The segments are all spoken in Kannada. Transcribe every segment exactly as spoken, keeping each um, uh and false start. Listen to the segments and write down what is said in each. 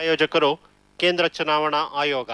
ಆಯೋಜಕರು ಕೇಂದ್ರ ಚುನಾವಣಾ ಆಯೋಗ.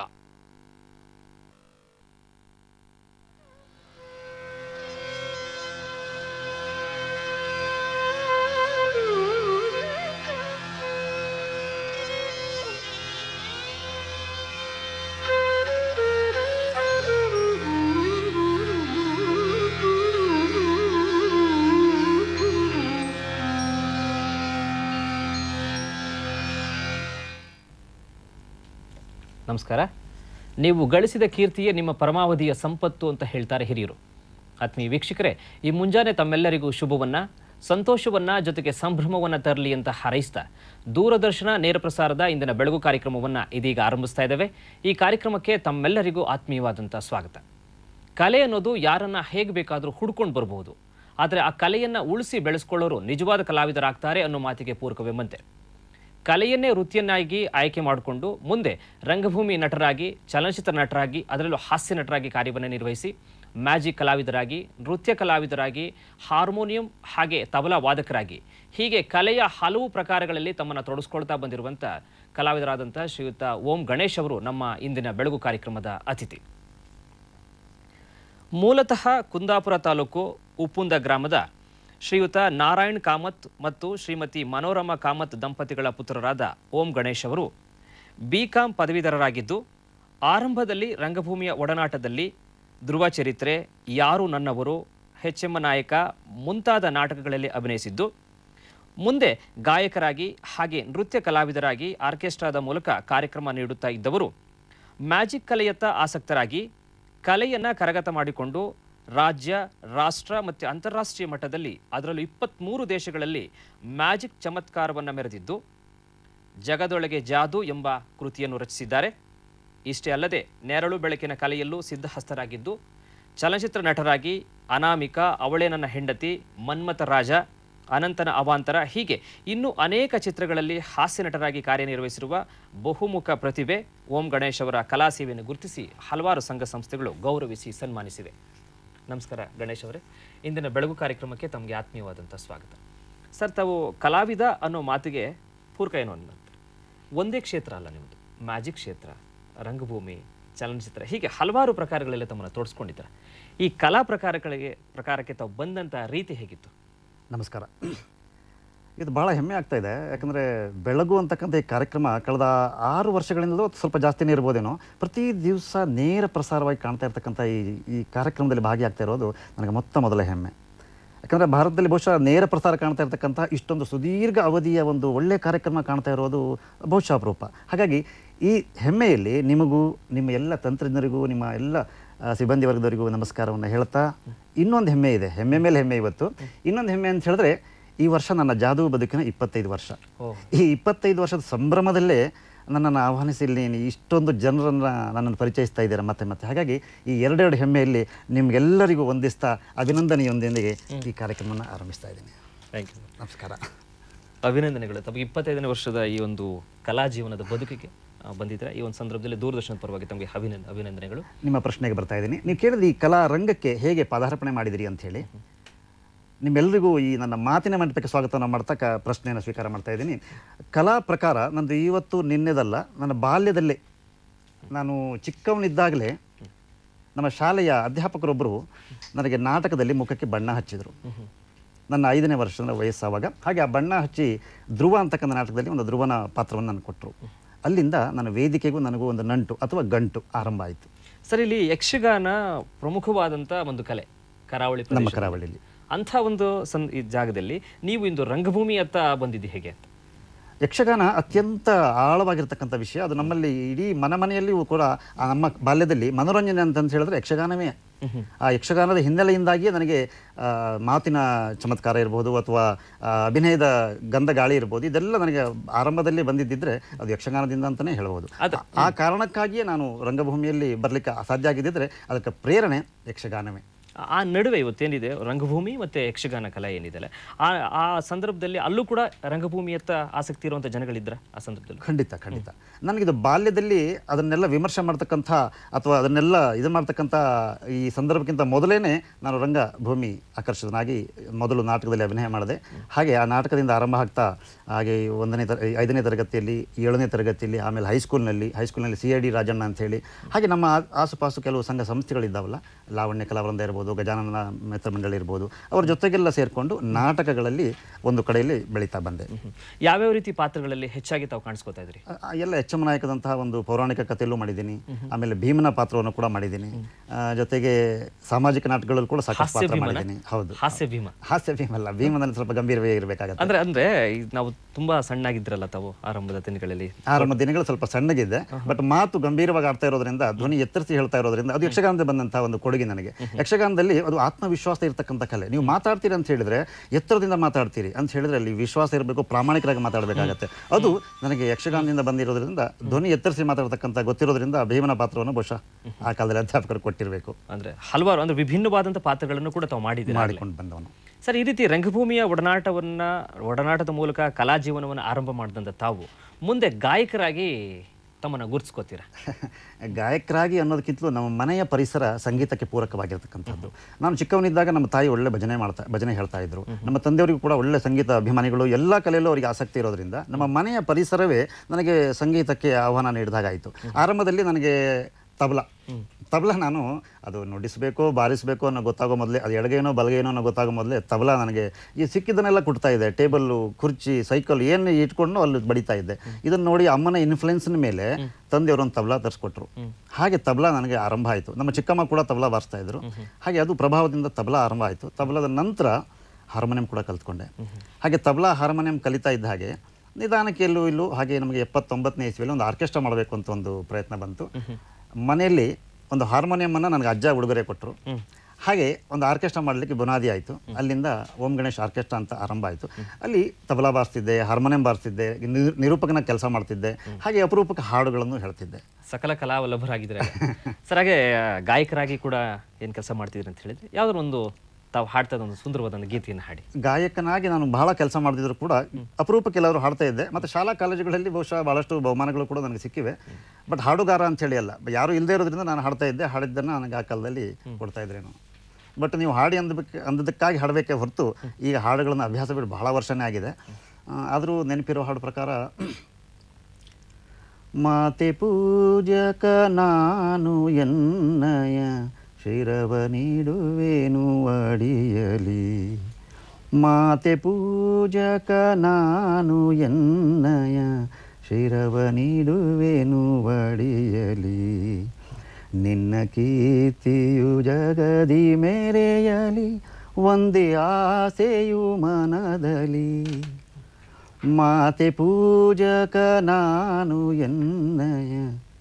ನಮಸ್ಕಾರ. ನೀವು ಗಳಿಸಿದ ಕೀರ್ತಿಯೇ ನಿಮ್ಮ ಪರಮಾವಧಿಯ ಸಂಪತ್ತು ಅಂತ ಹೇಳ್ತಾರೆ ಹಿರಿಯರು. ಆತ್ಮೀಯ ವೀಕ್ಷಕರೇ, ಈ ಮುಂಜಾನೆ ತಮ್ಮೆಲ್ಲರಿಗೂ ಶುಭವನ್ನ, ಸಂತೋಷವನ್ನ, ಜೊತೆಗೆ ಸಂಭ್ರಮವನ್ನ ತರಲಿ ಅಂತ ಹಾರೈಸ್ತಾ ದೂರದರ್ಶನ ನೇರ ಪ್ರಸಾರದ ಇಂದಿನ ಬೆಳಗು ಕಾರ್ಯಕ್ರಮವನ್ನ ಇದೀಗ ಆರಂಭಿಸ್ತಾ ಇದ್ದೇವೆ. ಈ ಕಾರ್ಯಕ್ರಮಕ್ಕೆ ತಮ್ಮೆಲ್ಲರಿಗೂ ಆತ್ಮೀಯವಾದಂಥ ಸ್ವಾಗತ. ಕಲೆ ಅನ್ನೋದು ಯಾರನ್ನ ಹೇಗೆ ಬೇಕಾದರೂ ಹುಡ್ಕೊಂಡು ಬರಬಹುದು, ಆದರೆ ಆ ಕಲೆಯನ್ನ ಉಳಿಸಿ ಬೆಳೆಸ್ಕೊಳ್ಳೋರು ನಿಜವಾದ ಕಲಾವಿದರಾಗ್ತಾರೆ ಅನ್ನೋ ಮಾತಿಗೆ ಪೂರಕವೆಂಬಂತೆ ಕಲೆಯನ್ನೇ ವೃತ್ತಿಯನ್ನಾಗಿ ಆಯ್ಕೆ ಮಾಡಿಕೊಂಡು ಮುಂದೆ ರಂಗಭೂಮಿ ನಟರಾಗಿ, ಚಲನಚಿತ್ರ ನಟರಾಗಿ, ಅದರಲ್ಲೂ ಹಾಸ್ಯ ನಟರಾಗಿ ಕಾರ್ಯವನ್ನು ನಿರ್ವಹಿಸಿ ಮ್ಯಾಜಿಕ್ ಕಲಾವಿದರಾಗಿ, ನೃತ್ಯ ಕಲಾವಿದರಾಗಿ, ಹಾರ್ಮೋನಿಯಂ ಹಾಗೆ ತಬಲಾ ವಾದಕರಾಗಿ, ಹೀಗೆ ಕಲೆಯ ಹಲವು ಪ್ರಕಾರಗಳಲ್ಲಿ ತಮ್ಮನ್ನು ತೊಡಗಿಸ್ಕೊಳ್ತಾ ಬಂದಿರುವಂಥ ಕಲಾವಿದರಾದಂಥ ಶ್ರೀಯುತ ಓಂ ಗಣೇಶ್ ಅವರು ನಮ್ಮ ಇಂದಿನ ಬೆಳಗು ಕಾರ್ಯಕ್ರಮದ ಅತಿಥಿ. ಮೂಲತಃ ಕುಂದಾಪುರ ತಾಲೂಕು ಉಪ್ಪುಂದ ಗ್ರಾಮದ ಶ್ರೀಯುತ ನಾರಾಯಣ್ ಕಾಮತ್ ಮತ್ತು ಶ್ರೀಮತಿ ಮನೋರಮಾ ಕಾಮತ್ ದಂಪತಿಗಳ ಪುತ್ರರಾದ ಓಂ ಗಣೇಶ್ ಅವರು ಬಿ ಕಾಂ ಪದವೀಧರರಾಗಿದ್ದು, ಆರಂಭದಲ್ಲಿ ರಂಗಭೂಮಿಯ ಒಡನಾಟದಲ್ಲಿ ಧ್ರುವ ಚರಿತ್ರೆ, ಯಾರು ನನ್ನವರು, ಎಚ್ ಎಂ ನಾಯಕ ಮುಂತಾದ ನಾಟಕಗಳಲ್ಲಿ ಅಭಿನಯಿಸಿದ್ದು, ಮುಂದೆ ಗಾಯಕರಾಗಿ ಹಾಗೆ ನೃತ್ಯ ಕಲಾವಿದರಾಗಿ ಆರ್ಕೆಸ್ಟ್ರಾದ ಮೂಲಕ ಕಾರ್ಯಕ್ರಮ ನೀಡುತ್ತಾ ಇದ್ದವರು ಮ್ಯಾಜಿಕ್ ಕಲೆಯತ್ತ ಆಸಕ್ತರಾಗಿ ಕಲೆಯನ್ನು ಕರಗತ ಮಾಡಿಕೊಂಡು ರಾಜ್ಯ, ರಾಷ್ಟ್ರ ಮತ್ತು ಅಂತಾರಾಷ್ಟ್ರೀಯ ಮಟ್ಟದಲ್ಲಿ, ಅದರಲ್ಲೂ ಇಪ್ಪತ್ತ್ಮೂರು ದೇಶಗಳಲ್ಲಿ ಮ್ಯಾಜಿಕ್ ಚಮತ್ಕಾರವನ್ನು ಮೆರೆದಿದ್ದು ಜಗದೊಳಗೆ ಜಾದು ಎಂಬ ಕೃತಿಯನ್ನು ರಚಿಸಿದ್ದಾರೆ. ಇಷ್ಟೇ ಅಲ್ಲದೆ ನೆರಳು ಬೆಳಕಿನ ಕಲೆಯಲ್ಲೂ ಸಿದ್ಧಹಸ್ತರಾಗಿದ್ದು ಚಲನಚಿತ್ರ ನಟರಾಗಿ ಅನಾಮಿಕಾ, ಅವಳೇ ನನ್ನ ಹೆಂಡತಿ, ಮನ್ಮಥ ರಾಜ, ಅನಂತನ ಅವಾಂತರ ಹೀಗೆ ಇನ್ನೂ ಅನೇಕ ಚಿತ್ರಗಳಲ್ಲಿ ಹಾಸ್ಯ ನಟರಾಗಿ ಕಾರ್ಯನಿರ್ವಹಿಸಿರುವ ಬಹುಮುಖ ಪ್ರತಿಭೆ ಓಂ ಗಣೇಶ್ ಅವರ ಕಲಾ ಸೇವೆಯನ್ನು ಗುರುತಿಸಿ ಹಲವಾರು ಸಂಘ ಸಂಸ್ಥೆಗಳು ಗೌರವಿಸಿ ಸನ್ಮಾನಿಸಿವೆ. ನಮಸ್ಕಾರ ಗಣೇಶ್ ಅವರೇ, ಇಂದಿನ ಬೆಳಗು ಕಾರ್ಯಕ್ರಮಕ್ಕೆ ತಮಗೆ ಆತ್ಮೀಯವಾದಂಥ ಸ್ವಾಗತ. ಸರ್, ತಾವು ಕಲಾವಿದ ಅನ್ನೋ ಮಾತಿಗೆ ಪೂರಕ ಏನು ಅನ್ನಂತೆ, ಒಂದೇ ಕ್ಷೇತ್ರ ಅಲ್ಲ ನಿಮ್ಮದು, ಮ್ಯಾಜಿಕ್ ಕ್ಷೇತ್ರ, ರಂಗಭೂಮಿ, ಚಲನಚಿತ್ರ ಹೀಗೆ ಹಲವಾರು ಪ್ರಕಾರಗಳೆಲ್ಲ ತಮ್ಮನ್ನು ತೋರಿಸ್ಕೊಂಡಿದ್ದಾರೆ. ಈ ಕಲಾ ಪ್ರಕಾರಗಳಿಗೆ ಪ್ರಕಾರಕ್ಕೆ ತಾವು ಬಂದಂಥ ರೀತಿ ಹೇಗಿತ್ತು? ನಮಸ್ಕಾರ. ಇದು ಭಾಳ ಹೆಮ್ಮೆ ಆಗ್ತಾ ಇದೆ. ಯಾಕಂದರೆ ಬೆಳಗು ಅಂತಕ್ಕಂಥ ಈ ಕಾರ್ಯಕ್ರಮ ಕಳೆದ ಆರು ವರ್ಷಗಳಿಂದಲೂ ಸ್ವಲ್ಪ ಜಾಸ್ತಿನೇ ಇರ್ಬೋದೇನೋ, ಪ್ರತಿ ದಿವಸ ನೇರ ಪ್ರಸಾರವಾಗಿ ಕಾಣ್ತಾ ಇರ್ತಕ್ಕಂಥ ಈ ಈ ಕಾರ್ಯಕ್ರಮದಲ್ಲಿ ಭಾಗಿಯಾಗ್ತಾ ಇರೋದು ನನಗೆ ಮೊತ್ತ ಮೊದಲ ಹೆಮ್ಮೆ. ಯಾಕಂದರೆ ಭಾರತದಲ್ಲಿ ಬಹುಶಃ ನೇರ ಪ್ರಸಾರ ಕಾಣ್ತಾ ಇರ್ತಕ್ಕಂಥ ಇಷ್ಟೊಂದು ಸುದೀರ್ಘ ಅವಧಿಯ ಒಂದು ಒಳ್ಳೆಯ ಕಾರ್ಯಕ್ರಮ ಕಾಣ್ತಾ ಇರೋದು ಬಹುಶಃ ಅಪರೂಪ. ಹಾಗಾಗಿ ಈ ಹೆಮ್ಮೆಯಲ್ಲಿ ನಿಮಗೂ, ನಿಮ್ಮ ಎಲ್ಲ ತಂತ್ರಜ್ಞರಿಗೂ, ನಿಮ್ಮ ಎಲ್ಲ ಸಿಬ್ಬಂದಿ ವರ್ಗದವರಿಗೂ ನಮಸ್ಕಾರವನ್ನು ಹೇಳ್ತಾ, ಇನ್ನೊಂದು ಹೆಮ್ಮೆ ಇದೆ, ಹೆಮ್ಮೆ ಮೇಲೆ ಹೆಮ್ಮೆ ಇವತ್ತು. ಇನ್ನೊಂದು ಹೆಮ್ಮೆ ಅಂತ ಹೇಳಿದ್ರೆ, ಈ ವರ್ಷ ನನ್ನ ಜಾದೂ ಬದುಕಿನ ಇಪ್ಪತ್ತೈದು ವರ್ಷ. ಈ ಇಪ್ಪತ್ತೈದು ವರ್ಷದ ಸಂಭ್ರಮದಲ್ಲೇ ನನ್ನನ್ನು ಆಹ್ವಾನಿಸಿ ಇಲ್ಲಿ ಇಷ್ಟೊಂದು ಜನರನ್ನು ನನ್ನನ್ನು ಪರಿಚಯಿಸ್ತಾ ಇದ್ದಾರೆ ಮತ್ತೆ ಮತ್ತೆ. ಹಾಗಾಗಿ ಈ ಎರಡೆರಡು ಹೆಮ್ಮೆಯಲ್ಲಿ ನಿಮಗೆಲ್ಲರಿಗೂ ಒಂದಿಸ್ತಾ ಅಭಿನಂದನೆಯೊಂದಿಗೆ ಈ ಕಾರ್ಯಕ್ರಮವನ್ನು ಆರಂಭಿಸ್ತಾ ಇದ್ದೀನಿ. Thank you. ನಮಸ್ಕಾರ. ಅಭಿನಂದನೆಗಳು. ತಮಗೆ ಇಪ್ಪತ್ತೈದನೇ ವರ್ಷದ ಈ ಒಂದು ಕಲಾ ಜೀವನದ ಬದುಕಿಗೆ ಬಂದಿದ್ರೆ ಈ ಒಂದು ಸಂದರ್ಭದಲ್ಲಿ ದೂರದರ್ಶನ ಪರವಾಗಿ ತಮಗೆ ಅಭಿನಂದ ಅಭಿನಂದನೆಗಳು. ನಿಮ್ಮ ಪ್ರಶ್ನೆಗೆ ಬರ್ತಾ ಇದ್ದೀನಿ. ನೀವು ಕೇಳಿದ ಈ ಕಲಾ ರಂಗಕ್ಕೆ ಹೇಗೆ ಪಾದಾರ್ಪಣೆ ಮಾಡಿದಿರಿ ಅಂತ ಹೇಳಿ, ನಿಮ್ಮೆಲ್ಲರಿಗೂ ಈ ನನ್ನ ಮಾತಿನ ಮಂಟಪಕ್ಕೆ ಸ್ವಾಗತವನ್ನು ಮಾಡ್ತಾ ಕ ಪ್ರಶ್ನೆಯನ್ನು ಸ್ವೀಕಾರ ಮಾಡ್ತಾ ಇದ್ದೀನಿ. ಕಲಾ ಪ್ರಕಾರ ನಂದು ಇವತ್ತು ನಿನ್ನೆದಲ್ಲ, ನನ್ನ ಬಾಲ್ಯದಲ್ಲೇ, ನಾನು ಚಿಕ್ಕವನಿದ್ದಾಗಲೇ ನಮ್ಮ ಶಾಲೆಯ ಅಧ್ಯಾಪಕರೊಬ್ಬರು ನನಗೆ ನಾಟಕದಲ್ಲಿ ಮುಖಕ್ಕೆ ಬಣ್ಣ ಹಚ್ಚಿದರು. ನನ್ನ ಐದನೇ ವರ್ಷದ ವಯಸ್ಸಾವಾಗ. ಹಾಗೆ ಆ ಬಣ್ಣ ಹಚ್ಚಿ ಧ್ರುವ ಅಂತಕ್ಕಂಥ ನಾಟಕದಲ್ಲಿ ಒಂದು ಧ್ರುವನ ಪಾತ್ರವನ್ನು ನನಗೆ ಕೊಟ್ಟರು. ಅಲ್ಲಿಂದ ನನ್ನ ವೇದಿಕೆಗೂ ನನಗೂ ಒಂದು ನಂಟು ಅಥವಾ ಗಂಟು ಆರಂಭ ಆಯಿತು. ಸರ್, ಇಲ್ಲಿ ಯಕ್ಷಗಾನ ಪ್ರಮುಖವಾದಂಥ ಒಂದು ಕಲೆ ಕರಾವಳಿ, ನಮ್ಮ ಕರಾವಳಿಯಲ್ಲಿ. ಅಂಥ ಒಂದು ಸಂ ಈ ಜಾಗದಲ್ಲಿ ನೀವು ಇಂದು ರಂಗಭೂಮಿಯತ್ತ ಬಂದಿದ್ದು ಹೇಗೆ ಅಂತ? ಯಕ್ಷಗಾನ ಅತ್ಯಂತ ಆಳವಾಗಿರ್ತಕ್ಕಂಥ ವಿಷಯ. ಅದು ನಮ್ಮಲ್ಲಿ ಇಡೀ ಮನೆ ಮನೆಯಲ್ಲಿಯೂ ಕೂಡ ನಮ್ಮ ಬಾಲ್ಯದಲ್ಲಿ ಮನೋರಂಜನೆ ಅಂತಂತ ಹೇಳಿದ್ರೆ ಯಕ್ಷಗಾನವೇ. ಆ ಯಕ್ಷಗಾನದ ಹಿನ್ನೆಲೆಯಿಂದಾಗಿಯೇ ನನಗೆ ಮಾತಿನ ಚಮತ್ಕಾರ ಇರ್ಬೋದು ಅಥವಾ ಅಭಿನಯದ ಗಂಧ ಗಾಳಿ ಇರ್ಬೋದು, ಇದೆಲ್ಲ ನನಗೆ ಆರಂಭದಲ್ಲಿ ಬಂದಿದ್ದಿದ್ರೆ ಅದು ಯಕ್ಷಗಾನದಿಂದ ಅಂತಲೇ ಹೇಳ್ಬೋದು. ಆ ಕಾರಣಕ್ಕಾಗಿಯೇ ನಾನು ರಂಗಭೂಮಿಯಲ್ಲಿ ಬರಲಿಕ್ಕೆ ಸಾಧ್ಯ ಆಗಿದ್ದಿದ್ರೆ ಅದಕ್ಕೆ ಪ್ರೇರಣೆ ಯಕ್ಷಗಾನವೇ. ಆ ನಡುವೆ ಇವತ್ತೇನಿದೆ ರಂಗಭೂಮಿ ಮತ್ತು ಯಕ್ಷಗಾನ ಕಲೆ ಏನಿದೆ ಆ ಆ ಸಂದರ್ಭದಲ್ಲಿ ಅಲ್ಲೂ ಕೂಡ ರಂಗಭೂಮಿಯತ್ತ ಆಸಕ್ತಿ ಇರುವಂಥ ಜನಗಳಿದ್ರ ಆ ಸಂದರ್ಭದಲ್ಲಿ? ಖಂಡಿತ ಖಂಡಿತ ನನಗಿದು ಬಾಲ್ಯದಲ್ಲಿ ಅದನ್ನೆಲ್ಲ ವಿಮರ್ಶೆ ಮಾಡ್ತಕ್ಕಂಥ ಅಥವಾ ಅದನ್ನೆಲ್ಲ ಇದು ಮಾಡ್ತಕ್ಕಂಥ ಈ ಸಂದರ್ಭಕ್ಕಿಂತ ಮೊದಲೇನೆ ನಾನು ರಂಗಭೂಮಿ ಆಕರ್ಷಿತನಾಗಿ ಮೊದಲು ನಾಟಕದಲ್ಲಿ ಅಭಿನಯ ಮಾಡಿದೆ. ಹಾಗೆ ಆ ನಾಟಕದಿಂದ ಆರಂಭ ಆಗ್ತಾ ಹಾಗೆ ಒಂದನೇ ತರ ಐದನೇ ತರಗತಿಯಲ್ಲಿ, ಏಳನೇ ತರಗತಿಯಲ್ಲಿ, ಆಮೇಲೆ ಹೈಸ್ಕೂಲ್ನಲ್ಲಿ ಹೈಸ್ಕೂಲ್ನಲ್ಲಿ ಸಿ ಐ ಡಿ ರಾಜಣ್ಣ ಅಂತೇಳಿ, ಹಾಗೆ ನಮ್ಮ ಆಸುಪಾಸು ಕೆಲವು ಸಂಘ ಸಂಸ್ಥೆಗಳಿದ್ದಾವಲ್ಲ, ಲಾವಣ್ಯ ಕಲಾವೃಂದ ಇರ್ಬೋದು, ಗಜಾನನ ಮಿತ್ರ ಮಂಡಳಿ ಇರ್ಬೋದು, ಅವ್ರ ಜೊತೆಗೆಲ್ಲ ಸೇರಿಕೊಂಡು ನಾಟಕಗಳಲ್ಲಿ ಒಂದು ಕಡೆಯಲ್ಲಿ ಬೆಳೀತಾ ಬಂದೆ. ಯಾವ್ಯಾವ ರೀತಿ ಪಾತ್ರಗಳಲ್ಲಿ ಹೆಚ್ಚಾಗಿ ತಾವು ಕಾಣಿಸ್ಕೋತಾ ಇದ್ರಿ? ಎಲ್ಲ ಎಚ್ ಎಂ ನಾಯಕದಂತಹ ಒಂದು ಪೌರಾಣಿಕ ಕಥೆಯಲ್ಲೂ ಮಾಡಿದ್ದೀನಿ, ಆಮೇಲೆ ಭೀಮನ ಪಾತ್ರವನ್ನು ಕೂಡ ಮಾಡಿದ್ದೀನಿ, ಜೊತೆಗೆ ಸಾಮಾಜಿಕ ನಾಟಕಗಳಲ್ಲೂ ಕೂಡ ಸಾಕಷ್ಟು ಪಾತ್ರ ಮಾಡಿದ್ದೀನಿ. ಹೌದು, ಹಾಸ್ಯ ಭೀಮ. ಹಾಸ್ಯ ಭೀಮ ಅಲ್ಲ, ಭೀಮನಲ್ಲಿ ಸ್ವಲ್ಪ ಗಂಭೀರವೇ ಇರಬೇಕಾಗತ್ತೆ. ಅಂದ್ರೆ ಅಂದ್ರೆ ನಾವು ತುಂಬಾ ಸಣ್ಣಾಗಿದ್ರಲ್ಲ ತಾವು ಆರಂಭದ ದಿನಗಳಲ್ಲಿ? ಆರಂಭ ದಿನಗಳು ಸ್ವಲ್ಪ ಸಣ್ಣಗಿದ್ದೆ, ಬಟ್ ಮಾತು ಗಂಭೀರವಾಗಿ ಆಡ್ತಾ ಇರೋದ್ರಿಂದ, ಧ್ವನಿ ಎತ್ತರಿಸಿ ಹೇಳ್ತಾ ಇರೋದ್ರಿಂದ ಅದು ಯಕ್ಷಗಾನದಿಂದ ಬಂದಂತಹ ಒಂದು ಕೊಡುಗೆ ನನಗೆ. ಯಕ್ಷಗಾನದಲ್ಲಿ ಅದು ಆತ್ಮವಿಶ್ವಾಸ ಇರತಕ್ಕಂಥ ಕಲೆ. ನೀವು ಮಾತಾಡ್ತೀರಿ ಅಂತ ಹೇಳಿದ್ರೆ ಎತ್ತರದಿಂದ ಮಾತಾಡ್ತೀರಿ ಅಂತ ಹೇಳಿದ್ರೆ ಅಲ್ಲಿ ವಿಶ್ವಾಸ ಇರಬೇಕು, ಪ್ರಾಮಾಣಿಕರಾಗಿ ಮಾತಾಡಬೇಕಾಗತ್ತೆ. ಅದು ನನಗೆ ಯಕ್ಷಗಾನದಿಂದ ಬಂದಿರೋದ್ರಿಂದ, ಧ್ವನಿ ಎತ್ತರಿಸಿ ಮಾತಾಡ್ತಕ್ಕಂಥ ಗೊತ್ತಿರೋದ್ರಿಂದ ಭೀಮನ ಪಾತ್ರವನ್ನು ಬಹುಶಃ ಆ ಕಾಲದಲ್ಲಿ ಅಧ್ಯಾಪಕರು ಕೊಟ್ಟಿರಬೇಕು. ಅಂದ್ರೆ ಹಲವಾರು ಅಂದ್ರೆ ವಿಭಿನ್ನವಾದಂಥ ಪಾತ್ರಗಳನ್ನು ಕೂಡ ತಾವು ಮಾಡಿದ್ದೀರಿ, ಮಾಡಿಕೊಂಡು ಬಂದವನು. ಸರ್, ಈ ರೀತಿ ರಂಗಭೂಮಿಯ ಒಡನಾಟವನ್ನ ಒಡನಾಟದ ಮೂಲಕ ಕಲಾ ಜೀವನವನ್ನು ಆರಂಭ ಮಾಡಿದಂಥ ತಾವು ಮುಂದೆ ಗಾಯಕರಾಗಿ ತಮ್ಮನ್ನು ಗುರುತಿಸ್ಕೋತೀರಾ? ಗಾಯಕರಾಗಿ ಅನ್ನೋದಕ್ಕಿಂತಲೂ ನಮ್ಮ ಮನೆಯ ಪರಿಸರ ಸಂಗೀತಕ್ಕೆ ಪೂರಕವಾಗಿರ್ತಕ್ಕಂಥದ್ದು. ನಾನು ಚಿಕ್ಕವನಿದ್ದಾಗ ನಮ್ಮ ತಾಯಿ ಒಳ್ಳೆ ಭಜನೆ ಮಾಡ್ತಾ ಭಜನೆ ಹೇಳ್ತಾ ಇದ್ರು. ನಮ್ಮ ತಂದೆಯವರಿಗೂ ಕೂಡ ಒಳ್ಳೆ ಸಂಗೀತ ಅಭಿಮಾನಿಗಳು, ಎಲ್ಲ ಕಲೆಯಲ್ಲೂ ಅವರಿಗೆ ಆಸಕ್ತಿ ಇರೋದ್ರಿಂದ ನಮ್ಮ ಮನೆಯ ಪರಿಸರವೇ ನನಗೆ ಸಂಗೀತಕ್ಕೆ ಆಹ್ವಾನ ನೀಡಿದಾಗಾಯಿತು. ಆರಂಭದಲ್ಲಿ ನನಗೆ ತಬಲಾ ತಬಲಾ ನಾನು ಅದು ನುಡಿಸಬೇಕೋ ಬಾರಿಸಬೇಕೋ ಅನ್ನೋ ಗೊತ್ತಾಗೋ ಮೊದಲೇ, ಅದು ಎಡಗೇನೋ ಬಲಗೇನೋ ಅನ್ನೋ ಗೊತ್ತಾಗೋ ಮೊದಲೇ ತಬಲಾ ನನಗೆ ಈ ಸಿಕ್ಕಿದ್ದನ್ನೆಲ್ಲ ಕೊಡ್ತಾ ಇದೆ. ಟೇಬಲ್ಲು, ಕುರ್ಚಿ, ಸೈಕಲ್ ಏನು ಇಟ್ಕೊಂಡು ಅಲ್ಲಿ ಬಡಿತಾ ಇದ್ದೆ. ಇದನ್ನು ನೋಡಿ ಅಮ್ಮನ ಇನ್ಫ್ಲುಯೆನ್ಸ್ನ ಮೇಲೆ ತಂದೆಯವರೊಂದು ತಬಲಾ ತರಿಸ್ಕೊಟ್ರು. ಹಾಗೆ ತಬಲಾ ನನಗೆ ಆರಂಭ ಆಯಿತು. ನಮ್ಮ ಚಿಕ್ಕಮ್ಮ ಕೂಡ ತಬಲಾ ಬಾರಿಸ್ತಾ ಇದ್ರು. ಹಾಗೆ ಅದು ಪ್ರಭಾವದಿಂದ ತಬಲಾ ಆರಂಭ ಆಯಿತು. ತಬಲಾದ ನಂತರ ಹಾರ್ಮೋನಿಯಂ ಕೂಡ ಕಲ್ತ್ಕೊಂಡೆ. ಹಾಗೆ ತಬಲಾ ಹಾರ್ಮೋನಿಯಂ ಕಲಿತಾ ಇದ್ದ ಹಾಗೆ ನಿಧಾನಕ್ಕೆ ಎಲ್ಲೂ ಇಲ್ಲೂ ಹಾಗೆ ನಮಗೆ ಎಪ್ಪತ್ತೊಂಬತ್ತನೇ ಇಸ್ವಿಯಲ್ಲಿ ಒಂದು ಆರ್ಕೆಸ್ಟ್ರಾ ಮಾಡಬೇಕು ಅಂತ ಒಂದು ಪ್ರಯತ್ನ ಬಂತು. ಮನೆಯಲ್ಲಿ ಒಂದು ಹಾರ್ಮೋನಿಯಮನ್ನು ನನಗೆ ಅಜ್ಜ ಉಡುಗೊರೆ ಕೊಟ್ಟರು. ಹಾಗೆ ಒಂದು ಆರ್ಕೆಸ್ಟ್ರಾ ಮಾಡಲಿಕ್ಕೆ ಬುನಾದಿ ಆಯಿತು. ಅಲ್ಲಿಂದ ಓಂ ಗಣೇಶ್ ಆರ್ಕೆಸ್ಟ್ರಾ ಅಂತ ಆರಂಭ ಆಯಿತು. ಅಲ್ಲಿ ತಬಲಾ ಬಾರಿಸ್ತಿದ್ದೆ, ಹಾರ್ಮೋನಿಯಂ ಬಾರಿಸ್ತಿದ್ದೆ, ನಿರೂಪಕನ ಕೆಲಸ ಮಾಡ್ತಿದ್ದೆ, ಹಾಗೆ ಅಪರೂಪಕ್ಕೆ ಹಾಡುಗಳನ್ನು ಹೇಳ್ತಿದ್ದೆ. ಸಕಲ ಕಲಾವಲ್ಲಭರಾಗಿದ್ದಾರೆ ಸರ್. ಹಾಗೆ ಗಾಯಕರಾಗಿ ಕೂಡ ಏನು ಕೆಲಸ ಮಾಡ್ತಿದ್ರಿ ಅಂತ ಹೇಳಿದ್ರೆ ಯಾವ್ದಾದ್ರು ಒಂದು ತಾವು ಹಾಡ್ತಾ ಒಂದು ಸುಂದರವಾದ ಗೀತೆಯನ್ನು ಹಾಡಿ. ಗಾಯಕನಾಗಿ ನಾನು ಬಹಳ ಕೆಲಸ ಮಾಡ್ತಿದ್ರು ಕೂಡ ಅಪರೂಪಕ್ಕೆ ಎಲ್ಲರೂ ಹಾಡ್ತಾ ಇದ್ದೆ. ಮತ್ತು ಶಾಲಾ ಕಾಲೇಜುಗಳಲ್ಲಿ ಬಹುಶಃ ಭಾಳಷ್ಟು ಬಹುಮಾನಗಳು ಕೂಡ ನನಗೆ ಸಿಕ್ಕಿವೆ. ಬಟ್ ಹಾಡುಗಾರ ಅಂತೇಳಿ ಅಲ್ಲ, ಯಾರು ಇಲ್ಲದೇ ಇರೋದ್ರಿಂದ ನಾನು ಹಾಡ್ತಾ ಇದ್ದೆ. ಹಾಡಿದ್ದನ್ನು ನನಗೆ ಆ ಕಾಲದಲ್ಲಿ ಕೊಡ್ತಾ ಇದ್ರೇನು. ಬಟ್ ನೀವು ಹಾಡಿ ಅಂದಬೇಕು ಅಂದದಕ್ಕಾಗಿ ಹಾಡಬೇಕೇ ಹೊರತು ಈಗ ಹಾಡುಗಳನ್ನು ಅಭ್ಯಾಸ ಬಿಟ್ಟು ಬಹಳ ವರ್ಷನೇ ಆಗಿದೆ. ಆದರೂ ನೆನಪಿರೋ ಹಾಡು ಪ್ರಕಾರ, ಮಾತೆ ಪೂಜಕ ನಾನು ಎನ್ನಯ ಶಿರವ ನೀಡುವೆನು ಅಡಿಯಲಿ, ಮಾತೆ ಪೂಜಕ ನಾನು ಎನ್ನಯ ಶಿರವ ನೀಡುವೆನು ಅಡಿಯಲಿ, ನಿನ್ನ ಕೀರ್ತಿಯು ಜಗದಿ ಮೆರೆಯಲಿ ಒಂದೇ ಆಸೆಯು ಮನದಲ್ಲಿ, ಮಾತೆ ಪೂಜಕ ನಾನು ಎನ್ನಯ.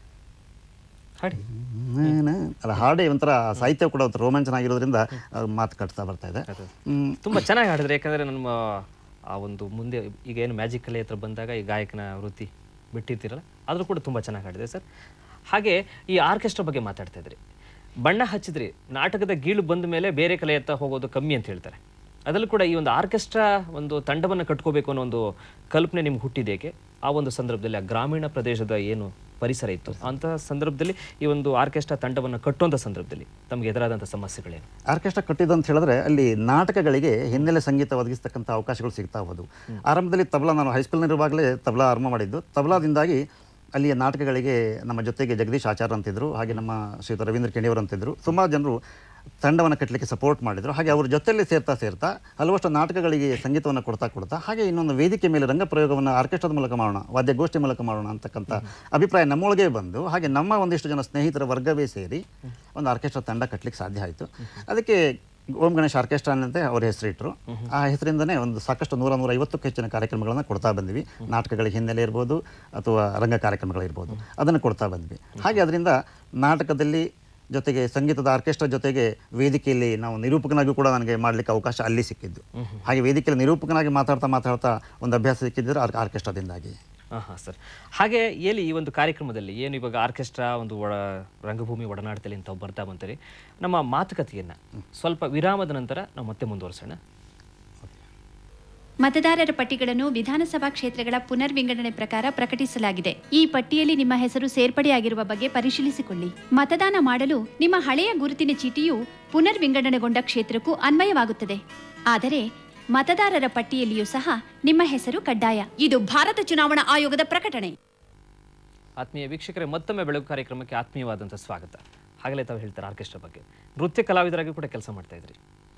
ಹಾಡಿ ಅಲ್ಲ, ಹಾಡೇ ಒಂಥರ ಸಾಹಿತ್ಯ ಕೂಡ ಒಂಥರ ರೋಮಾಂಚನ ಆಗಿರೋದ್ರಿಂದ ಮಾತು ಕಟ್ತಾ ಬರ್ತಾ ಇದೆ. ತುಂಬ ಚೆನ್ನಾಗಿ ಹಾಡಿದ್ರೆ. ಯಾಕಂದರೆ ನಮ್ಮ ಆ ಒಂದು ಮುಂದೆ ಈಗ ಏನು ಮ್ಯಾಜಿಕ್ ಕಲೆ ಹತ್ರ ಬಂದಾಗ ಈ ಗಾಯಕನ ವೃತ್ತಿ ಬಿಟ್ಟಿರ್ತೀರಲ್ಲ, ಆದರೂ ಕೂಡ ತುಂಬ ಚೆನ್ನಾಗಿ ಹಾಡಿದೆ ಸರ್. ಹಾಗೆ ಈ ಆರ್ಕೆಸ್ಟ್ರಾ ಬಗ್ಗೆ ಮಾತಾಡ್ತಾ ಇದ್ರಿ, ಬಣ್ಣ ಹಚ್ಚಿದ್ರಿ, ನಾಟಕದ ಗೀಳು ಬಂದ ಮೇಲೆ ಬೇರೆ ಕಲೆಯತ್ತ ಹೋಗೋದು ಕಮ್ಮಿ ಅಂತ ಹೇಳ್ತಾರೆ. ಅದರಲ್ಲೂ ಕೂಡ ಈ ಒಂದು ಆರ್ಕೆಸ್ಟ್ರಾ ಒಂದು ತಂಡವನ್ನು ಕಟ್ಕೋಬೇಕು ಅನ್ನೋ ಒಂದು ಕಲ್ಪನೆ ನಿಮ್ಗೆ ಹುಟ್ಟಿದೇಕೆ? ಆ ಒಂದು ಸಂದರ್ಭದಲ್ಲಿ ಆ ಗ್ರಾಮೀಣ ಪ್ರದೇಶದ ಏನು ಪರಿಸರ ಇತ್ತು ಅಂಥ ಸಂದರ್ಭದಲ್ಲಿ ಈ ಒಂದು ಆರ್ಕೆಸ್ಟ್ರಾ ತಂಡವನ್ನು ಕಟ್ಟುವಂಥ ಸಂದರ್ಭದಲ್ಲಿ ತಮಗೆ ಎದುರಾದಂಥ ಸಮಸ್ಯೆಗಳೇನು? ಆರ್ಕೆಸ್ಟ್ರಾ ಕಟ್ಟಿದ್ದು ಅಂತ ಹೇಳಿದ್ರೆ ಅಲ್ಲಿ ನಾಟಕಗಳಿಗೆ ಹಿನ್ನೆಲೆ ಸಂಗೀತ ಒದಗಿಸ್ತಕ್ಕಂಥ ಅವಕಾಶಗಳು ಸಿಗ್ತಾ ಹೋದವು. ಆರಂಭದಲ್ಲಿ ತಬಲಾ, ನಾನು ಹೈಸ್ಕೂಲ್ನಿರುವಾಗಲೇ ತಬಲಾ ಆರಂಭ ಮಾಡಿದ್ದು. ತಬಲಾದಿಂದಾಗಿ ಅಲ್ಲಿಯ ನಾಟಕಗಳಿಗೆ ನಮ್ಮ ಜೊತೆಗೆ ಜಗದೀಶ್ ಆಚಾರ್ ಅಂತಿದ್ರು, ಹಾಗೆ ನಮ್ಮ ಶ್ರೀಯುತ ರವೀಂದ್ರ ಕೆಣಿಯವರು ಅಂತಿದ್ರು. ಸುಮಾರು ಜನರು ತಂಡವನ್ನು ಕಟ್ಟಲಿಕ್ಕೆ ಸಪೋರ್ಟ್ ಮಾಡಿದರು. ಹಾಗೆ ಅವ್ರ ಜೊತೆಯಲ್ಲಿ ಸೇರ್ತಾ ಸೇರ್ತಾ ಹಲವಷ್ಟು ನಾಟಕಗಳಿಗೆ ಸಂಗೀತವನ್ನು ಕೊಡ್ತಾ ಕೊಡ್ತಾ ಹಾಗೆ ಇನ್ನೊಂದು ವೇದಿಕೆ ಮೇಲೆ ರಂಗ ಪ್ರಯೋಗವನ್ನು ಆರ್ಕೆಸ್ಟ್ರಾದ ಮೂಲಕ ಮಾಡೋಣ, ವಾದ್ಯಗೋಷ್ಠಿ ಮೂಲಕ ಮಾಡೋಣ ಅಂತಕ್ಕಂಥ ಅಭಿಪ್ರಾಯ ನಮ್ಮೊಳಗೆ ಬಂದು, ಹಾಗೆ ನಮ್ಮ ಒಂದಿಷ್ಟು ಜನ ಸ್ನೇಹಿತರ ವರ್ಗವೇ ಸೇರಿ ಒಂದು ಆರ್ಕೆಸ್ಟ್ರಾ ತಂಡ ಕಟ್ಟಲಿಕ್ಕೆ ಸಾಧ್ಯ ಆಯಿತು. ಅದಕ್ಕೆ ಓಂ ಗಣೇಶ್ ಆರ್ಕೆಸ್ಟ್ರಾ ಅನ್ನಂತೆ ಅವ್ರ ಹೆಸರಿಟ್ಟರು. ಆ ಹೆಸರಿಂದನೇ ಒಂದು ಸಾಕಷ್ಟು ನೂರ ನೂರ ಐವತ್ತಕ್ಕೂ ಹೆಚ್ಚಿನ ಕಾರ್ಯಕ್ರಮಗಳನ್ನು ಕೊಡ್ತಾ ಬಂದ್ವಿ. ನಾಟಕಗಳಿಗೆ ಹಿನ್ನೆಲೆ ಇರ್ಬೋದು ಅಥವಾ ರಂಗ ಕಾರ್ಯಕ್ರಮಗಳಿರ್ಬೋದು, ಅದನ್ನು ಕೊಡ್ತಾ ಬಂದ್ವಿ. ಹಾಗೆ ಅದರಿಂದ ನಾಟಕದಲ್ಲಿ ಜೊತೆಗೆ ಸಂಗೀತದ ಆರ್ಕೆಸ್ಟ್ರಾ ಜೊತೆಗೆ ವೇದಿಕೆಯಲ್ಲಿ ನಾವು ನಿರೂಪಕನಾಗಿ ಕೂಡ ನನಗೆ ಮಾಡಲಿಕ್ಕೆ ಅವಕಾಶ ಅಲ್ಲಿ ಸಿಕ್ಕಿದ್ದು. ಹಾಗೆ ವೇದಿಕೆಯಲ್ಲಿ ನಿರೂಪಕನಾಗಿ ಮಾತಾಡ್ತಾ ಮಾತಾಡ್ತಾ ಒಂದು ಅಭ್ಯಾಸ ಸಿಕ್ಕಿದ್ರೆ ಆರ್ಕೆಸ್ಟ್ರಾದಿಂದಾಗಿ. ಹಾಂ ಹಾಂ ಸರ್. ಹಾಗೆ ಎಲ್ಲಿ ಈ ಒಂದು ಕಾರ್ಯಕ್ರಮದಲ್ಲಿ ಏನು ಇವಾಗ ಆರ್ಕೆಸ್ಟ್ರಾ ಒಂದು ಒಳ ರಂಗಭೂಮಿ ಒಡನಾಟದಲ್ಲಿ ಅಂತ ಬರ್ತಾ ಬಂತೀರಿ, ನಮ್ಮ ಮಾತುಕತೆಯನ್ನು ಸ್ವಲ್ಪ ವಿರಾಮದ ನಂತರ ನಾವು ಮತ್ತೆ ಮುಂದುವರಿಸೋಣ. ಮತದಾರರ ಪಟ್ಟಿಗಳನ್ನು ವಿಧಾನಸಭಾ ಕ್ಷೇತ್ರಗಳ ಪುನರ್ ವಿಂಗಡಣೆ ಪ್ರಕಾರ ಪ್ರಕಟಿಸಲಾಗಿದೆ. ಈ ಪಟ್ಟಿಯಲ್ಲಿ ನಿಮ್ಮ ಹೆಸರು ಸೇರ್ಪಡೆಯಾಗಿರುವ ಬಗ್ಗೆ ಪರಿಶೀಲಿಸಿಕೊಳ್ಳಿ. ಮತದಾನ ಮಾಡಲು ನಿಮ್ಮ ಹಳೆಯ ಗುರುತಿನ ಚೀಟಿಯು ಪುನರ್ ವಿಂಗಡಣೆಗೊಂಡ ಕ್ಷೇತ್ರಕ್ಕೂ ಅನ್ವಯವಾಗುತ್ತದೆ. ಆದರೆ ಮತದಾರರ ಪಟ್ಟಿಯಲ್ಲಿಯೂ ಸಹ ನಿಮ್ಮ ಹೆಸರು ಕಡ್ಡಾಯ. ಇದು ಭಾರತ ಚುನಾವಣಾ ಆಯೋಗದ ಪ್ರಕಟಣೆ. ಆತ್ಮೀಯ ವೀಕ್ಷಕರೇ, ಮತ್ತೊಮ್ಮೆ ಬೆಳಕು ಕಾರ್ಯಕ್ರಮಕ್ಕೆ ಆತ್ಮೀಯವಾದಂಥ ಸ್ವಾಗತ. ಹಾಗಲೇ ತಾವು ಹೇಳ್ತಾರೆ ಆರ್ಕೆಸ್ಟ್ರಾ ಬಗ್ಗೆ, ನೃತ್ಯ ಕಲಾವಿದರಾಗಿ ಕೂಡ ಕೆಲಸ ಮಾಡ್ತಾ ಇದ್ರಿ.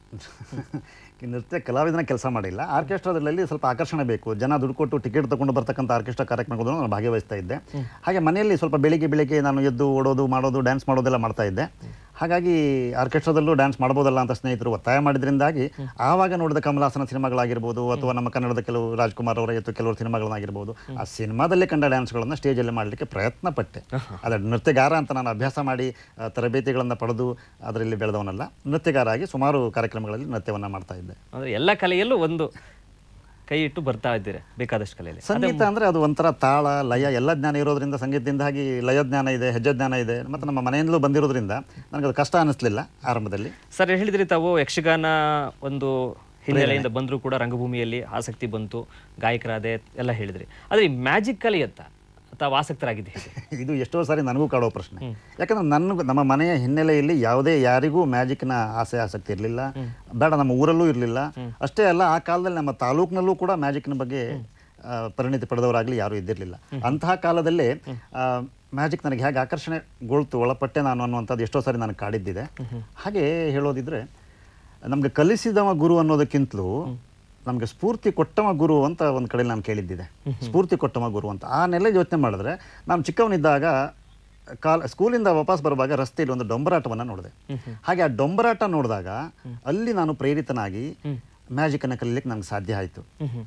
ನೃತ್ಯ ಕಲಾವಿದನ ಕೆಲಸ ಮಾಡಿಲ್ಲ. ಆರ್ಕೆಸ್ಟ್ರಾದಲ್ಲಿ ಸ್ವಲ್ಪ ಆಕರ್ಷಣೆ ಬೇಕು, ಜನ ದುಡ್ಡು ಕೊಟ್ಟು ಟಿಕೆಟ್ ತಗೊಂಡು ಬರ್ತಕ್ಕಂಥ ಆರ್ಕೆಸ್ಟ್ರಾ ಕಾರ್ಯಕ್ರಮಗಳನ್ನು ನಾನು ಭಾಗವಹಿಸ್ತಾ ಇದ್ದೆ. ಹಾಗೆ ಮನೆಯಲ್ಲಿ ಸ್ವಲ್ಪ ಬೆಳಿಗ್ಗೆ ಬೆಳಿಗ್ಗೆ ನಾನು ಎದ್ದು ಓಡೋದು ಮಾಡೋದು ಡ್ಯಾನ್ಸ್ ಮಾಡೋದೆಲ್ಲ ಮಾಡ್ತಾ ಇದ್ದೆ. ಹಾಗಾಗಿ ಆರ್ಕೆಸ್ಟ್ರಾದಲ್ಲೂ ಡ್ಯಾನ್ಸ್ ಮಾಡ್ಬೋದಲ್ಲ ಅಂತ ಸ್ನೇಹಿತರು ಒತ್ತಾಯ ಮಾಡಿದ್ರಿಂದಾಗಿ ಆವಾಗ ನೋಡಿದ ಕಮಲಾಸನ ಸಿನಿಮಾಗಳಾಗಿರ್ಬೋದು ಅಥವಾ ನಮ್ಮ ಕನ್ನಡದ ಕೆಲವು ರಾಜ್ಕುಮಾರ್ ಅವರ ಎತ್ತು ಕೆಲವರು ಸಿನಿಮಾಗಳನ್ನಾಗಿರ್ಬೋದು, ಆ ಸಿನಿಮಾದಲ್ಲಿ ಕಂಡ ಡ್ಯಾನ್ಸ್ಗಳನ್ನು ಸ್ಟೇಜಲ್ಲಿ ಮಾಡಲಿಕ್ಕೆ ಪ್ರಯತ್ನ ಪಟ್ಟೆ. ಅದರ ನೃತ್ಯಗಾರ ಅಂತ ನಾನು ಅಭ್ಯಾಸ ಮಾಡಿ ತರಬೇತಿಗಳನ್ನು ಪಡೆದು ಅದರಲ್ಲಿ ಬೆಳೆದವನಲ್ಲ. ನೃತ್ಯಗಾರ ಆಗಿ ಸುಮಾರು ಕಾರ್ಯಕ್ರಮಗಳಲ್ಲಿ ನೃತ್ಯವನ್ನು ಮಾಡ್ತಾ ಇದ್ದೆ. ಅಂದರೆ ಎಲ್ಲ ಕಲೆಯಲ್ಲೂ ಒಂದು ಕೈ ಇಟ್ಟು ಬರ್ತಾ ಇದ್ದೀರಾ ಬೇಕಾದಷ್ಟು ಕಲೆಯಲ್ಲಿ. ಸಂಗೀತ ಅಂದರೆ ಅದು ಒಂಥರ ತಾಳ ಲಯ ಎಲ್ಲ ಜ್ಞಾನ ಇರೋದ್ರಿಂದ, ಸಂಗೀತದಿಂದಾಗಿ ಲಯ ಜ್ಞಾನ ಇದೆ, ಹೆಜ್ಜೆ ಜ್ಞಾನ ಇದೆ, ಮತ್ತು ನಮ್ಮ ಮನೆಯಿಂದಲೂ ಬಂದಿರೋದ್ರಿಂದ ನನಗೆ ಅದು ಕಷ್ಟ ಅನ್ನಿಸ್ಲಿಲ್ಲ ಆರಂಭದಲ್ಲಿ. ಸರ್ ಹೇಳಿದ್ರಿ ತಾವು ಯಕ್ಷಗಾನ ಒಂದು ಹಿನ್ನೆಲೆಯಿಂದ ಬಂದರೂ ಕೂಡ ರಂಗಭೂಮಿಯಲ್ಲಿ ಆಸಕ್ತಿ ಬಂತು, ಗಾಯಕರಾದೆ ಎಲ್ಲ ಹೇಳಿದ್ರಿ. ಆದರೆ ಈ ಮ್ಯಾಜಿಕ್ ಕಲೆಯತ್ತ ತಾವು ಆಸಕ್ತರಾಗಿದ್ದೆ? ಇದು ಎಷ್ಟೋ ಸಾರಿ ನನಗೂ ಕಾಡೋ ಪ್ರಶ್ನೆ. ಯಾಕಂದ್ರೆ ನನ್ನ ನಮ್ಮ ಮನೆಯ ಹಿನ್ನೆಲೆಯಲ್ಲಿ ಯಾವುದೇ ಯಾರಿಗೂ ಮ್ಯಾಜಿಕ್ನ ಆಸೆ ಆಸಕ್ತಿ ಇರಲಿಲ್ಲ, ಬೇಡ ನಮ್ಮ ಊರಲ್ಲೂ ಇರಲಿಲ್ಲ. ಅಷ್ಟೇ ಅಲ್ಲ, ಆ ಕಾಲದಲ್ಲಿ ನಮ್ಮ ತಾಲೂಕಿನಲ್ಲೂ ಕೂಡ ಮ್ಯಾಜಿಕ್ನ ಬಗ್ಗೆ ಪರಿಣಿತಿ ಪಡೆದವರಾಗಲಿ ಯಾರೂ ಇದ್ದಿರಲಿಲ್ಲ. ಅಂತಹ ಕಾಲದಲ್ಲೇ ಮ್ಯಾಜಿಕ್ ನನಗೆ ಹೇಗೆ ಆಕರ್ಷಣೆಗೊಳ್ತು, ಒಳಪಟ್ಟೆ ನಾನು ಅನ್ನುವಂಥದ್ದು ಎಷ್ಟೋ ಸಾರಿ ನನಗೆ ಕಾಡಿದ್ದಿದೆ. ಹಾಗೆ ಹೇಳೋದಿದ್ರೆ, ನಮಗೆ ಕಲಿಸಿದವ ಗುರು ಅನ್ನೋದಕ್ಕಿಂತಲೂ ನಮಗೆ ಸ್ಫೂರ್ತಿ ಕೊಟ್ಟವ ಗುರು ಅಂತ ಒಂದು ಕಡೆ ನಾನು ಕೇಳಿದ್ದಿದೆ. ಸ್ಫೂರ್ತಿ ಕೊಟ್ಟವ ಗುರು ಅಂತ ಆ ನೆಲೆ ಯೋಚನೆ ಮಾಡಿದ್ರೆ, ನಾನು ಚಿಕ್ಕವನಿದ್ದಾಗ ಕಾಲ ಸ್ಕೂಲಿಂದ ವಾಪಸ್ ಬರುವಾಗ ರಸ್ತೆಯಲ್ಲಿ ಒಂದು ಡೊಂಬರಾಟವನ್ನು ನೋಡಿದೆ. ಹಾಗೆ ಆ ಡೊಂಬರಾಟ ನೋಡಿದಾಗ ಅಲ್ಲಿ ನಾನು ಪ್ರೇರಿತನಾಗಿ ಮ್ಯಾಜಿಕನ್ನು ಕಲೀಲಿಕ್ಕೆ ನನಗೆ ಸಾಧ್ಯ ಆಯಿತು.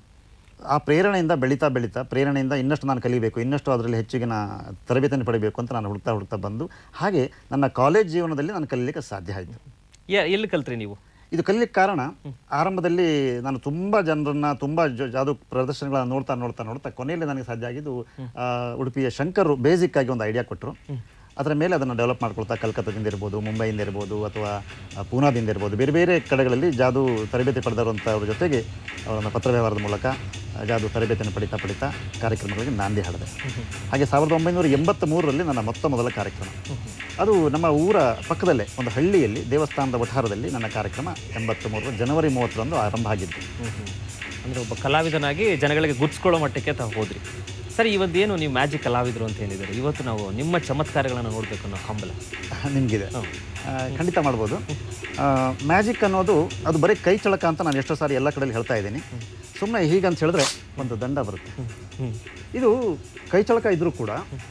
ಆ ಪ್ರೇರಣೆಯಿಂದ ಬೆಳೀತಾ ಬೆಳೀತಾ ಪ್ರೇರಣೆಯಿಂದ ಇನ್ನಷ್ಟು ನಾನು ಕಲಿಬೇಕು, ಇನ್ನಷ್ಟು ಅದರಲ್ಲಿ ಹೆಚ್ಚಿನ ತರಬೇತಿಯನ್ನು ಪಡಿಬೇಕು ಅಂತ ನಾನು ಹುಡುಕ್ತಾ ಹುಡುಕ್ತಾ ಬಂದು, ಹಾಗೆ ನನ್ನ ಕಾಲೇಜ್ ಜೀವನದಲ್ಲಿ ನಾನು ಕಲೀಲಿಕ್ಕೆ ಸಾಧ್ಯ ಆಯಿತು. ಎಲ್ಲಿ ಕಲ್ತ್ರಿ ನೀವು? ಇದು ಕಲಿಲಿಕ್ಕೆ ಕಾರಣ, ಆರಂಭದಲ್ಲಿ ನಾನು ತುಂಬ ಜನರನ್ನ ತುಂಬ ಜಾದು ಪ್ರದರ್ಶನಗಳನ್ನು ನೋಡ್ತಾ ನೋಡ್ತಾ ನೋಡ್ತಾ ಕೊನೆಯಲ್ಲಿ ನನಗೆ ಸಾಧ್ಯ ಆಗಿದ್ದು ಉಡುಪಿಯ ಶಂಕರ್ ಬೇಸಿಕ್ ಆಗಿ ಒಂದು ಐಡಿಯಾ ಕೊಟ್ಟರು. ಅದರ ಮೇಲೆ ಅದನ್ನು ಡೆವಲಪ್ ಮಾಡ್ಕೊಳ್ತಾ ಕಲ್ಕತ್ತಾದಿಂದ ಇರ್ಬೋದು, ಮುಂಬೈಯಿಂದ ಇರ್ಬೋದು, ಅಥವಾ ಪೂನಾದಿಂದ ಇರ್ಬೋದು, ಬೇರೆ ಬೇರೆ ಕಡೆಗಳಲ್ಲಿ ಜಾದು ತರಬೇತಿ ಪಡೆದವರಂಥವ್ರ ಜೊತೆಗೆ ಅವರನ್ನು ಪತ್ರ ವ್ಯವಹಾರದ ಮೂಲಕ ಜಾದು ತರಬೇತಿಯನ್ನು ಪಡಿತಾ ಪಡಿತಾ ಕಾರ್ಯಕ್ರಮಗಳಿಗೆ ನಾಂದಿ ಹಾಡಿದೆ. ಹಾಗೆ ಸಾವಿರದ ಒಂಬೈನೂರ ಎಂಬತ್ತ ಮೂರರಲ್ಲಿ ನನ್ನ ಮೊತ್ತ ಮೊದಲ ಕಾರ್ಯಕ್ರಮ, ಅದು ನಮ್ಮ ಊರ ಪಕ್ಕದಲ್ಲೇ ಒಂದು ಹಳ್ಳಿಯಲ್ಲಿ ದೇವಸ್ಥಾನದ ವಠಾರದಲ್ಲಿ ನನ್ನ ಕಾರ್ಯಕ್ರಮ ಎಂಬತ್ತ ಮೂರರ ಜನವರಿ ಮೂವತ್ತರಂದು ಆರಂಭ ಆಗಿದ್ದು. ಅಂದರೆ ಒಬ್ಬ ಕಲಾವಿದನಾಗಿ ಜನಗಳಿಗೆ ಗುರ್ತಿಸ್ಕೊಳ್ಳೋ ಮಟ್ಟಕ್ಕೆ ತಾವು ಹೋದ್ರಿ. ಸರಿ, ಇವತ್ತೇನು ನೀವು ಮ್ಯಾಜಿಕ್ ಕಲಾವಿದರು ಅಂತ ಏನಿದ್ದಾರೆ, ಇವತ್ತು ನಾವು ನಿಮ್ಮ ಚಮತ್ಕಾರಗಳನ್ನು ನೋಡಬೇಕು ಅನ್ನೋ ಹಂಬಲ ನಿಮಗಿದೆ. ಖಂಡಿತ ಮಾಡ್ಬೋದು. ಮ್ಯಾಜಿಕ್ ಅನ್ನೋದು ಅದು ಬರೀ ಕೈ ಚಳಕ ಅಂತ ನಾನು ಎಷ್ಟೋ ಸಾರಿ ಎಲ್ಲ ಕಡೆಯಲ್ಲಿ ಹೇಳ್ತಾ ಇದ್ದೀನಿ. ಸುಮ್ಮನೆ ಹೀಗಂತ ಹೇಳಿದ್ರೆ ಒಂದು ದಂಡ ಬರುತ್ತೆ. ಇದು ಕೈ ಚಳಕ ಇದ್ರೂ ಕೂಡ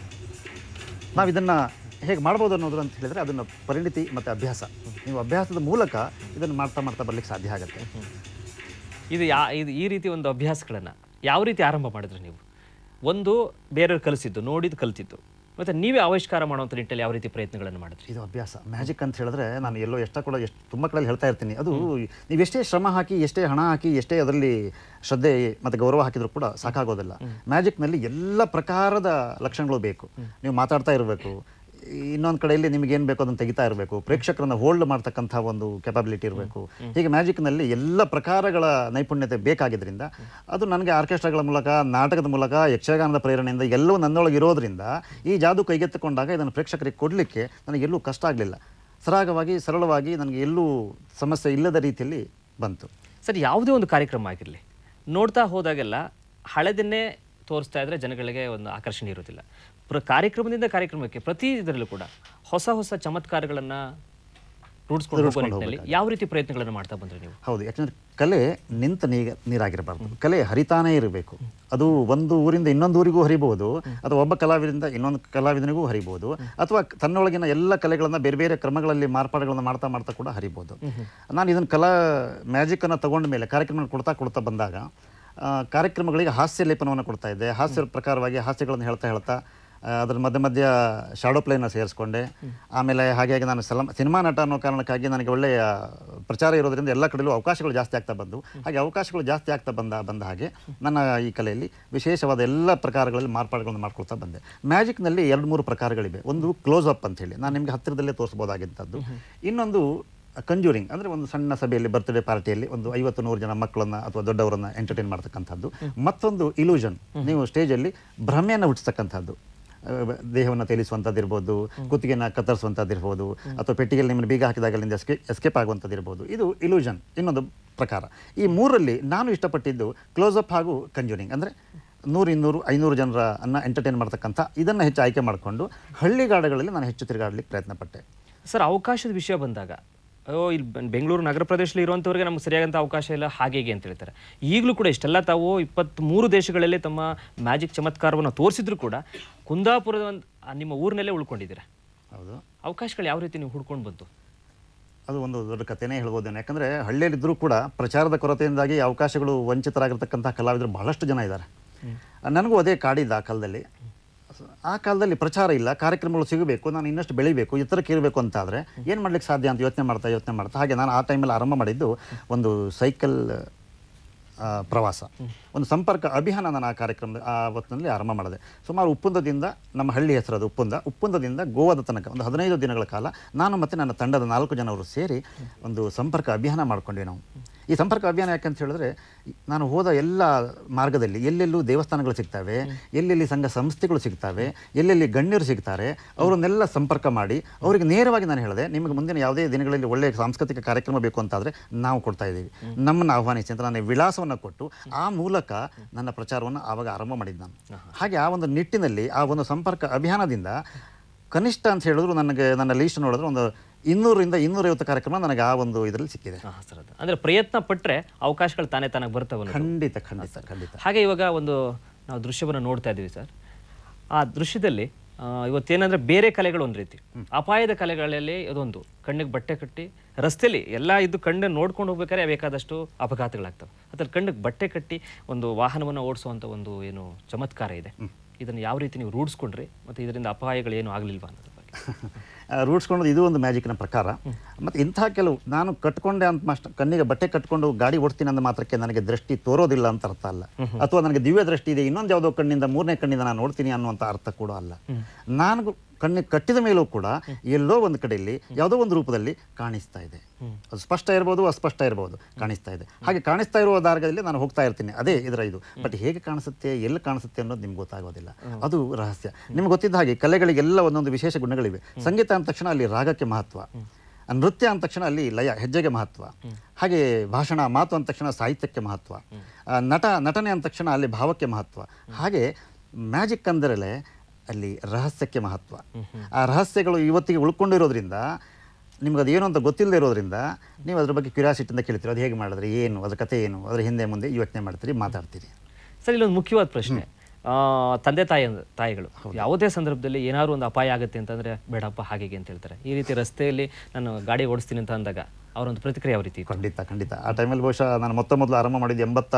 ನಾವು ಇದನ್ನು ಹೇಗೆ ಮಾಡ್ಬೋದು ಅನ್ನೋದು ಅಂತ ಹೇಳಿದರೆ ಅದನ್ನು ಪರಿಣಿತಿ ಮತ್ತು ಅಭ್ಯಾಸ, ನೀವು ಅಭ್ಯಾಸದ ಮೂಲಕ ಇದನ್ನು ಮಾಡ್ತಾ ಮಾಡ್ತಾ ಬರಲಿಕ್ಕೆ ಸಾಧ್ಯ ಆಗುತ್ತೆ. ಇದು ಯಾ ಇದು ಈ ರೀತಿ ಒಂದು ಅಭ್ಯಾಸಗಳನ್ನು ಯಾವ ರೀತಿ ಆರಂಭ ಮಾಡಿದ್ರಿ ನೀವು? ಒಂದು ಬೇರೆಯವ್ರು ಕಲಿಸಿದ್ದು, ನೋಡಿದ್ದು ಕಲಿತಿದ್ದು, ಮತ್ತು ನೀವೇ ಆವಿಷ್ಕಾರ ಮಾಡುವಂಥ ನಿಟ್ಟಲ್ಲಿ ಯಾವ ರೀತಿ ಪ್ರಯತ್ನಗಳನ್ನು ಮಾಡಿದ್ರಿ? ಇದು ಅಭ್ಯಾಸ. ಮ್ಯಾಜಿಕ್ ಅಂತ ಹೇಳಿದ್ರೆ ನಾನು ಎಲ್ಲೋ ಎಷ್ಟ ಕೂಡ ಎಷ್ಟು ತುಂಬ ಕಡೆಯಲ್ಲಿ ಹೇಳ್ತಾ ಇರ್ತೀನಿ, ಅದು ನೀವೆಷ್ಟೇ ಶ್ರಮ ಹಾಕಿ, ಎಷ್ಟೇ ಹಣ ಹಾಕಿ, ಎಷ್ಟೇ ಅದರಲ್ಲಿ ಶ್ರದ್ಧೆ ಮತ್ತು ಗೌರವ ಹಾಕಿದರೂ ಕೂಡ ಸಾಕಾಗೋದಿಲ್ಲ. ಮ್ಯಾಜಿಕ್ನಲ್ಲಿ ಎಲ್ಲ ಪ್ರಕಾರದ ಲಕ್ಷಣಗಳು ಬೇಕು. ನೀವು ಮಾತಾಡ್ತಾ ಇರಬೇಕು, ಇನ್ನೊಂದು ಕಡೆಯಲ್ಲಿ ನಿಮ್ಗೆ ಏನು ಬೇಕೋ ಅದನ್ನು ತೆಗಿತಾ ಇರಬೇಕು, ಪ್ರೇಕ್ಷಕರನ್ನ ಹೋಲ್ಡ್ ಮಾಡ್ತಕ್ಕಂಥ ಒಂದು ಕೆಪಾಬಿಲಿಟಿ ಇರಬೇಕು. ಹೀಗೆ ಮ್ಯಾಜಿಕ್ನಲ್ಲಿ ಎಲ್ಲ ಪ್ರಕಾರಗಳ ನೈಪುಣ್ಯತೆ ಬೇಕಾಗಿದ್ದರಿಂದ ಅದು ನನಗೆ ಆರ್ಕೆಸ್ಟ್ರಾಗಳ ಮೂಲಕ, ನಾಟಕದ ಮೂಲಕ, ಯಕ್ಷಗಾನದ ಪ್ರೇರಣೆಯಿಂದ ಎಲ್ಲವೂ ನನ್ನೊಳಗೆ ಇರೋದ್ರಿಂದ ಈ ಜಾದು ಕೈಗೆತ್ತಿಕೊಂಡಾಗ ಇದನ್ನು ಪ್ರೇಕ್ಷಕರಿಗೆ ಕೊಡಲಿಕ್ಕೆ ನನಗೆಲ್ಲೂ ಕಷ್ಟ ಆಗಲಿಲ್ಲ. ಸರಾಗವಾಗಿ ಸರಳವಾಗಿ ನನಗೆ ಎಲ್ಲೂ ಸಮಸ್ಯೆ ಇಲ್ಲದ ರೀತಿಯಲ್ಲಿ ಬಂತು. ಸರಿ, ಯಾವುದೇ ಒಂದು ಕಾರ್ಯಕ್ರಮ ಆಗಿರಲಿ, ನೋಡ್ತಾ ಹೋದಾಗೆಲ್ಲ ಹಳೆದನ್ನೇ ತೋರಿಸ್ತಾ ಇದ್ರೆ ಜನಗಳಿಗೆ ಒಂದು ಆಕರ್ಷಣೆ ಇರೋದಿಲ್ಲ. ಪ್ರ ಕಾರ್ಯಕ್ರಮದಿಂದ ಕಾರ್ಯಕ್ರಮಕ್ಕೆ ಪ್ರತಿ ಇದರಲ್ಲೂ ಕೂಡ ಹೊಸ ಹೊಸ ಚಮತ್ಕಾರಗಳನ್ನು ರೂಢಿಸ್ಕೊಂಡು ಹೋಗೋ ನಿಟ್ಟಿನಲ್ಲಿ ಯಾವ ರೀತಿ ಪ್ರಯತ್ನಗಳನ್ನು ಮಾಡ್ತಾ ಬಂದ್ರಿ ನೀವು? ಹೌದು, ಯಾಕಂದರೆ ಕಲೆ ನಿಂತ ನೀಗ ನೀರಾಗಿರಬಾರ್ದು. ಕಲೆ ಹರಿತಾನೇ ಇರಬೇಕು. ಅದು ಒಂದು ಊರಿಂದ ಇನ್ನೊಂದು ಊರಿಗೂ ಹರಿಬಹುದು, ಅಥವಾ ಒಬ್ಬ ಕಲಾವಿದರಿಂದ ಇನ್ನೊಂದು ಕಲಾವಿದನಿಗೂ ಹರಿಬಹುದು, ಅಥವಾ ತನ್ನೊಳಗಿನ ಎಲ್ಲ ಕಲೆಗಳನ್ನು ಬೇರೆ ಬೇರೆ ಕ್ರಮಗಳಲ್ಲಿ ಮಾರ್ಪಾಡುಗಳನ್ನು ಮಾಡ್ತಾ ಮಾಡ್ತಾ ಕೂಡ ಹರಿಬೋದು. ನಾನು ಇದನ್ನು ಕಲಾ ಮ್ಯಾಜಿಕನ್ನು ತಗೊಂಡ ಮೇಲೆ ಕಾರ್ಯಕ್ರಮ ಕೊಡ್ತಾ ಕೊಡ್ತಾ ಬಂದಾಗ ಕಾರ್ಯಕ್ರಮಗಳಿಗೆ ಹಾಸ್ಯ ಲೇಪನವನ್ನು ಕೊಡ್ತಾ ಇದ್ದೆ. ಹಾಸ್ಯ ಪ್ರಕಾರವಾಗಿ ಹಾಸ್ಯಗಳನ್ನು ಹೇಳ್ತಾ ಹೇಳ್ತಾ ಅದ್ರ ಮಧ್ಯ ಮಧ್ಯ ಶಾಡೋ ಪ್ಲೇನ ಸೇರಿಸ್ಕೊಂಡೆ. ಆಮೇಲೆ ಹಾಗೆ ಹಾಗೆ ನಾನು ಸಲ ಸಿನಿಮಾ ನಟ ಅನ್ನೋ ಕಾರಣಕ್ಕಾಗಿ ನನಗೆ ಒಳ್ಳೆಯ ಪ್ರಚಾರ ಇರೋದ್ರಿಂದ ಎಲ್ಲ ಕಡೆಯಲ್ಲೂ ಅವಕಾಶಗಳು ಜಾಸ್ತಿ ಆಗ್ತಾ ಬಂದು, ಹಾಗೆ ಅವಕಾಶಗಳು ಜಾಸ್ತಿ ಆಗ್ತಾ ಬಂದ ಬಂದ ಹಾಗೆ ನನ್ನ ಈ ಕಲೆಯಲ್ಲಿ ವಿಶೇಷವಾದ ಎಲ್ಲ ಪ್ರಕಾರಗಳಲ್ಲಿ ಮಾರ್ಪಾಡುಗಳನ್ನು ಮಾಡ್ಕೊಳ್ತಾ ಬಂದೆ. ಮ್ಯಾಜಿಕ್ನಲ್ಲಿ ಎರಡು ಮೂರು ಪ್ರಕಾರಗಳಿವೆ. ಒಂದು ಕ್ಲೋಸ್ ಅಪ್ ಅಂತ ಹೇಳಿ ನಾನು ನಿಮಗೆ ಹತ್ತಿರದಲ್ಲೇ ತೋರಿಸ್ಬೋದಾಗಿದ್ದದ್ದು. ಇನ್ನೊಂದು ಕಂಜೂರಿಂಗ್ ಅಂದರೆ ಒಂದು ಸಣ್ಣ ಸಭೆಯಲ್ಲಿ ಬರ್ತ್ಡೇ ಪಾರ್ಟಿಯಲ್ಲಿ ಒಂದು ಐವತ್ತು ನೂರು ಜನ ಮಕ್ಕಳನ್ನು ಅಥವಾ ದೊಡ್ಡವರನ್ನು ಎಂಟರ್ಟೈನ್ ಮಾಡ್ತಕ್ಕಂಥದ್ದು. ಮತ್ತೊಂದು ಇಲ್ಯೂಷನ್, ನೀವು ಸ್ಟೇಜಲ್ಲಿ ಭ್ರಮೆಯನ್ನು ಹುಟ್ಟಿಸ್ತಕ್ಕಂಥದ್ದು, ದೇಹವನ್ನು ತೇಲಿಸುವಂಥದ್ದು ಇರ್ಬೋದು, ಕುತ್ತಿಗೆನ ಕತ್ತರಿಸುವಂಥದ್ದು ಇರ್ಬೋದು, ಅಥವಾ ಪೆಟ್ಟಿಗೆಯಲ್ಲಿ ನಿಮ್ಮನ್ನು ಬೀಗ ಹಾಕಿದಾಗ ಅಲ್ಲಿಂದ ಎಸ್ಕೇ ಎಸ್ಕೇಪ್ ಆಗುವಂಥದ್ದು ಇರ್ಬೋದು. ಇದು ಇಲ್ಯೂಷನ್ ಇನ್ನೊಂದು ಪ್ರಕಾರ. ಈ ಮೂರಲ್ಲಿ ನಾನು ಇಷ್ಟಪಟ್ಟಿದ್ದು ಕ್ಲೋಸಪ್ ಹಾಗೂ ಕಂಜೂರಿಂಗ್. ಅಂದರೆ ನೂರು ಇನ್ನೂರು ಐನೂರು ಜನರ ಅನ್ನ ಎಂಟರ್ಟೈನ್ ಮಾಡ್ತಕ್ಕಂಥ ಇದನ್ನು ಹೆಚ್ಚು ಆಯ್ಕೆ ಮಾಡಿಕೊಂಡು ಹಳ್ಳಿಗಾಡುಗಳಲ್ಲಿ ನಾನು ಹೆಚ್ಚು ತಿರುಗಾಡಲಿಕ್ಕೆ ಪ್ರಯತ್ನ ಪಟ್ಟೆ. ಸರ್, ಅವಕಾಶದ ವಿಷಯ ಬಂದಾಗ ಅಯ್ಯೋ ಇಲ್ಲಿ ಬೆಂಗಳೂರು ನಗರ ಪ್ರದೇಶದಲ್ಲಿ ಇರುವಂಥವ್ರಿಗೆ ನಮ್ಗೆ ಸರಿಯಾದಂಥ ಅವಕಾಶ ಇಲ್ಲ ಹಾಗೆ ಅಂತ ಹೇಳ್ತಾರೆ. ಈಗಲೂ ಕೂಡ ಇಷ್ಟೆಲ್ಲ ತಾವು ಇಪ್ಪತ್ತ್ಮೂರು ದೇಶಗಳಲ್ಲಿ ತಮ್ಮ ಮ್ಯಾಜಿಕ್ ಚಮತ್ಕಾರವನ್ನು ತೋರಿಸಿದ್ರು ಕೂಡ ಕುಂದಾಪುರದ ಒಂದು ನಿಮ್ಮ ಊರಿನಲ್ಲೇ ಉಳ್ಕೊಂಡಿದ್ದೀರಾ. ಹೌದು. ಅವಕಾಶಗಳು ಯಾವ ರೀತಿ ನೀವು ಹುಡ್ಕೊಂಡು ಬಂತು? ಅದು ಒಂದು ದೊಡ್ಡ ಕಥೆನೇ ಹೇಳ್ಬೋದೇನೋ. ಯಾಕಂದರೆ ಹಳ್ಳಿಯಲ್ಲಿದ್ದರೂ ಕೂಡ ಪ್ರಚಾರದ ಕೊರತೆಯಿಂದಾಗಿ ಅವಕಾಶಗಳು ವಂಚಿತರಾಗಿರ್ತಕ್ಕಂಥ ಕಲಾವಿದರು ಬಹಳಷ್ಟು ಜನ ಇದ್ದಾರೆ. ನನಗೂ ಅದೇ ಕಾಡಿದ್ದ ಆ ಕಾಲದಲ್ಲಿ. ಆ ಕಾಲದಲ್ಲಿ ಪ್ರಚಾರ ಇಲ್ಲ, ಕಾರ್ಯಕ್ರಮಗಳು ಸಿಗಬೇಕು, ನಾನು ಇನ್ನಷ್ಟು ಬೆಳಿಬೇಕು, ಎತ್ತರಕ್ಕೆ ಇರಬೇಕು ಅಂತಾದರೆ ಏನು ಮಾಡ್ಲಿಕ್ಕೆ ಸಾಧ್ಯ ಅಂತ ಯೋಚನೆ ಮಾಡ್ತಾ ಯೋಚನೆ ಮಾಡ್ತಾ ಹಾಗೆ ನಾನು ಆ ಟೈಮಲ್ಲಿ ಆರಂಭ ಮಾಡಿದ್ದು ಒಂದು ಸೈಕಲ್ ಪ್ರವಾಸ, ಒಂದು ಸಂಪರ್ಕ ಅಭಿಯಾನ ನಾನು ಆ ಕಾರ್ಯಕ್ರಮದ ಆ ಹೊತ್ತಿನಲ್ಲಿ ಆರಂಭ ಮಾಡಿದೆ. ಸುಮಾರು ಉಪ್ಪುಂದದಿಂದ, ನಮ್ಮ ಹಳ್ಳಿ ಹೆಸರದು ಉಪ್ಪುಂದ, ಉಪ್ಪುಂದದಿಂದ ಗೋವಾದ ತನಕ ಒಂದು ಹದಿನೈದು ದಿನಗಳ ಕಾಲ ನಾನು ಮತ್ತು ನನ್ನ ತಂಡದ ನಾಲ್ಕು ಜನರು ಸೇರಿ ಒಂದು ಸಂಪರ್ಕ ಅಭಿಯಾನ ಮಾಡಿಕೊಂಡ್ವಿ ನಾವು. ಈ ಸಂಪರ್ಕ ಅಭಿಯಾನ ಯಾಕಂತ ಹೇಳಿದ್ರೆ, ನಾನು ಹೋದ ಎಲ್ಲ ಮಾರ್ಗದಲ್ಲಿ ಎಲ್ಲೆಲ್ಲೂ ದೇವಸ್ಥಾನಗಳು ಸಿಗ್ತವೆ, ಎಲ್ಲೆಲ್ಲಿ ಸಂಘ ಸಂಸ್ಥೆಗಳು ಸಿಗ್ತವೆ, ಎಲ್ಲೆಲ್ಲಿ ಗಣ್ಯರು ಸಿಗ್ತಾರೆ, ಅವರನ್ನೆಲ್ಲ ಸಂಪರ್ಕ ಮಾಡಿ ಅವರಿಗೆ ನೇರವಾಗಿ ನಾನು ಹೇಳಿದೆ, ನಿಮಗೆ ಮುಂದಿನ ಯಾವುದೇ ದಿನಗಳಲ್ಲಿ ಒಳ್ಳೆಯ ಸಾಂಸ್ಕೃತಿಕ ಕಾರ್ಯಕ್ರಮ ಬೇಕು ಅಂತಾದರೆ ನಾವು ಕೊಡ್ತಾ ಇದ್ದೀವಿ, ನಮ್ಮನ್ನು ಆಹ್ವಾನಿಸಿ ಅಂತ ನಾನು ವಿಳಾಸವನ್ನು ಕೊಟ್ಟು ಆ ಮೂಲಕ ನನ್ನ ಪ್ರಚಾರವನ್ನು ಆವಾಗ ಆರಂಭ ಮಾಡಿದ್ದು ನಾನು. ಹಾಗೆ ಆ ಒಂದು ನಿಟ್ಟಿನಲ್ಲಿ ಆ ಒಂದು ಸಂಪರ್ಕ ಅಭಿಯಾನದಿಂದ ಕನಿಷ್ಠ ಅಂತ ಹೇಳಿದ್ರು ನನಗೆ ನನ್ನ ಲೀಸ್ಟ್ ನೋಡಿದ್ರೆ ಒಂದು ಇನ್ನೂರಿಂದ ಇನ್ನೂರೈವತ್ತು ಕಾರ್ಯಕ್ರಮ ನನಗೆ ಆ ಒಂದು ಇದರಲ್ಲಿ ಸಿಕ್ಕಿದೆ. ಅಂದರೆ ಪ್ರಯತ್ನ ಪಟ್ಟರೆ ಅವಕಾಶಗಳು ತಾನೇ ತಾನಾಗಿ ಬರ್ತವೆ. ಖಂಡಿತ ಖಂಡಿತ ಖಂಡಿತ. ಹಾಗೆ ಇವಾಗ ಒಂದು ನಾವು ದೃಶ್ಯವನ್ನು ನೋಡ್ತಾ ಇದ್ದೀವಿ ಸರ್. ಆ ದೃಶ್ಯದಲ್ಲಿ ಇವತ್ತೇನಂದ್ರೆ ಬೇರೆ ಕಲೆಗಳು ಒಂದು ರೀತಿ, ಅಪಾಯದ ಕಲೆಗಳಲ್ಲಿ ಅದೊಂದು ಕಣ್ಣಿಗೆ ಬಟ್ಟೆ ಕಟ್ಟಿ ರಸ್ತೆಯಲ್ಲಿ ಎಲ್ಲ ಇದು ಕಣ್ಣು ನೋಡ್ಕೊಂಡು ಹೋಗ್ಬೇಕಾದ್ರೆ ಬೇಕಾದಷ್ಟು ಅಪಘಾತಗಳಾಗ್ತವೆ. ಅದ್ರಲ್ಲಿ ಕಣ್ಣಿಗೆ ಬಟ್ಟೆ ಕಟ್ಟಿ ಒಂದು ವಾಹನವನ್ನು ಓಡಿಸುವಂಥ ಒಂದು ಏನು ಚಮತ್ಕಾರ ಇದೆ, ಇದನ್ನು ಯಾವ ರೀತಿ ನೀವು ರೂಢಿಸ್ಕೊಂಡ್ರಿ ಮತ್ತು ಇದರಿಂದ ಅಪಾಯಗಳು ಏನು ಆಗಲಿಲ್ವಾ ಅನ್ನೋದ್ರ ಬಗ್ಗೆ? ರೂಢಿಸ್ಕೊಳ್ಳೋದು ಇದು ಒಂದು ಮ್ಯಾಜಿಕ್ನ ಪ್ರಕಾರ. ಮತ್ತು ಇಂಥ ಕೆಲವು ನಾನು ಕಟ್ಕೊಂಡೆ ಅಂತ ಮಾಸ್ಟ್ ಕಣ್ಣಿಗೆ ಬಟ್ಟೆ ಕಟ್ಕೊಂಡು ಗಾಡಿ ಓಡಿಸ್ತೀನಿ ಅಂದ ಮಾತ್ರಕ್ಕೆ ನನಗೆ ದೃಷ್ಟಿ ತೋರೋದಿಲ್ಲ ಅಂತ ಅರ್ಥ ಅಲ್ಲ, ಅಥವಾ ನನಗೆ ದಿವ್ಯ ದೃಷ್ಟಿ ಇದೆ ಇನ್ನೊಂದು ಯಾವುದೋ ಕಣ್ಣಿಂದ ಮೂರನೇ ಕಣ್ಣಿಂದ ನಾನು ನೋಡ್ತೀನಿ ಅನ್ನುವಂಥ ಅರ್ಥ ಕೂಡ ಅಲ್ಲ. ನಾನು ಕಣ್ಣಿಗೆ ಕಟ್ಟಿದ ಮೇಲೂ ಕೂಡ ಎಲ್ಲೋ ಒಂದು ಕಡೆಯಲ್ಲಿ ಯಾವುದೋ ಒಂದು ರೂಪದಲ್ಲಿ ಕಾಣಿಸ್ತಾ ಇದೆ. ಅದು ಸ್ಪಷ್ಟ ಇರ್ಬೋದು, ಅಸ್ಪಷ್ಟ ಇರ್ಬೋದು, ಕಾಣಿಸ್ತಾ ಇದೆ. ಹಾಗೆ ಕಾಣಿಸ್ತಾ ಇರುವ ಮಾರ್ಗದಲ್ಲಿ ನಾನು ಹೋಗ್ತಾ ಇರ್ತೀನಿ, ಅದೇ ಇದರ ಇದು. ಬಟ್ ಹೇಗೆ ಕಾಣಿಸುತ್ತೆ, ಎಲ್ಲಿ ಕಾಣಿಸುತ್ತೆ ಅನ್ನೋದು ನಿಮ್ಗೆ ಗೊತ್ತಾಗೋದಿಲ್ಲ, ಅದು ರಹಸ್ಯ. ನಿಮ್ಗೆ ಗೊತ್ತಿದ್ದ ಹಾಗೆ ಕಲೆಗಳಿಗೆಲ್ಲ ಒಂದೊಂದು ವಿಶೇಷ ಗುಣಗಳಿವೆ. ಸಂಗೀತ ಅಂದ ತಕ್ಷಣ ಅಲ್ಲಿ ರಾಗಕ್ಕೆ ಮಹತ್ವ, ನೃತ್ಯ ಅಂದ ತಕ್ಷಣ ಅಲ್ಲಿ ಲಯ ಹೆಜ್ಜೆಗೆ ಮಹತ್ವ, ಹಾಗೆ ಭಾಷಣ ಮಾತು ಅಂದ ತಕ್ಷಣ ಸಾಹಿತ್ಯಕ್ಕೆ ಮಹತ್ವ, ನಟ ನಟನೆ ಅಂದ ತಕ್ಷಣ ಅಲ್ಲಿ ಭಾವಕ್ಕೆ ಮಹತ್ವ. ಹಾಗೆ ಮ್ಯಾಜಿಕ್ ಅಂದರಲ್ಲೇ ಅಲ್ಲಿ ರಹಸ್ಯಕ್ಕೆ ಮಹತ್ವ. ಆ ರಹಸ್ಯಗಳು ಇವತ್ತಿಗೆ ಉಳ್ಕೊಂಡಿರೋದ್ರಿಂದ ನಿಮ್ಗೆ ಅದೇನು ಅಂತ ಗೊತ್ತಿಲ್ಲದೆ ಇರೋದ್ರಿಂದ ನೀವು ಅದ್ರ ಬಗ್ಗೆ ಕ್ಯೂರಿಯಾಸಿಟಿಯಿಂದ ಕೇಳ್ತೀರಿ, ಅದು ಹೇಗೆ ಮಾಡಿದ್ರೆ ಏನು, ಅದ್ರ ಕಥೆ ಏನು, ಅದ್ರ ಹಿಂದೆ ಮುಂದೆ ಯೋಚನೆ ಮಾಡ್ತೀರಿ, ಮಾತಾಡ್ತೀರಿ. ಸರ್, ಇಲ್ಲೊಂದು ಮುಖ್ಯವಾದ ಪ್ರಶ್ನೆ, ತಂದೆ ತಾಯಿ ತಾಯಿಗಳು ಯಾವುದೇ ಸಂದರ್ಭದಲ್ಲಿ ಏನಾದ್ರು ಒಂದು ಅಪಾಯ ಆಗುತ್ತೆ ಅಂತಂದ್ರೆ ಬೇಡಪ್ಪ ಹಾಗೆ ಅಂತ ಹೇಳ್ತಾರೆ. ಈ ರೀತಿ ರಸ್ತೆಯಲ್ಲಿ ನಾನು ಗಾಡಿ ಓಡಿಸ್ತೀನಿ ಅಂತ ಅಂದಾಗ ಅವರೊಂದು ಪ್ರತಿಕ್ರಿಯೆ ಯಾವ ರೀತಿ? ಖಂಡಿತ ಖಂಡಿತ. ಆ ಟೈಮಲ್ಲಿ ಬಹುಶಃ ನಾನು ಮೊತ್ತ ಮೊದಲು ಆರಂಭ ಮಾಡಿದ್ದು ಎಂಬತ್ತ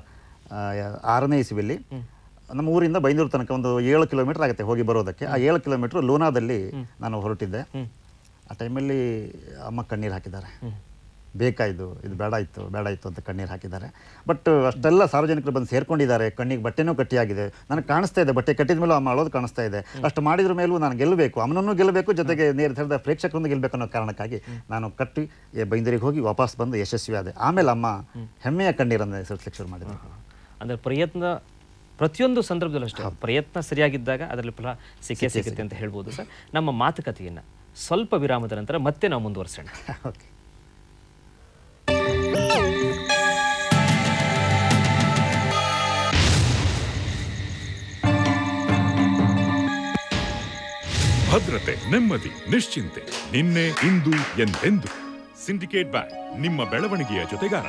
ಆರನೇ ಇಸ್ವಿಯಲ್ಲಿ. ನಮ್ಮ ಊರಿಂದ ಬೈಂದೂರು ತನಕ ಒಂದು ಏಳು ಕಿಲೋಮೀಟರ್ ಆಗುತ್ತೆ ಹೋಗಿ ಬರೋದಕ್ಕೆ. ಆ ಏಳು ಕಿಲೋಮೀಟರ್ ಲೂನಾದಲ್ಲಿ ನಾನು ಹೊರಟಿದ್ದೆ. ಆ ಟೈಮಲ್ಲಿ ಅಮ್ಮ ಕಣ್ಣೀರು ಹಾಕಿದ್ದಾರೆ, ಬೇಕಾಯಿತು, ಇದು ಬೇಡ ಇತ್ತು ಬೇಡ ಇತ್ತು ಅಂತ ಕಣ್ಣೀರು ಹಾಕಿದ್ದಾರೆ. ಬಟ್ ಅಷ್ಟೆಲ್ಲ ಸಾರ್ವಜನಿಕರು ಬಂದು ಸೇರ್ಕೊಂಡಿದ್ದಾರೆ, ಕಣ್ಣಿಗೆ ಬಟ್ಟೆನೂ ಕಟ್ಟಿಯಾಗಿದೆ, ನನಗೆ ಕಾಣಿಸ್ತಾ ಇದೆ, ಬಟ್ಟೆ ಕಟ್ಟಿದ ಮೇಲೂ ಅಮ್ಮ ಅಳೋದು ಕಾಣಿಸ್ತಾ ಇದೆ. ಅಷ್ಟು ಮಾಡಿದ್ರ ಮೇಲೂ ನಾನು ಗೆಲ್ಲಬೇಕು, ಅಮ್ಮನನ್ನು ಗೆಲ್ಲಬೇಕು, ಜೊತೆಗೆ ನೇರ ಥರದ ಪ್ರೇಕ್ಷಕರನ್ನು ಗೆಲ್ಲಬೇಕು ಅನ್ನೋ ಕಾರಣಕ್ಕಾಗಿ ನಾನು ಕಟ್ಟಿ ಬೈಂದೂರಿಗೆ ಹೋಗಿ ವಾಪಸ್ ಬಂದು ಯಶಸ್ವಿ ಆದೆ. ಆಮೇಲೆ ಅಮ್ಮ ಹೆಮ್ಮೆಯ ಕಣ್ಣೀರನ್ನು ಸುರಿಸ್ಲಿಕ್ಕೆ ಶುರು ಮಾಡಿದ್ರು. ಅಂದರೆ ಪ್ರಯತ್ನ ಪ್ರತಿಯೊಂದು ಸಂದರ್ಭದಲ್ಲೂ ಅಷ್ಟೇ, ಪ್ರಯತ್ನ ಸರಿಯಾಗಿದ್ದಾಗ ಅದರಲ್ಲಿ ಫಲ ಸಿಕ್ಕೇ ಸಿಗುತ್ತೆ ಅಂತ ಹೇಳ್ಬೋದು. ಸರ್, ನಮ್ಮ ಮಾತುಕತೆಯನ್ನು ಸ್ವಲ್ಪ ವಿರಾಮದ ನಂತರ ಮತ್ತೆ ನಾವು ಮುಂದುವರಿಸೋಣ. ಓಕೆ. ಭದ್ರತೆ, ನೆಮ್ಮದಿ, ನಿಶ್ಚಿಂತೆ, ನಿನ್ನೆ ಇಂದು ಎಂದೆಂದು. ಸಿಂಡಿಕೇಟ್ ಬ್ಯಾಂಕ್, ನಿಮ್ಮ ಬೆಳವಣಿಗೆಯ ಜೊತೆಗಾರ.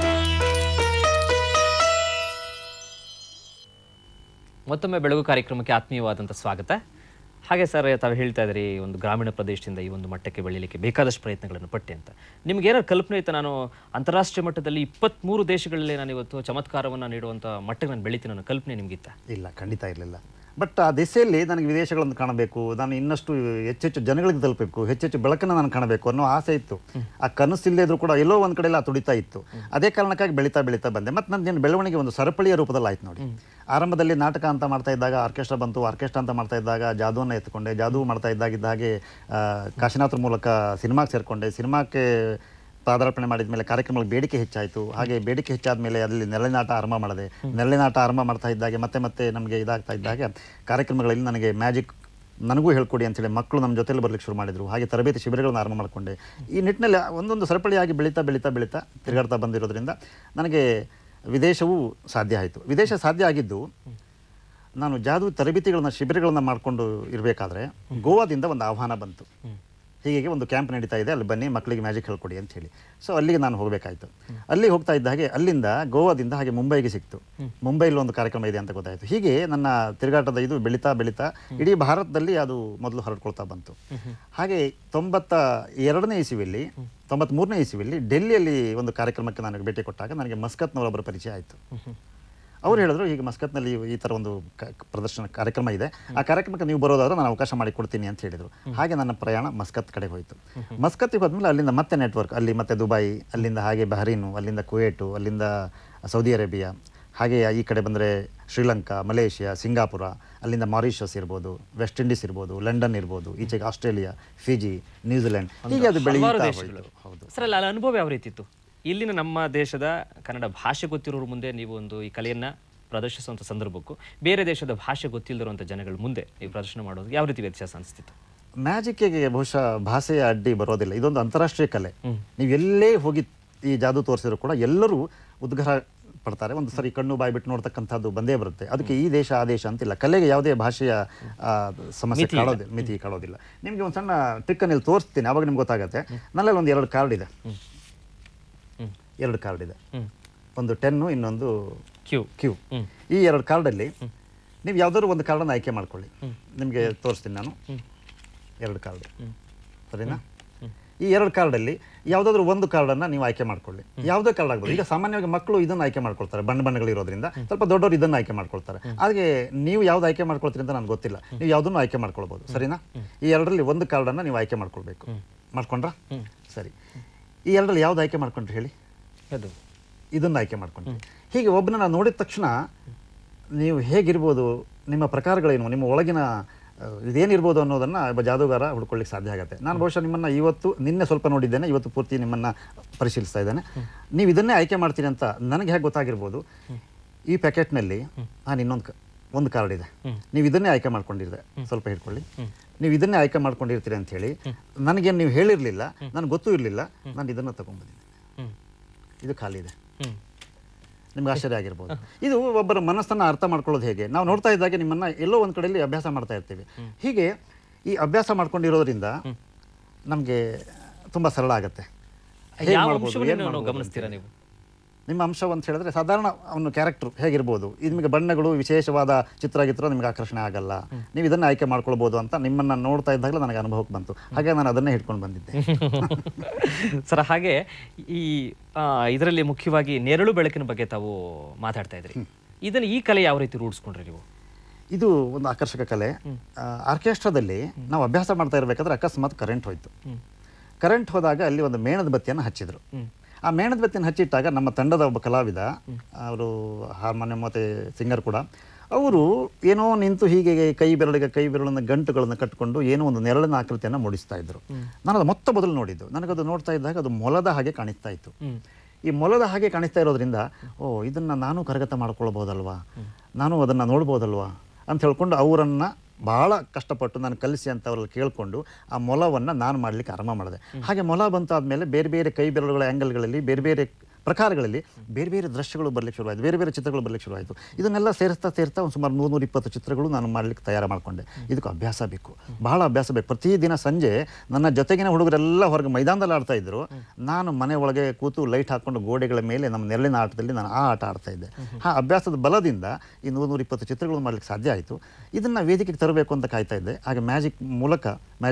ಮತ್ತೊಮ್ಮೆ ಬೆಳಗು ಕಾರ್ಯಕ್ರಮಕ್ಕೆ ಆತ್ಮೀಯವಾದಂಥ ಸ್ವಾಗತ. ಹಾಗೆ ಸರ್, ತಾವು ಹೇಳ್ತಾ ಇದ್ರಿ ಒಂದು ಗ್ರಾಮೀಣ ಪ್ರದೇಶದಿಂದ ಈ ಒಂದು ಮಟ್ಟಕ್ಕೆ ಬೆಳೀಲಿಕ್ಕೆ ಬೇಕಾದಷ್ಟು ಪ್ರಯತ್ನಗಳನ್ನು ಪಟ್ಟೆ ಅಂತ. ನಿಮ್ಗೆ ಏನಾದ್ರು ಕಲ್ಪನೆ ಇತ್ತು, ನಾನು ಅಂತಾರಾಷ್ಟ್ರೀಯ ಮಟ್ಟದಲ್ಲಿ ಇಪ್ಪತ್ತ್ಮೂರು ದೇಶಗಳಲ್ಲಿ ನಾನು ಇವತ್ತು ಚಮತ್ಕಾರವನ್ನು ನೀಡುವಂಥ ಮಟ್ಟಕ್ಕೆ ನಾನು ಬೆಳಿತೀನಿ ಅನ್ನೋ ಕಲ್ಪನೆ ನಿಮಗಿತ್ತ? ಇಲ್ಲ, ಖಂಡಿತ ಇರಲಿಲ್ಲ. ಬಟ್ ಆ ದಿಸೆಯಲ್ಲಿ ನನಗೆ ವಿದೇಶಗಳನ್ನು ಕಾಣಬೇಕು, ನಾನು ಇನ್ನಷ್ಟು ಹೆಚ್ಚೆಚ್ಚು ಜನಗಳಿಗೆ ತಲುಪಬೇಕು, ಹೆಚ್ಚೆಚ್ಚು ಬೆಳಕನ್ನು ನಾನು ಕಾಣಬೇಕು ಅನ್ನೋ ಆಸೆ ಇತ್ತು. ಆ ಕನಸಿಲ್ಲದೇ ಇದ್ರೂ ಕೂಡ ಎಲ್ಲೋ ಒಂದು ಕಡೆಯಲ್ಲಿ ಆ ತುಡಿತಾ ಇತ್ತು. ಅದೇ ಕಾರಣಕ್ಕಾಗಿ ಬೆಳೀತಾ ಬೆಳೀತಾ ಬಂದೆ. ಮತ್ತು ನನ್ನ ಬೆಳವಣಿಗೆ ಒಂದು ಸರಪಳಿಯ ರೂಪದಲ್ಲಿ ಆಯ್ತು ನೋಡಿ. ಆರಂಭದಲ್ಲಿ ನಾಟಕ ಅಂತ ಮಾಡ್ತಾ ಇದ್ದಾಗ ಆರ್ಕೆಸ್ಟ್ರಾ ಬಂತು, ಆರ್ಕೆಸ್ಟ್ರಾ ಅಂತ ಮಾಡ್ತಾ ಇದ್ದಾಗ ಜಾದೂವನ್ನು ಎತ್ಕೊಂಡೆ, ಜಾದೂ ಮಾಡ್ತಾ ಇದ್ದಾಗಿದ್ದ ಹಾಗೆ ಕಾಶಿನಾಥ್ರ ಮೂಲಕ ಸಿನಿಮಾಗೆ ಸೇರಿಕೊಂಡೆ. ಸಿನಿಮಾಕ್ಕೆ ಪಾದಾರ್ಪಣೆ ಮಾಡಿದ ಮೇಲೆ ಕಾರ್ಯಕ್ರಮಗಳಿಗೆ ಬೇಡಿಕೆ ಹೆಚ್ಚಾಯಿತು. ಹಾಗೆ ಬೇಡಿಕೆ ಹೆಚ್ಚಾದ ಮೇಲೆ ಅಲ್ಲಿ ನೆಲೆನಾಟ ಆರಂಭ ಮಾಡಿದೆ. ನೆಲೆನಾಟ ಆರಂಭ ಮಾಡ್ತಾ ಇದ್ದಾಗೆ ಮತ್ತೆ ಮತ್ತೆ ನಮಗೆ ಇದಾಗ್ತಾ ಇದ್ದಾಗೆ ಕಾರ್ಯಕ್ರಮಗಳಲ್ಲಿ ನನಗೆ ಮ್ಯಾಜಿಕ್ ನನಗೂ ಹೇಳ್ಕೊಡಿ ಅಂತೇಳಿ ಮಕ್ಕಳು ನಮ್ಮ ಜೊತೆಲಿ ಬರ್ಲಿಕ್ಕೆ ಶುರು ಮಾಡಿದರು. ಹಾಗೆ ತರಬೇತಿ ಶಿಬಿರಗಳನ್ನು ಆರಂಭ ಮಾಡಿಕೊಂಡೆ. ಈ ನಿಟ್ಟಿನಲ್ಲಿ ಒಂದೊಂದು ಸರಪಳಿಯಾಗಿ ಬೆಳೀತಾ ಬೆಳೀತಾ ಬೆಳೀತಾ ತಿರುಗಾಡ್ತಾ ಬಂದಿರೋದ್ರಿಂದ ನನಗೆ ವಿದೇಶವೂ ಸಾಧ್ಯ ಆಯಿತು. ವಿದೇಶ ಸಾಧ್ಯ ಆಗಿದ್ದು ನಾನು ಜಾದೂ ತರಬೇತಿಗಳನ್ನ ಶಿಬಿರಗಳನ್ನು ಮಾಡಿಕೊಂಡು ಇರಬೇಕಾದ್ರೆ ಗೋವಾದಿಂದ ಒಂದು ಆಹ್ವಾನ ಬಂತು. ಹೀಗೆ ಒಂದು ಕ್ಯಾಂಪ್ ನಡೀತಾ ಇದೆ, ಅಲ್ಲಿ ಬನ್ನಿ ಮಕ್ಕಳಿಗೆ ಮ್ಯಾಜಿಕ್ ಹೇಳ್ಕೊಡಿ ಅಂತ ಹೇಳಿ. ಸೊ ಅಲ್ಲಿಗೆ ನಾನು ಹೋಗಬೇಕಾಯ್ತು. ಅಲ್ಲಿ ಹೋಗ್ತಾ ಇದ್ದ ಹಾಗೆ ಅಲ್ಲಿಂದ ಗೋವಾದಿಂದ ಹಾಗೆ ಮುಂಬೈಗೆ ಸಿಕ್ತು. ಮುಂಬೈಲಿ ಒಂದು ಕಾರ್ಯಕ್ರಮ ಇದೆ ಅಂತ ಗೊತ್ತಾಯಿತು. ಹೀಗೆ ನನ್ನ ತಿರುಗಾಟದ ಇದು ಬೆಳೀತಾ ಬೆಳೀತಾ ಇಡೀ ಭಾರತದಲ್ಲಿ ಅದು ಮೊದಲು ಹರಡ್ಕೊಳ್ತಾ ಬಂತು. ಹಾಗೆ ತೊಂಬತ್ತ ಎರಡನೇ ಇಸುವಿಯಲ್ಲಿ ತೊಂಬತ್ತ್ ಮೂರನೇ ಇಸುವಿಯಲ್ಲಿ ಡೆಲ್ಲಿಯಲ್ಲಿ ಒಂದು ಕಾರ್ಯಕ್ರಮಕ್ಕೆ ನನಗೆ ಭೇಟಿ ಕೊಟ್ಟಾಗ ನನಗೆ ಮಸ್ಕತ್ನವರೊಬ್ಬರ ಪರಿಚಯ ಆಯಿತು. ಅವ್ರು ಹೇಳಿದ್ರು, ಈಗ ಮಸ್ಕತ್ನಲ್ಲಿ ಈ ಥರ ಒಂದು ಪ್ರದರ್ಶನ ಕಾರ್ಯಕ್ರಮ ಇದೆ, ಆ ಕಾರ್ಯಕ್ರಮಕ್ಕೆ ನೀವು ಬರೋದಾದ್ರೆ ನಾನು ಅವಕಾಶ ಮಾಡಿ ಕೊಡ್ತೀನಿ ಅಂತ ಹೇಳಿದರು. ಹಾಗೆ ನನ್ನ ಪ್ರಯಾಣ ಮಸ್ಕತ್ ಕಡೆಗೆ ಹೋಯಿತು. ಮಸ್ಕತ್ತಿಗೆ ಹೋದ್ಮೇಲೆ ಅಲ್ಲಿಂದ ಮತ್ತೆ ನೆಟ್ವರ್ಕ್, ಅಲ್ಲಿ ಮತ್ತೆ ದುಬೈ, ಅಲ್ಲಿಂದ ಹಾಗೆ ಬಹರೀನು, ಅಲ್ಲಿಂದ ಕುವೇಟು, ಅಲ್ಲಿಂದ ಸೌದಿ ಅರೇಬಿಯಾ, ಹಾಗೆ ಈ ಕಡೆ ಬಂದರೆ ಶ್ರೀಲಂಕಾ, ಮಲೇಷಿಯಾ, ಸಿಂಗಾಪುರ, ಅಲ್ಲಿಂದ ಮಾರಿಷಸ್ ಇರ್ಬೋದು, ವೆಸ್ಟ್ ಇಂಡೀಸ್ ಇರ್ಬೋದು, ಲಂಡನ್ ಇರ್ಬೋದು, ಈಚೆಗೆ ಆಸ್ಟ್ರೇಲಿಯಾ, ಫಿಜಿ, ನ್ಯೂಜಿಲೆಂಡ್, ಹೀಗೆ ಅದು ಬೆಳೆಯುತ್ತಾ ಹೋಯಿತು. ಹೌದು ಸರ್, ಅಲ್ಲಿ ಅನುಭವ ಯಾವ ರೀತಿ ಇತ್ತು? ಇಲ್ಲಿನ ನಮ್ಮ ದೇಶದ ಕನ್ನಡ ಭಾಷೆ ಗೊತ್ತಿರೋರ ಮುಂದೆ ನೀವು ಒಂದು ಈ ಕಲೆಯನ್ನು ಪ್ರದರ್ಶಿಸುವಂಥ ಸಂದರ್ಭಕ್ಕೂ ಬೇರೆ ದೇಶದ ಭಾಷೆ ಗೊತ್ತಿಲ್ಲದಿರುವಂಥ ಜನಗಳ ಮುಂದೆ ನೀವು ಪ್ರದರ್ಶನ ಮಾಡೋದು ಯಾವ ರೀತಿ ವ್ಯತ್ಯಾಸ ಅನಿಸ್ತಿತ್ತು? ಮ್ಯಾಜಿಕ್ಕಿಗೆ ಬಹುಶಃ ಭಾಷೆಯ ಅಡ್ಡಿ ಬರೋದಿಲ್ಲ. ಇದೊಂದು ಅಂತಾರಾಷ್ಟ್ರೀಯ ಕಲೆ. ನೀವು ಎಲ್ಲೇ ಹೋಗಿ ಈ ಜಾದೂ ತೋರಿಸಿದ್ರು ಕೂಡ ಎಲ್ಲರೂ ಉದ್ಗಾರ ಪಡ್ತಾರೆ. ಒಂದು ಸರಿ ಕಣ್ಣು ಬಾಯಿ ಬಿಟ್ಟು ನೋಡ್ತಕ್ಕಂಥದ್ದು ಬಂದೇ ಬರುತ್ತೆ. ಅದಕ್ಕೆ ಈ ದೇಶ ಆ ದೇಶ ಅಂತಿಲ್ಲ. ಕಲೆಗೆ ಯಾವುದೇ ಭಾಷೆಯ ಸಮಸ್ಯೆ ಕಾಣೋದಿಲ್ಲ, ಮಿತಿ ಕಾಣೋದಿಲ್ಲ. ನಿಮಗೆ ಒಂದು ಸಣ್ಣ ಟ್ರಿಕ್ಕನ್ನು ಇಲ್ಲಿ ತೋರಿಸ್ತೀನಿ, ಆವಾಗ ನಿಮ್ಗೆ ಗೊತ್ತಾಗುತ್ತೆ. ನನ್ನಲ್ಲಿ ಒಂದು ಎರಡು ಕಾರ್ಡ್ ಇದೆ, ಎರಡು ಕಾರ್ಡ್ ಇದೆ, ಒಂದು ಟೆನ್ನು, ಇನ್ನೊಂದು ಕ್ಯೂ ಕ್ಯೂ. ಈ ಎರಡು ಕಾರ್ಡಲ್ಲಿ ನೀವು ಯಾವುದಾದ್ರು ಒಂದು ಕಾರ್ಡನ್ನು ಆಯ್ಕೆ ಮಾಡ್ಕೊಳ್ಳಿ. ನಿಮಗೆ ತೋರಿಸ್ತೀನಿ ನಾನು ಎರಡು ಕಾರ್ಡ್, ಸರಿನಾ? ಈ ಎರಡು ಕಾರ್ಡಲ್ಲಿ ಯಾವುದಾದ್ರೂ ಒಂದು ಕಾರ್ಡನ್ನು ನೀವು ಆಯ್ಕೆ ಮಾಡ್ಕೊಳ್ಳಿ. ಯಾವುದೇ ಕಾರ್ಡ್ ಆಗ್ಬೋದು. ಈಗ ಸಾಮಾನ್ಯವಾಗಿ ಮಕ್ಕಳು ಇದನ್ನು ಆಯ್ಕೆ ಮಾಡ್ಕೊಳ್ತಾರೆ, ಬಣ್ಣ ಬಣ್ಣಗಳಿರೋದ್ರಿಂದ. ಸ್ವಲ್ಪ ದೊಡ್ಡವರು ಇದನ್ನು ಆಯ್ಕೆ ಮಾಡ್ಕೊಳ್ತಾರೆ. ಹಾಗೆ ನೀವು ಯಾವ್ದು ಆಯ್ಕೆ ಮಾಡ್ಕೊಳ್ತೀರಿ ಅಂತ ನನಗೆ ಗೊತ್ತಿಲ್ಲ. ನೀವು ಯಾವುದನ್ನು ಆಯ್ಕೆ ಮಾಡ್ಕೊಳ್ಬೋದು, ಸರಿನಾ? ಈ ಎರಡರಲ್ಲಿ ಒಂದು ಕಾರ್ಡನ್ನು ನೀವು ಆಯ್ಕೆ ಮಾಡ್ಕೊಳ್ಬೇಕು. ಮಾಡ್ಕೊಂಡ್ರಾ? ಸರಿ. ಈ ಎರಡರಲ್ಲಿ ಯಾವ್ದು ಆಯ್ಕೆ ಮಾಡ್ಕೊಂಡ್ರಿ ಹೇಳಿ? ಅದು ಇದನ್ನು ಆಯ್ಕೆ ಮಾಡ್ಕೊಂಡ್ರಿ. ಹೀಗೆ ಒಬ್ಬನ ನೋಡಿದ ತಕ್ಷಣ ನೀವು ಹೇಗಿರ್ಬೋದು, ನಿಮ್ಮ ಪ್ರಕಾರಗಳೇನು, ನಿಮ್ಮ ಒಳಗಿನ ಇದೇನಿರ್ಬೋದು ಅನ್ನೋದನ್ನು ಒಬ್ಬ ಜಾದೂಗಾರ ಹುಡ್ಕೊಳ್ಳಿಕ್ಕೆ ಸಾಧ್ಯ ಆಗುತ್ತೆ. ನಾನು ಬಹುಶಃ ನಿಮ್ಮನ್ನು ಇವತ್ತು ನಿನ್ನೆ ಸ್ವಲ್ಪ ನೋಡಿದ್ದೇನೆ, ಇವತ್ತು ಪೂರ್ತಿ ನಿಮ್ಮನ್ನು ಪರಿಶೀಲಿಸ್ತಾ ಇದ್ದೇನೆ. ನೀವು ಇದನ್ನೇ ಆಯ್ಕೆ ಮಾಡ್ತೀನಿ ಅಂತ ನನಗೆ ಹೇಗೆ ಗೊತ್ತಾಗಿರ್ಬೋದು? ಈ ಪ್ಯಾಕೆಟ್ನಲ್ಲಿ ನಾನು ಇನ್ನೊಂದು ಒಂದು ಕಾರ್ಡ್ ಇದೆ, ನೀವು ಇದನ್ನೇ ಆಯ್ಕೆ ಮಾಡ್ಕೊಂಡಿರ್ದೆ, ಸ್ವಲ್ಪ ಹಿಡ್ಕೊಳ್ಳಿ. ನೀವು ಇದನ್ನೇ ಆಯ್ಕೆ ಮಾಡ್ಕೊಂಡಿರ್ತೀರಿ ಅಂತ ಹೇಳಿ ನನಗೇನು ನೀವು ಹೇಳಿರಲಿಲ್ಲ, ನನಗೆ ಗೊತ್ತೂ ಇರಲಿಲ್ಲ. ನಾನು ಇದನ್ನು ತಗೊಂಡ್ಬಂದಿದ್ದೆ, ಇದು ಖಾಲಿ ಇದೆ. ನಿಮ್ಗೆ ಆಶ್ಚರ್ಯ ಆಗಿರ್ಬೋದು. ಇದು ಒಬ್ಬರ ಮನಸ್ಸನ್ನು ಅರ್ಥ ಮಾಡ್ಕೊಳ್ಳೋದು ಹೇಗೆ? ನಾವು ನೋಡ್ತಾ ಇದ್ದಾಗೆ ನಿಮ್ಮನ್ನು ಎಲ್ಲೋ ಒಂದು ಕಡೆಯಲ್ಲಿ ಅಭ್ಯಾಸ ಮಾಡ್ತಾ ಇರ್ತೀವಿ. ಹೀಗೆ ಈ ಅಭ್ಯಾಸ ಮಾಡ್ಕೊಂಡಿರೋದ್ರಿಂದ ನಮಗೆ ತುಂಬ ಸರಳ ಆಗುತ್ತೆ. ಹೇಗೆ ಮಾಡ್ಬೋದು ಗಮನಿಸ್ತೀರಾ ನೀವು? ನಿಮ್ಮ ಅಂಶ ಅಂತ ಹೇಳಿದ್ರೆ ಸಾಧಾರಣ ಅವನು ಕ್ಯಾರೆಕ್ಟರ್ ಹೇಗಿರ್ಬೋದು, ಇದು ನಿಮಗೆ ಬಣ್ಣಗಳು ವಿಶೇಷವಾದ ಚಿತ್ರ ಗಿತ್ರ ನಿಮಗೆ ಆಕರ್ಷಣೆ ಆಗಲ್ಲ, ನೀವು ಇದನ್ನು ಆಯ್ಕೆ ಮಾಡ್ಕೊಳ್ಬೋದು ಅಂತ ನಿಮ್ಮನ್ನು ನೋಡ್ತಾ ಇದ್ದಾಗಲೇ ನನಗೆ ಅನುಭವಕ್ಕೆ ಬಂತು. ಹಾಗೆ ನಾನು ಅದನ್ನೇ ಹಿಡ್ಕೊಂಡು ಬಂದಿದ್ದೆ. ಸರ್, ಹಾಗೆ ಈ ಇದರಲ್ಲಿ ಮುಖ್ಯವಾಗಿ ನೆರಳು ಬೆಳಕಿನ ಬಗ್ಗೆ ತಾವು ಮಾತಾಡ್ತಾ ಇದ್ರಿ. ಇದನ್ನು ಈ ಕಲೆ ಯಾವ ರೀತಿ ರೂಢಿಸ್ಕೊಂಡ್ರಿ ನೀವು? ಇದು ಒಂದು ಆಕರ್ಷಕ ಕಲೆ. ಆರ್ಕೆಸ್ಟ್ರಾದಲ್ಲಿ ನಾವು ಅಭ್ಯಾಸ ಮಾಡ್ತಾ ಇರಬೇಕಾದ್ರೆ ಅಕಸ್ಮಾತ್ ಕರೆಂಟ್ ಹೋಯ್ತು. ಕರೆಂಟ್ ಹೋದಾಗ ಅಲ್ಲಿ ಒಂದು ಮೇಣದ ಬತ್ತಿಯನ್ನು ಹಚ್ಚಿದ್ರು. ಆ ಮೇಣದ ಬತ್ತಿಯನ್ನು ಹಚ್ಚಿಟ್ಟಾಗ ನಮ್ಮ ತಂಡದ ಒಬ್ಬ ಕಲಾವಿದ, ಅವರು ಹಾರ್ಮೋನಿಯಂ ಮತ್ತು ಸಿಂಗರ್ ಕೂಡ, ಅವರು ಏನೋ ನಿಂತು ಹೀಗೆ ಕೈ ಬೆರಳಿಗೆ ಕೈ ಬೆರಳನ್ನು ಗಂಟುಗಳನ್ನು ಕಟ್ಟಿಕೊಂಡು ಏನೋ ಒಂದು ನೆರಳಿನ ಆಕೃತಿಯನ್ನು ಮೂಡಿಸ್ತಾ ಇದ್ರು. ನಾನು ಅದು ಮೊತ್ತ ಮೊದಲು ನೋಡಿದ್ದು. ನನಗದು ನೋಡ್ತಾ ಇದ್ದಾಗ ಅದು ಮೊಲದ ಹಾಗೆ ಕಾಣಿಸ್ತಾ ಇತ್ತು. ಈ ಮೊಲದ ಹಾಗೆ ಕಾಣಿಸ್ತಾ ಇರೋದ್ರಿಂದ ಓ, ಇದನ್ನು ನಾನು ಕರಗತ ಮಾಡ್ಕೊಳ್ಬೋದಲ್ವಾ, ನಾನು ಅದನ್ನು ನೋಡ್ಬೋದಲ್ವಾ ಅಂತ ಹೇಳ್ಕೊಂಡು ಅವರನ್ನು ಭಾಳ ಕಷ್ಟಪಟ್ಟು ನಾನು ಕಲಿಸಿ ಅಂತ ಅವರಲ್ಲಿ ಕೇಳಿಕೊಂಡು ಆ ಮೊಲವನ್ನು ನಾನು ಮಾಡಲಿಕ್ಕೆ ಆರಂಭ ಮಾಡಿದೆ. ಹಾಗೆ ಮೊಲ ಬಂತಾದಮೇಲೆ ಬೇರೆ ಬೇರೆ ಕೈ ಬೆರಳುಗಳ ಆ್ಯಂಗಲ್ಗಳಲ್ಲಿ ಬೇರೆ ಬೇರೆ ಪ್ರಕಾರಗಳಲ್ಲಿ ಬೇರೆ ಬೇರೆ ದೃಶ್ಯಗಳು ಬರಲಿಕ್ಕೆ ಶುರುವಾಯಿತು, ಬೇರೆ ಬೇರೆ ಚಿತ್ರಗಳು ಬರಲಿಕ್ಕೆ ಶುರುವಾಯಿತು. ಇದನ್ನೆಲ್ಲ ಸೇರಿಸ್ತಾ ಸೇರಿಸ್ತಾ ಒಂದು ಸುಮಾರು ನೂರ ನೂರ ಇಪ್ಪತ್ತು ಚಿತ್ರಗಳು ನಾನು ಮಾಡಲಿಕ್ಕೆ ತಯಾರು ಮಾಡಿಕೊಂಡೆ. ಇದಕ್ಕೆ ಅಭ್ಯಾಸ ಬೇಕು, ಭಾಳ ಅಭ್ಯಾಸ ಬೇಕು. ಪ್ರತಿದಿನ ಸಂಜೆ ನನ್ನ ಜೊತೆಗಿನ ಹುಡುಗರೆಲ್ಲ ಹೊರಗೆ ಮೈದಾನದಲ್ಲಿ ಆಡ್ತಾ ಇದ್ದರು, ನಾನು ಮನೆ ಒಳಗೆ ಕೂತು ಲೈಟ್ ಹಾಕ್ಕೊಂಡು ಗೋಡೆಗಳ ಮೇಲೆ ನಮ್ಮ ನೆರಳಿನ ಆಟದಲ್ಲಿ ನಾನು ಆ ಆಟ ಆಡ್ತಾ ಇದ್ದೆ. ಆ ಅಭ್ಯಾಸದ ಬಲದಿಂದ ಈ ನೂರ ನೂರ ಇಪ್ಪತ್ತು ಚಿತ್ರಗಳು ಮಾಡಲಿಕ್ಕೆ ಸಾಧ್ಯ ಆಯಿತು. ಇದನ್ನು ವೇದಿಕೆಗೆ ತರಬೇಕು ಅಂತ ಕಾಯ್ತಾ ಇದ್ದೆ. ಹಾಗೆ ಮ್ಯಾಜಿಕ್ ಮೂಲಕ ಮ್ಯಾಜಿಕ್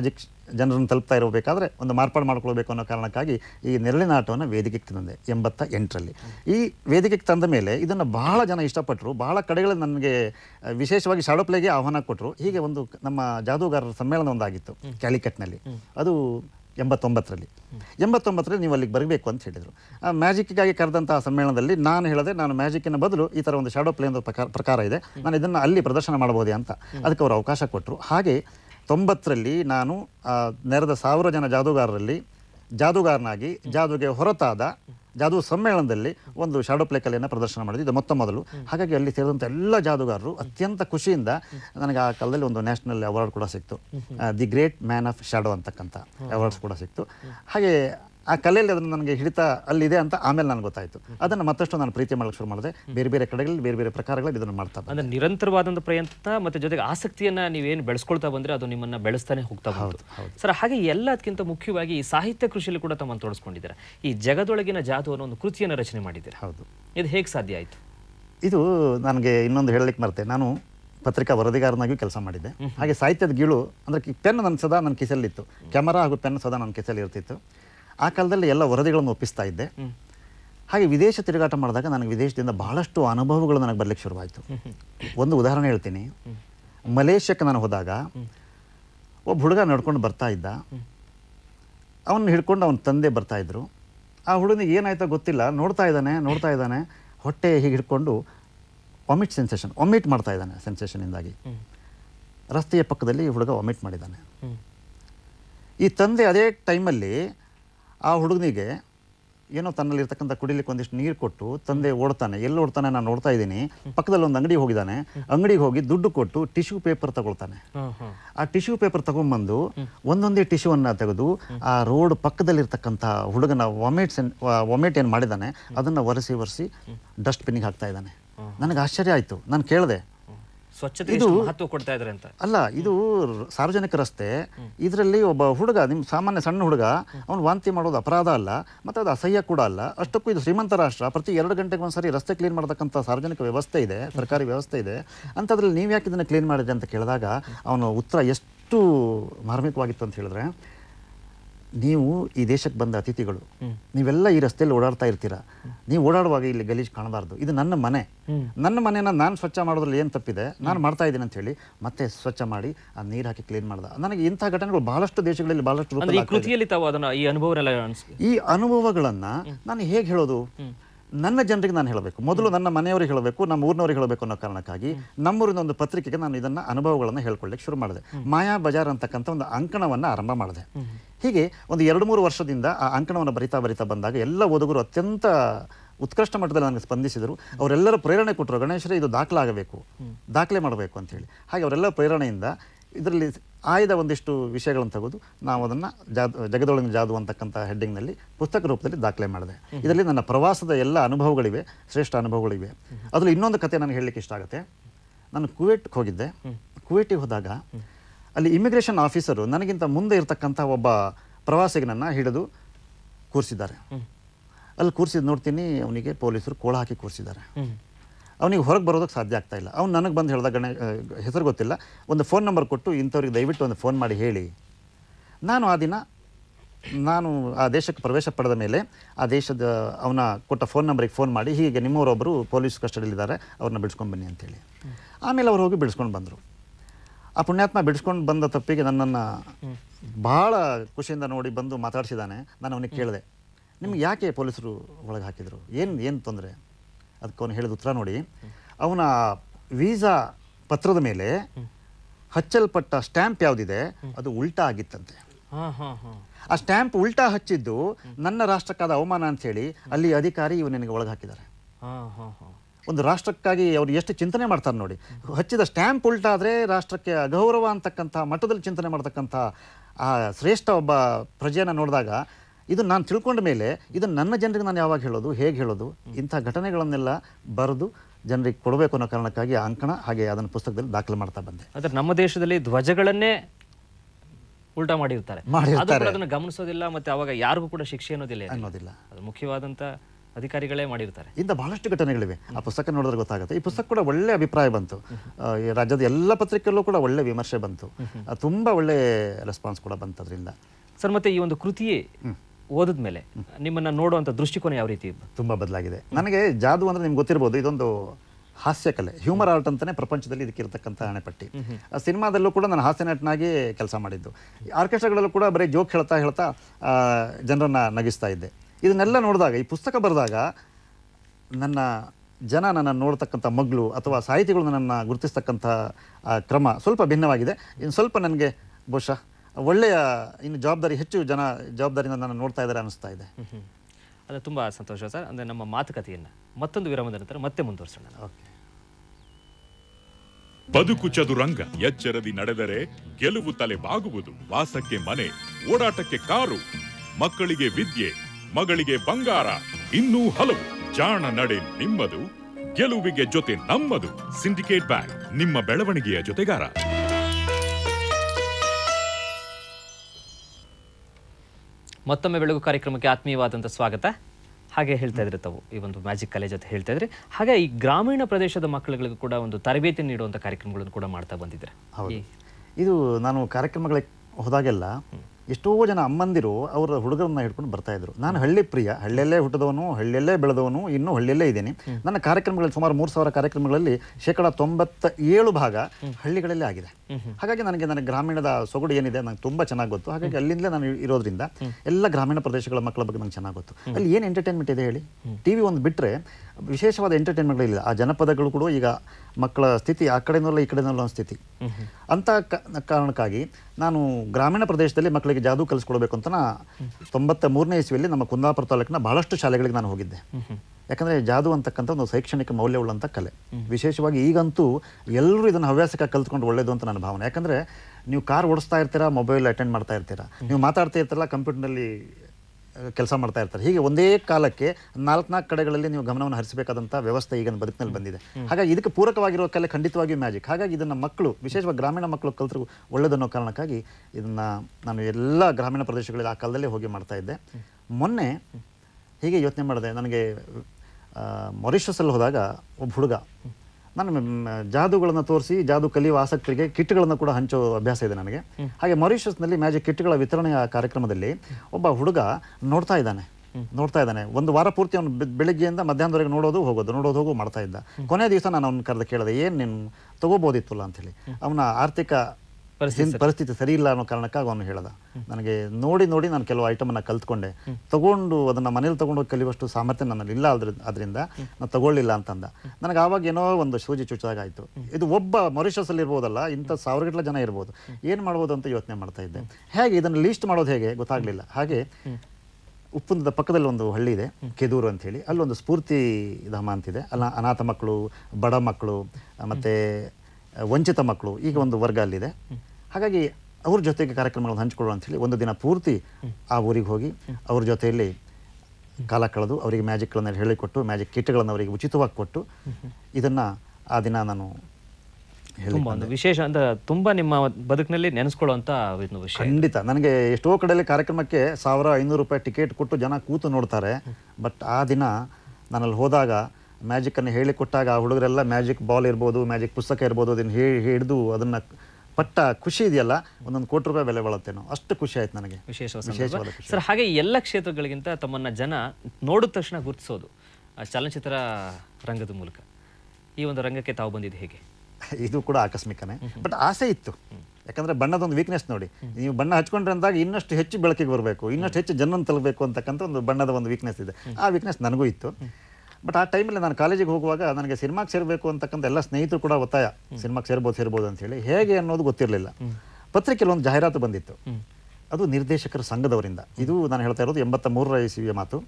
ಜನರನ್ನು ತಲುಪ್ತಾ ಇರಬೇಕಾದ್ರೆ ಒಂದು ಮಾರ್ಪಾಡು ಮಾಡ್ಕೊಳ್ಬೇಕು ಅನ್ನೋ ಕಾರಣಕ್ಕಾಗಿ ಈ ನೆರಳಿನ ಆಟವನ್ನು ವೇದಿಕೆಗೆ ತಂದೆ ಎಂಬತ್ತ ಎಂಟರಲ್ಲಿ. ಈ ವೇದಿಕೆಗೆ ತಂದ ಮೇಲೆ ಇದನ್ನು ಬಹಳ ಜನ ಇಷ್ಟಪಟ್ಟರು. ಬಹಳ ಕಡೆಗಳಲ್ಲಿ ನನಗೆ ವಿಶೇಷವಾಗಿ ಶಾಡೋ ಪ್ಲೇಗೆ ಆಹ್ವಾನ ಕೊಟ್ಟರು. ಹೀಗೆ ಒಂದು ನಮ್ಮ ಜಾದೂಗಾರರ ಸಮ್ಮೇಳನ ಒಂದಾಗಿತ್ತು ಕ್ಯಾಲಿಕಟ್ನಲ್ಲಿ, ಅದು ಎಂಬತ್ತೊಂಬತ್ತರಲ್ಲಿ. ಎಂಬತ್ತೊಂಬತ್ತರಲ್ಲಿ ನೀವು ಅಲ್ಲಿಗೆ ಬರಬೇಕು ಅಂತ ಹೇಳಿದರು. ಆ ಮ್ಯಾಜಿಕ್ಗಾಗಿ ಕರೆದಂಥ ಸಮ್ಮೇಳನದಲ್ಲಿ ನಾನು ಹೇಳಿದೆ, ನಾನು ಮ್ಯಾಜಿಕ್ಕಿನ ಬದಲು ಈ ಥರ ಒಂದು ಶಾಡೋ ಪ್ಲೇ ಒಂದು ಪ್ರಕಾರ ಪ್ರಕಾರ ಇದೆ, ನಾನು ಇದನ್ನು ಅಲ್ಲಿ ಪ್ರದರ್ಶನ ಮಾಡ್ಬೋದೇ ಅಂತ. ಅದಕ್ಕೆ ಅವರು ಅವಕಾಶ ಕೊಟ್ಟರು. ಹಾಗೆ ತೊಂಬತ್ತರಲ್ಲಿ ನಾನು ನೆರೆದ ಸಾವಿರ ಜನ ಜಾದೂಗಾರರಲ್ಲಿ ಜಾದೂಗಾರನಾಗಿ ಜಾದೂಗೆ ಹೊರತಾದ ಜಾದೂ ಸಮ್ಮೇಳನದಲ್ಲಿ ಒಂದು ಶಾಡೋ ಪ್ಲೇ ಕಲೆಯನ್ನು ಪ್ರದರ್ಶನ ಮಾಡಿದ್ದು ಇದು ಮೊತ್ತ ಮೊದಲು. ಹಾಗಾಗಿ ಅಲ್ಲಿ ಸೇರಿದಂಥ ಎಲ್ಲ ಜಾದೂಗಾರರು ಅತ್ಯಂತ ಖುಷಿಯಿಂದ ನನಗೆ ಆ ಕಾಲದಲ್ಲಿ ಒಂದು ನ್ಯಾಷನಲ್ ಅವಾರ್ಡ್ ಕೂಡ ಸಿಕ್ತು, the great man of shadow ಅಂತಕ್ಕಂಥ ಅವಾರ್ಡ್ಸ್ ಕೂಡ ಸಿಕ್ತು. ಹಾಗೆ ಆ ಕಲೆಯಲ್ಲಿ ಅದನ್ನು ನನಗೆ ಹಿಡಿತ ಅಲ್ಲಿದೆ ಅಂತ ಆಮೇಲೆ ನನಗೆ ಗೊತ್ತಾಯಿತು. ಅದನ್ನು ಮತ್ತಷ್ಟು ನಾನು ಪ್ರೀತಿ ಮಾಡಲಿಕ್ಕೆ ಶುರು ಮಾಡಿದೆ. ಬೇರೆ ಬೇರೆ ಕಡೆಗಳಲ್ಲಿ ಬೇರೆ ಬೇರೆ ಪ್ರಕಾರಗಳಲ್ಲಿ ಇದನ್ನು ಮಾಡ್ತಾ ಬಂದೆ. ಅಂದರೆ ನಿರಂತರವಾದಂಥ ಪ್ರಯತ್ನ ಮತ್ತು ಜೊತೆಗೆ ಆಸಕ್ತಿಯನ್ನು ನೀವೇನು ಬೆಳೆಸ್ಕೊಳ್ತಾ ಬಂದರೆ ಅದು ನಿಮ್ಮನ್ನು ಬೆಳೆಸ್ತಾನೆ ಹೋಗ್ತಾ ಬಂತು ಸರ್. ಹಾಗೆ ಎಲ್ಲದಕ್ಕಿಂತ ಮುಖ್ಯವಾಗಿ ಈ ಸಾಹಿತ್ಯ ಕೃಷಿಯಲ್ಲಿ ಕೂಡ ತಮ್ಮನ್ನು ತೊಡಸ್ಕೊಂಡಿದ್ದಾರೆ. ಈ ಜಗದೊಳಗಿನ ಜಾದು ಅನ್ನೋ ಒಂದು ಕೃತಿಯನ್ನು ರಚನೆ ಮಾಡಿದ್ದೀರಾ. ಹೌದು. ಇದು ಹೇಗೆ ಸಾಧ್ಯ ಆಯಿತು? ಇದು ನನಗೆ ಇನ್ನೊಂದು ಹೇಳಲಿಕ್ಕೆ ಮರ್ತೆ, ನಾನು ಪತ್ರಿಕಾ ವರದಿಗಾರನಾಗಿಯೂ ಕೆಲಸ ಮಾಡಿದ್ದೆ. ಹಾಗೆ ಸಾಹಿತ್ಯದ ಗೀಳು ಅಂದರೆ ಪೆನ್ ನನ್ನ ಸದಾ ನನ್ನ ಕಿಸೆಯಲ್ಲಿತ್ತು, ಕ್ಯಾಮರಾ ಹಾಗೂ ಪೆನ್ ಸದಾ ನನ್ನ ಕಿಸೆಯಲ್ಲಿ ಇರ್ತಿತ್ತು. ಆ ಕಾಲದಲ್ಲಿ ಎಲ್ಲ ವರದಿಗಳನ್ನು ಒಪ್ಪಿಸ್ತಾ ಇದ್ದೆ. ಹಾಗೆ ವಿದೇಶ ತಿರುಗಾಟ ಮಾಡಿದಾಗ ನನಗೆ ವಿದೇಶದಿಂದ ಬಹಳಷ್ಟು ಅನುಭವಗಳು ನನಗೆ ಬರಲಿಕ್ಕೆ ಶುರುವಾಯಿತು. ಒಂದು ಉದಾಹರಣೆ ಹೇಳ್ತೀನಿ. ಮಲೇಷ್ಯಾಕ್ಕೆ ನಾನು ಹೋದಾಗ ಒಬ್ಬ ಹುಡುಗ ನಡ್ಕೊಂಡು ಬರ್ತಾ ಇದ್ದ. ಅವನ್ನ ಹಿಡ್ಕೊಂಡು ಅವನ ತಂದೆ ಬರ್ತಾ ಇದ್ರು. ಆ ಹುಡುಗನಿಗೆ ಏನಾಯ್ತೋ ಗೊತ್ತಿಲ್ಲ, ನೋಡ್ತಾ ಇದ್ದಾನೆ ನೋಡ್ತಾ ಇದ್ದಾನೆ ಹೊಟ್ಟೆ ಹೀಗೆ ಹಿಡ್ಕೊಂಡು ವಾಮಿಟ್ ಸೆನ್ಸೇಷನ್ ವಾಮಿಟ್ ಮಾಡ್ತಾ ಇದ್ದಾನೆ. ಸೆನ್ಸೇಷನಿಂದಾಗಿ ರಸ್ತೆಯ ಪಕ್ಕದಲ್ಲಿ ಈ ಹುಡುಗ ವಾಮಿಟ್ ಮಾಡಿದ್ದಾನೆ. ಈ ತಂದೆ ಅದೇ ಟೈಮಲ್ಲಿ ಆ ಹುಡುಗನಿಗೆ ಏನೋ ತನ್ನಲ್ಲಿರ್ತಕ್ಕಂಥ ಕುಡಿಲಿಕ್ಕೆ ಒಂದಿಷ್ಟು ನೀರು ಕೊಟ್ಟು ತಂದೆ ಓಡ್ತಾನೆ. ಎಲ್ಲಿ ಓಡ್ತಾನೆ ನಾನು ನೋಡ್ತಾ ಇದ್ದೀನಿ. ಪಕ್ಕದಲ್ಲಿ ಒಂದು ಅಂಗಡಿ ಹೋಗಿದ್ದಾನೆ. ಅಂಗಡಿಗೆ ಹೋಗಿ ದುಡ್ಡು ಕೊಟ್ಟು ಟಿಶ್ಯೂ ಪೇಪರ್ ತಗೊಳ್ತಾನೆ. ಆ ಟಿಶ್ಯೂ ಪೇಪರ್ ತಗೊಂಡ್ಬಂದು ಒಂದೊಂದೇ ಟಿಶ್ಯೂವನ್ನು ತೆಗೆದು ಆ ರೋಡ್ ಪಕ್ಕದಲ್ಲಿರ್ತಕ್ಕಂಥ ಹುಡುಗನ ವಾಮಿಟ್ ಸೆನ್ ವಾಮಿಟ್ ಏನು ಮಾಡಿದ್ದಾನೆ ಅದನ್ನು ಒರೆಸಿ ಒರೆಸಿ ಡಸ್ಟ್ಬಿನ್ನಿಗೆ ಹಾಕ್ತಾ ಇದ್ದಾನೆ. ನನಗೆ ಆಶ್ಚರ್ಯ ಆಯಿತು. ನಾನು ಕೇಳಿದೆ, ಸ್ವಚ್ಛತೆ ಮಹತ್ವ ಕೊಡ್ತಾ ಇದ್ದಾರೆ ಅಂತ. ಅಲ್ಲ, ಇದು ಸಾರ್ವಜನಿಕ ರಸ್ತೆ, ಇದರಲ್ಲಿ ಒಬ್ಬ ಹುಡುಗ, ನಿಮ್ಮ ಸಾಮಾನ್ಯ ಸಣ್ಣ ಹುಡುಗ, ಅವನು ವಾಂತಿ ಮಾಡೋದು ಅಪರಾಧ ಅಲ್ಲ, ಮತ್ತು ಅದು ಅಸಹ್ಯ ಕೂಡ ಅಲ್ಲ. ಅಷ್ಟಕ್ಕೂ ಇದು ಶ್ರೀಮಂತ ರಾಷ್ಟ್ರ, ಪ್ರತಿ ಎರಡು ಗಂಟೆಗೆ ಒಂದ್ಸರಿ ರಸ್ತೆ ಕ್ಲೀನ್ ಮಾಡತಕ್ಕಂಥ ಸಾರ್ವಜನಿಕ ವ್ಯವಸ್ಥೆ ಇದೆ, ಸರ್ಕಾರಿ ವ್ಯವಸ್ಥೆ ಇದೆ. ಅಂಥದ್ರಲ್ಲಿ ನೀವು ಯಾಕೆ ಇದನ್ನು ಕ್ಲೀನ್ ಮಾಡಿದೆ ಅಂತ ಕೇಳಿದಾಗ ಅವನು ಉತ್ತರ ಎಷ್ಟು ಮಾರ್ಮಿಕವಾಗಿತ್ತು ಅಂತ ಹೇಳಿದ್ರೆ, ನೀವು ಈ ದೇಶಕ್ಕೆ ಬಂದ ಅತಿಥಿಗಳು, ನೀವೆಲ್ಲ ಈ ರಸ್ತೆಯಲ್ಲಿ ಓಡಾಡ್ತಾ ಇರ್ತೀರಾ. ನೀವು ಓಡಾಡುವಾಗ ಇಲ್ಲಿ ಗಲೀಜು ಕಾಣಬಾರ್ದು. ಇದು ನನ್ನ ಮನೆ, ನನ್ನ ಮನೆಯನ್ನು ನಾನು ಸ್ವಚ್ಛ ಮಾಡೋದ್ರಲ್ಲಿ ಏನು ತಪ್ಪಿದೆ, ನಾನು ಮಾಡ್ತಾ ಇದ್ದೀನಿ ಅಂತ ಹೇಳಿ ಮತ್ತೆ ಸ್ವಚ್ಛ ಮಾಡಿ ಆ ನೀರು ಹಾಕಿ ಕ್ಲೀನ್ ಮಾಡ್ದ. ನನಗೆ ಇಂಥ ಘಟನೆಗಳು ಬಹಳಷ್ಟು ದೇಶಗಳಲ್ಲಿ ಬಹಳಷ್ಟು ಕೃತಿಯಲ್ಲಿ ತಾವು ಅದನ್ನ ಈ ಅನುಭವ ಈ ಅನುಭವಗಳನ್ನು ನಾನು ಹೇಗೆ ಹೇಳೋದು? ನನ್ನ ಜನರಿಗೆ ನಾನು ಹೇಳಬೇಕು, ಮೊದಲು ನನ್ನ ಮನೆಯವರಿಗೆ ಹೇಳಬೇಕು, ನಮ್ಮ ಊರಿನವ್ರಿಗೆ ಹೇಳಬೇಕು ಅನ್ನೋ ಕಾರಣಕ್ಕಾಗಿ ನಮ್ಮೂರಿನ ಒಂದು ಪತ್ರಿಕೆಗೆ ನಾನು ಇದನ್ನು ಅನುಭವಗಳನ್ನು ಹೇಳ್ಕೊಳ್ಳಿಕ್ಕೆ ಶುರು ಮಾಡಿದೆ. ಮಾಯಾ ಬಜಾರ್ ಅಂತಕ್ಕಂಥ ಒಂದು ಅಂಕಣವನ್ನು ಆರಂಭ ಮಾಡಿದೆ. ಹೀಗೆ ಒಂದು ಎರಡು ಮೂರು ವರ್ಷದಿಂದ ಆ ಅಂಕಣವನ್ನು ಬರಿತಾ ಬರಿತಾ ಬಂದಾಗ ಎಲ್ಲ ಓದುಗರು ಅತ್ಯಂತ ಉತ್ಕೃಷ್ಟ ಮಟ್ಟದಲ್ಲಿ ನನಗೆ ಸ್ಪಂದಿಸಿದರು. ಅವರೆಲ್ಲರೂ ಪ್ರೇರಣೆ ಕೊಟ್ಟರು, ಗಣೇಶರೇ ಇದು ದಾಖಲಾಗಬೇಕು, ದಾಖಲೆ ಮಾಡಬೇಕು ಅಂತೇಳಿ. ಹಾಗೆ ಅವರೆಲ್ಲ ಪ್ರೇರಣೆಯಿಂದ ಇದರಲ್ಲಿ ಆಯ್ದ ಒಂದಿಷ್ಟು ವಿಷಯಗಳನ್ನು ತೆಗೆದು ನಾವು ಅದನ್ನು ಜಾದು ಜಗದೊಳಗಿನ ಜಾದು ಅಂತಕ್ಕಂಥ ಹೆಡ್ಡಿಂಗ್ನಲ್ಲಿ ಪುಸ್ತಕ ರೂಪದಲ್ಲಿ ದಾಖಲೆ ಮಾಡಿದೆ. ಇದರಲ್ಲಿ ನನ್ನ ಪ್ರವಾಸದ ಎಲ್ಲ ಅನುಭವಗಳಿವೆ, ಶ್ರೇಷ್ಠ ಅನುಭವಗಳಿವೆ. ಅದರಲ್ಲಿ ಇನ್ನೊಂದು ಕತೆ ನನಗೆ ಹೇಳಲಿಕ್ಕೆ ಇಷ್ಟ ಆಗುತ್ತೆ. ನಾನು ಕುವೇಟ್ಗೆ ಹೋಗಿದ್ದೆ. ಕುವೇಟಿಗೆ ಹೋದಾಗ ಅಲ್ಲಿ ಇಮಿಗ್ರೇಷನ್ ಆಫೀಸರು ನನಗಿಂತ ಮುಂದೆ ಇರತಕ್ಕಂಥ ಒಬ್ಬ ಪ್ರವಾಸಿಗನನ್ನು ಹಿಡಿದು ಕೂರಿಸಿದ್ದಾರೆ. ಅಲ್ಲಿ ಕೂರಿಸಿದ್ದು ನೋಡ್ತೀನಿ, ಅವನಿಗೆ ಪೊಲೀಸರು ಕೋಳ ಹಾಕಿ ಕೂರಿಸಿದ್ದಾರೆ. ಅವನಿಗೆ ಹೊರಗೆ ಬರೋದಕ್ಕೆ ಸಾಧ್ಯ ಆಗ್ತಾ ಇಲ್ಲ. ಅವ್ನು ನನಗೆ ಬಂದು ಹೇಳ್ದ, ಗಣೇ ಹೆಸರು ಗೊತ್ತಿಲ್ಲ, ಒಂದು ಫೋನ್ ನಂಬರ್ ಕೊಟ್ಟು ಇಂಥವ್ರಿಗೆ ದಯವಿಟ್ಟು ಒಂದು ಫೋನ್ ಮಾಡಿ ಹೇಳಿ. ನಾನು ಆ ದಿನ ನಾನು ಆ ದೇಶಕ್ಕೆ ಪ್ರವೇಶ ಪಡೆದ ಮೇಲೆ ಆ ದೇಶದ ಅವನ ಕೊಟ್ಟ ಫೋನ್ ನಂಬರಿಗೆ ಫೋನ್ ಮಾಡಿ, ಹೀಗೆ ನಿಮ್ಮವರೊಬ್ಬರು ಪೊಲೀಸ್ ಕಸ್ಟಡಿಯಲ್ಲಿದ್ದಾರೆ, ಅವ್ರನ್ನ ಬಿಡಿಸ್ಕೊಂಡು ಬನ್ನಿ ಅಂತೇಳಿ. ಆಮೇಲೆ ಅವ್ರು ಹೋಗಿ ಬಿಡಿಸ್ಕೊಂಡು ಬಂದರು. ಆ ಪುಣ್ಯಾತ್ಮ ಬಿಡಿಸ್ಕೊಂಡು ಬಂದ ತಪ್ಪಿಗೆ ನನ್ನನ್ನು ಭಾಳ ಖುಷಿಯಿಂದ ನೋಡಿ ಬಂದು ಮಾತಾಡಿಸಿದ್ದಾನೆ. ನಾನು ಅವನಿಗೆ ಕೇಳಿದೆ, ನಿಮ್ಗೆ ಯಾಕೆ ಪೊಲೀಸರು ಒಳಗೆ ಹಾಕಿದರು, ಏನು ಏನು ತೊಂದರೆ? ಅದಕ್ಕೆ ಅವನು ಹೇಳಿದ ಉತ್ತರ ನೋಡಿ, ಅವನ ವೀಸಾ ಪತ್ರದ ಮೇಲೆ ಹಚ್ಚಲ್ಪಟ್ಟ ಸ್ಟ್ಯಾಂಪ್ ಯಾವುದಿದೆ ಅದು ಉಲ್ಟಾ ಆಗಿತ್ತಂತೆ. ಆ ಸ್ಟ್ಯಾಂಪ್ ಉಲ್ಟಾ ಹಚ್ಚಿದ್ದು ನನ್ನ ರಾಷ್ಟ್ರಕ್ಕಾದ ಅವಮಾನ ಅಂಥೇಳಿ ಅಲ್ಲಿ ಅಧಿಕಾರಿ ಇವನಿಗೆ ಒಳಗೆ ಹಾಕಿದ್ದಾರೆ. ಒಂದು ರಾಷ್ಟ್ರಕ್ಕಾಗಿ ಅವ್ರು ಎಷ್ಟು ಚಿಂತನೆ ಮಾಡ್ತಾರೆ ನೋಡಿ. ಹಚ್ಚಿದ ಸ್ಟ್ಯಾಂಪ್ ಉಲ್ಟಾ ಆದರೆ ರಾಷ್ಟ್ರಕ್ಕೆ ಅಗೌರವ ಅಂತಕ್ಕಂಥ ಮಟ್ಟದಲ್ಲಿ ಚಿಂತನೆ ಮಾಡ್ತಕ್ಕಂಥ ಆ ಶ್ರೇಷ್ಠ ಒಬ್ಬ ಪ್ರಜೆಯನ್ನು ನೋಡಿದಾಗ ಇದು ನಾನು ತಿಳ್ಕೊಂಡ ಮೇಲೆ ಇದನ್ನು ನನ್ನ ಜನರಿಗೆ ನಾನು ಯಾವಾಗ ಹೇಳೋದು, ಹೇಗೆ ಹೇಳೋದು? ಇಂಥ ಘಟನೆಗಳನ್ನೆಲ್ಲ ಬರೆದು ಜನರಿಗೆ ಕೊಡಬೇಕು ಅನ್ನೋ ಕಾರಣಕ್ಕಾಗಿ ಆ ಅಂಕಣ ಹಾಗೆ ಅದನ್ನು ಪುಸ್ತಕದಲ್ಲಿ ದಾಖಲೆ ಮಾಡ್ತಾ ಬಂದೆ. ಆದರೆ ನಮ್ಮ ದೇಶದಲ್ಲಿ ಧ್ವಜಗಳನ್ನೇ ಉಲ್ಟಾ ಮಾಡಿರ್ತಾರೆ, ಅದನ್ನು ಗಮನಿಸೋದಿಲ್ಲ, ಮತ್ತೆ ಅವಾಗ ಯಾರಿಗೂ ಕೂಡ ಶಿಕ್ಷೆ ಅನ್ನೋದಿಲ್ಲ ಅನ್ನೋದಿಲ್ಲ ಅದು ಮುಖ್ಯವಾದಂಥ ಅಧಿಕಾರಿಗಳೇ ಮಾಡಿರ್ತಾರೆ. ಇಂಥ ಬಹಳಷ್ಟು ಘಟನೆಗಳಿವೆ. ಆ ಪುಸ್ತಕ ನೋಡಿದ್ರೆ ಗೊತ್ತಾಗುತ್ತೆ. ಈ ಪುಸ್ತಕ ಕೂಡ ಒಳ್ಳೆ ಅಭಿಪ್ರಾಯ ಬಂತು. ಈ ರಾಜ್ಯದ ಎಲ್ಲ ಪತ್ರಿಕೆಯಲ್ಲೂ ಕೂಡ ಒಳ್ಳೆ ವಿಮರ್ಶೆ ಬಂತು. ತುಂಬ ಒಳ್ಳೆ ರೆಸ್ಪಾನ್ಸ್ ಕೂಡ ಬಂತು ಅದರಿಂದ. ಸರ್, ಮತ್ತೆ ಈ ಒಂದು ಕೃತಿಯೇ ಓದಿದ ಮೇಲೆ ನಿಮ್ಮನ್ನ ನೋಡುವಂಥ ದೃಷ್ಟಿಕೋನ ಯಾವ ರೀತಿ? ತುಂಬ ಬದಲಾಗಿದೆ. ನನಗೆ ಜಾದು ಅಂದರೆ ನಿಮ್ಗೆ ಗೊತ್ತಿರ್ಬೋದು, ಇದೊಂದು ಹಾಸ್ಯ ಕಲೆ, ಹ್ಯೂಮರ್ ಆರ್ಟ್ ಅಂತಲೇ ಪ್ರಪಂಚದಲ್ಲಿ ಇದಕ್ಕಿರ್ತಕ್ಕಂಥ ಹಣೆಪಟ್ಟಿ. ಆ ಸಿನಿಮಾದಲ್ಲೂ ಕೂಡ ನಾನು ಹಾಸ್ಯ ನಟನಾಗಿ ಕೆಲಸ ಮಾಡಿದ್ದು. ಆರ್ಕೆಸ್ಟ್ರಾಗಳಲ್ಲೂ ಕೂಡ ಬರೀ ಜೋಕ್ ಹೇಳ್ತಾ ಹೇಳ್ತಾ ಜನರನ್ನು ನಗಿಸ್ತಾ ಇದ್ದೆ. ಇದನ್ನೆಲ್ಲ ನೋಡಿದಾಗ, ಈ ಪುಸ್ತಕ ಬರೆದಾಗ ನನ್ನ ಜನ ನನ್ನನ್ನು ನೋಡ್ತಕ್ಕಂಥ ಮಗಳು ಅಥವಾ ಸಾಹಿತಿಗಳು ನನ್ನನ್ನು ಗುರುತಿಸ್ತಕ್ಕಂಥ ಕ್ರಮ ಸ್ವಲ್ಪ ಭಿನ್ನವಾಗಿದೆ. ಇನ್ನು ಸ್ವಲ್ಪ ನನಗೆ ಬಹುಶಃ ಒಳ್ಳೆಯ ಇನ್ನು ಜವಾಬ್ದಾರಿ, ಹೆಚ್ಚು ಜನ ಜವಾಬ್ದಾರಿಯಿಂದ ನನ್ನ ನೋಡ್ತಾ ಇದ್ದಾರೆ ಅನ್ನಿಸ್ತಾ ಇದೆ. ಅದು ತುಂಬ ಸಂತೋಷ ಸರ್. ಅಂದರೆ ನಮ್ಮ ಮಾತುಕತೆಯನ್ನು ಮತ್ತೊಂದು ವಿರಾಮದ ನಂತರ ಮತ್ತೆ ಮುಂದುವರಿಸೋಣ. ಓಕೆ. ಬದುಕು ಚದುರಂಗ, ಎಚ್ಚರದಿ ನಡೆದರೆ ಗೆಲುವು ತಲೆ ಬಾಗುವುದು. ವಾಸಕ್ಕೆ ಮನೆ, ಓಡಾಟಕ್ಕೆ ಕಾರು, ಮಕ್ಕಳಿಗೆ ವಿದ್ಯೆ, ಮಗಳಿಗೆ ಬಂಗಾರ, ಇನ್ನೂ ಹಲವು. ಜಾಣ ನಡೆ ನಿಮ್ಮದು, ಗೆಲುವಿಗೆ ಜೊತೆ ನಮ್ಮದು. ಸಿಂಡಿಕೇಟ್ ಬ್ಯಾಂಕ್, ನಿಮ್ಮ ಬೆಳವಣಿಗೆಯ ಜೊತೆಗಾರ. ಮತ್ತೊಮ್ಮೆ ಬೆಳಗು ಕಾರ್ಯಕ್ರಮಕ್ಕೆ ಆತ್ಮೀಯವಾದಂಥ ಸ್ವಾಗತ. ಹಾಗೆ ಹೇಳ್ತಾ ಇದ್ರೆ ತಾವು ಈ ಒಂದು ಮ್ಯಾಜಿಕ್ ಕಲೆ ಜೊತೆ ಹೇಳ್ತಾ ಇದ್ರಿ. ಹಾಗೆ ಈ ಗ್ರಾಮೀಣ ಪ್ರದೇಶದ ಮಕ್ಕಳುಗಳಿಗೂ ಕೂಡ ಒಂದು ತರಬೇತಿ ನೀಡುವಂಥ ಕಾರ್ಯಕ್ರಮಗಳನ್ನು ಕೂಡ ಮಾಡ್ತಾ ಬಂದಿದ್ರೆ. ಹೌದು. ಇದು ನಾನು ಕಾರ್ಯಕ್ರಮಗಳಿಗೆ ಹೋದಾಗೆಲ್ಲ ಎಷ್ಟೋ ಜನ ಅಮ್ಮಂದಿರು ಅವರ ಹುಡುಗರನ್ನ ಹಿಡ್ಕೊಂಡು ಬರ್ತಾ ಇದ್ರು. ನಾನು ಹಳ್ಳಿ ಪ್ರಿಯ, ಹಳ್ಳಿಯಲ್ಲೇ ಹುಟ್ಟಿದವನು, ಹಳ್ಳಿಯಲ್ಲೇ ಬೆಳೆದವನು, ಇನ್ನೂ ಹಳ್ಳಿಯಲ್ಲೇ ಇದ್ದೀನಿ. ನನ್ನ ಕಾರ್ಯಕ್ರಮಗಳಲ್ಲಿ ಸುಮಾರು ಮೂರು ಸಾವಿರ ಕಾರ್ಯಕ್ರಮಗಳಲ್ಲಿ ಶೇಕಡ ತೊಂಬತ್ತ ಏಳು ಭಾಗ ಹಳ್ಳಿಗಳಲ್ಲೇ ಆಗಿದೆ. ಹಾಗಾಗಿ ನನಗೆ ನನ್ನ ಗ್ರಾಮೀಣದ ಸೊಗಡು ಏನಿದೆ ನನಗೆ ತುಂಬ ಚೆನ್ನಾಗಿ ಗೊತ್ತು. ಹಾಗಾಗಿ ಅಲ್ಲಿಂದಲೇ ನಾನು ಇರೋದ್ರಿಂದ ಎಲ್ಲ ಗ್ರಾಮೀಣ ಪ್ರದೇಶಗಳ ಮಕ್ಕಳ ಬಗ್ಗೆ ನಂಗೆ ಚೆನ್ನಾಗಿ ಗೊತ್ತು. ಅಲ್ಲಿ ಏನು ಎಂಟರ್ಟೈನ್ಮೆಂಟ್ ಇದೆ ಹೇಳಿ? ಟಿ ವಿ ಒಂದು ಬಿಟ್ಟರೆ ವಿಶೇಷವಾದ ಎಂಟರ್ಟೈನ್ಮೆಂಟ್ಗಳಿಲ್ಲ. ಆ ಜನಪದಗಳು ಕೂಡ ಈಗ ಮಕ್ಕಳ ಸ್ಥಿತಿ ಆ ಕಡೆನಲ್ಲ ಈ ಕಡೆನಲ್ಲ ಒಂದು ಸ್ಥಿತಿ. ಅಂಥ ಕಾರಣಕ್ಕಾಗಿ ನಾನು ಗ್ರಾಮೀಣ ಪ್ರದೇಶದಲ್ಲಿ ಮಕ್ಕಳಿಗೆ ಜಾದೂ ಕಲಿಸ್ಕೊಡ್ಬೇಕು ಅಂತ ನಾ ತೊಂಬತ್ತ ಮೂರನೇ ಇಸ್ವಿಯಲ್ಲಿ ನಮ್ಮ ಕುಂದಾಪುರ ತಾಲೂಕಿನ ಬಹಳಷ್ಟು ಶಾಲೆಗಳಿಗೆ ನಾನು ಹೋಗಿದ್ದೆ. ಯಾಕಂದರೆ ಜಾದೂ ಅಂತಕ್ಕಂಥ ಒಂದು ಶೈಕ್ಷಣಿಕ ಮೌಲ್ಯವುಳ್ಳಂಥ ಕಲೆ. ವಿಶೇಷವಾಗಿ ಈಗಂತೂ ಎಲ್ಲರೂ ಇದನ್ನು ಹವ್ಯಾಸಕ್ಕೆ ಕಲ್ತ್ಕೊಂಡು ಒಳ್ಳೇದು ಅಂತ ನನ್ನ ಭಾವನೆ. ಯಾಕಂದರೆ ನೀವು ಕಾರ್ ಓಡಿಸ್ತಾ ಇರ್ತೀರಾ, ಮೊಬೈಲ್ ಅಟೆಂಡ್ ಮಾಡ್ತಾ ಇರ್ತೀರಾ, ನೀವು ಮಾತಾಡ್ತಾ ಇರ್ತೀರಲ್ಲ, ಕಂಪ್ಯೂಟರ್ನಲ್ಲಿ ಕೆಲಸ ಮಾಡ್ತಾ ಇರ್ತಾರೆ. ಹೀಗೆ ಒಂದೇ ಕಾಲಕ್ಕೆ ನಾಲ್ಕು ನಾಲ್ಕು ಕಡೆಗಳಲ್ಲಿ ನೀವು ಗಮನವನ್ನು ಹರಿಸಬೇಕಾದಂಥ ವ್ಯವಸ್ಥೆ ಈಗ ಬದುಕಿನಲ್ಲಿ ಬಂದಿದೆ. ಹಾಗಾಗಿ ಇದಕ್ಕೆ ಪೂರಕವಾಗಿರೋ ಕಲೆ ಖಂಡಿತವಾಗಿಯೂ ಮ್ಯಾಜಿಕ್. ಹಾಗಾಗಿ ಇದನ್ನು ಮಕ್ಕಳು, ವಿಶೇಷವಾಗಿ ಗ್ರಾಮೀಣ ಮಕ್ಕಳು ಕಲ್ತರು ಒಳ್ಳೆಯದನ್ನೋ ಕಾರಣಕ್ಕಾಗಿ ಇದನ್ನು ನಾನು ಎಲ್ಲ ಗ್ರಾಮೀಣ ಪ್ರದೇಶಗಳಲ್ಲಿ ಆ ಕಾಲದಲ್ಲೇ ಹೋಗಿ ಮಾಡ್ತಾ ಇದ್ದೆ. ಮೊನ್ನೆ ಹೀಗೆ ಯೋಚನೆ ಮಾಡಿದೆ, ನನಗೆ ಮಾರಿಷಸಲ್ಲಿ ಹೋದಾಗ ಒಬ್ಬ ಹುಡುಗ ನಾನು ಜಾದುಗಳನ್ನು ತೋರಿಸಿ ಜಾದು ಕಲಿಯುವ ಆಸಕ್ತರಿಗೆ ಕಿಟ್ಗಳನ್ನು ಕೂಡ ಹಂಚೋ ಅಭ್ಯಾಸ ಇದೆ ನನಗೆ. ಹಾಗೆ ಮಾರಿಷಸ್ನಲ್ಲಿ ಮ್ಯಾಜಿಕ್ ಕಿಟ್ಗಳ ವಿತರಣೆಯ ಕಾರ್ಯಕ್ರಮದಲ್ಲಿ ಒಬ್ಬ ಹುಡುಗ ನೋಡ್ತಾ ಇದ್ದಾನೆ ನೋಡ್ತಾ ಇದ್ದಾನೆ ಒಂದು ವಾರ ಪೂರ್ತಿ ಅವನು ಬೆಳಿಗ್ಗೆಯಿಂದ ಮಧ್ಯಾಹ್ನದವರೆಗೆ ನೋಡೋದು ಹೋಗೋದು ನೋಡೋದು ಹೋಗು ಮಾಡ್ತಾ ಇದ್ದ. ಕೊನೆ ದಿವಸ ನಾನು ಅವ್ನ ಕರೆದು ಕೇಳಿದೆ, ಏನು ನೀನು ತೊಗೋಬೋದಿತ್ತಲ್ಲ ಅಂಥೇಳಿ. ಅವನ ಆರ್ಥಿಕ ಪರಿಸ್ಥಿತಿ ಸರಿ ಇಲ್ಲ ಅನ್ನೋ ಕಾರಣಕ್ಕಾಗಿ ಅವನು ಹೇಳ್ದ. ನನಗೆ ನೋಡಿ ನೋಡಿ ನಾನು ಕೆಲವು ಐಟಮನ್ನು ಕಲ್ತ್ಕೊಂಡೆ, ತಗೊಂಡು ಅದನ್ನು ಮನೇಲಿ ತೊಗೊಂಡೋಗಿ ಕಲಿಯುವಷ್ಟು ಸಾಮರ್ಥ್ಯ ನನ್ನಲ್ಲಿ ಇಲ್ಲ. ಅದ್ರ ಅದರಿಂದ ನಾನು ತಗೊಳ್ಳಿಲ್ಲ ಅಂತಂದ. ನನಗೆ ಆವಾಗ ಏನೋ ಒಂದು ಸೂಜಿ ಚುಚ್ಚಾಗ ಆಯಿತು. ಇದು ಒಬ್ಬ ಮಾರಿಷಸಲ್ಲಿ ಇರ್ಬೋದಲ್ಲ, ಇಂಥ ಸಾವಿರಗಟ್ಟಲೆ ಜನ ಇರ್ಬೋದು, ಏನು ಮಾಡ್ಬೋದು ಅಂತ ಯೋಚನೆ ಮಾಡ್ತಾ ಇದ್ದೆ. ಹೇಗೆ ಇದನ್ನು ಲೀಸ್ಟ್ ಮಾಡೋದು ಹೇಗೆ ಗೊತ್ತಾಗಲಿಲ್ಲ. ಹಾಗೆ ಉಪ್ಪುಂದದ ಪಕ್ಕದಲ್ಲಿ ಒಂದು ಹಳ್ಳಿ ಇದೆ, ಕೆದೂರು ಅಂಥೇಳಿ. ಅಲ್ಲೊಂದು ಸ್ಫೂರ್ತಿ ಧಾಮ ಅಂತಿದೆ. ಅಲ್ಲ ಅನಾಥ ಮಕ್ಕಳು, ಬಡ ಮಕ್ಕಳು, ಮತ್ತು ವಂಚಿತ ಮಕ್ಕಳು, ಈಗ ಒಂದು ವರ್ಗ ಅಲ್ಲಿದೆ. ಹಾಗಾಗಿ ಅವ್ರ ಜೊತೆಗೆ ಕಾರ್ಯಕ್ರಮಗಳನ್ನು ಹಂಚಿಕೊಳ್ಳೋ ಅಂಥೇಳಿ ಒಂದು ದಿನ ಪೂರ್ತಿ ಆ ಊರಿಗೆ ಹೋಗಿ ಅವ್ರ ಜೊತೆಯಲ್ಲಿ ಕಾಲ ಕಳೆದು ಅವರಿಗೆ ಮ್ಯಾಜಿಕ್ಗಳನ್ನು ಹೇಳಿಕೊಟ್ಟು ಮ್ಯಾಜಿಕ್ ಕಿಟ್ಗಳನ್ನು ಅವರಿಗೆ ಉಚಿತವಾಗಿ ಕೊಟ್ಟು ಇದನ್ನು ಆ ದಿನ ನಾನು ಹೇಳಿ ವಿಶೇಷ ಅಂತ ತುಂಬ ನಿಮ್ಮ ಬದುಕಿನಲ್ಲಿ ನೆನೆಸ್ಕೊಳ್ಳುವಂಥ ವಿಷಯ. ಖಂಡಿತ. ನನಗೆ ಎಷ್ಟೋ ಕಡೆಯಲ್ಲಿ ಕಾರ್ಯಕ್ರಮಕ್ಕೆ ಸಾವಿರ ಐನೂರು ರೂಪಾಯಿ ಟಿಕೆಟ್ ಕೊಟ್ಟು ಜನ ಕೂತು ನೋಡ್ತಾರೆ. ಬಟ್ ಆ ದಿನ ನಾನಲ್ಲಿ ಹೋದಾಗ ಮ್ಯಾಜಿಕನ್ನು ಹೇಳಿಕೊಟ್ಟಾಗ ಆ ಹುಡುಗರೆಲ್ಲ ಮ್ಯಾಜಿಕ್ ಬಾಲ್ ಇರ್ಬೋದು, ಮ್ಯಾಜಿಕ್ ಪುಸ್ತಕ ಇರ್ಬೋದು, ಅದನ್ನು ಹೇಳಿ ಹಿಡಿದು ಅದನ್ನು ಪಟ್ಟ ಖುಷಿ ಇದೆಯಲ್ಲ, ಒಂದೊಂದು ಕೋಟಿ ರೂಪಾಯಿ ಬೆಲೆ ಬಾಳುತ್ತೇನೋ ಅಷ್ಟು ಖುಷಿ ಆಯ್ತು ನನಗೆ. ವಿಶೇಷವಾದ ಸರ್. ಹಾಗೆ ಎಲ್ಲ ಕ್ಷೇತ್ರಗಳಿಗಿಂತ ತಮ್ಮನ್ನ ಜನ ನೋಡಿದ ತಕ್ಷಣ ಗುರುತಿಸೋದು ಚಲನಚಿತ್ರ ರಂಗದ ಮೂಲಕ. ಈ ಒಂದು ರಂಗಕ್ಕೆ ತಾವು ಬಂದಿದ್ದು ಹೇಗೆ? ಇದು ಕೂಡ ಆಕಸ್ಮಿಕನೇ, ಬಟ್ ಆಸೆ ಇತ್ತು. ಯಾಕಂದರೆ ಬಣ್ಣದೊಂದು ವೀಕ್ನೆಸ್ ನೋಡಿ, ನೀವು ಬಣ್ಣ ಹಚ್ಕೊಂಡ್ರೆ ಅಂದಾಗ ಇನ್ನಷ್ಟು ಹೆಚ್ಚು ಬೆಳಕಿಗೆ ಬರಬೇಕು, ಇನ್ನಷ್ಟು ಹೆಚ್ಚು ಜನನ ತಲುಪಬೇಕು ಅಂತಕ್ಕಂಥ ಒಂದು ಬಣ್ಣದ ಒಂದು ವೀಕ್ನೆಸ್ ಇದೆ. ಆ ವೀಕ್ನೆಸ್ ನನಗೂ ಇತ್ತು. ಬಟ್ ಆ ಟೈಮಲ್ಲಿ ನಾನು ಕಾಲೇಜಿಗೆ ಹೋಗುವಾಗ ನನಗೆ ಸಿನಿಮಾಗೆ ಸೇರಬೇಕು ಅಂತಕ್ಕಂಥ ಎಲ್ಲ ಸ್ನೇಹಿತರು ಕೂಡ ಒತ್ತಾಯ, ಸಿನಿಮಾಗೆ ಸೇರ್ಬೋದು ಸೇರ್ಬೋದು ಅಂತೇಳಿ. ಹೇಗೆ ಅನ್ನೋದು ಗೊತ್ತಿರಲಿಲ್ಲ. ಪತ್ರಿಕೆಯಲ್ಲಿ ಒಂದು ಜಾಹೀರಾತು ಬಂದಿತ್ತು, ಅದು ನಿರ್ದೇಶಕರ ಸಂಘದವರಿಂದ. ಇದು ನಾನು ಹೇಳ್ತಾ ಇರೋದು ಎಂಬತ್ತ ಮೂರರ ಇಸವಿಯ ಮಾತು.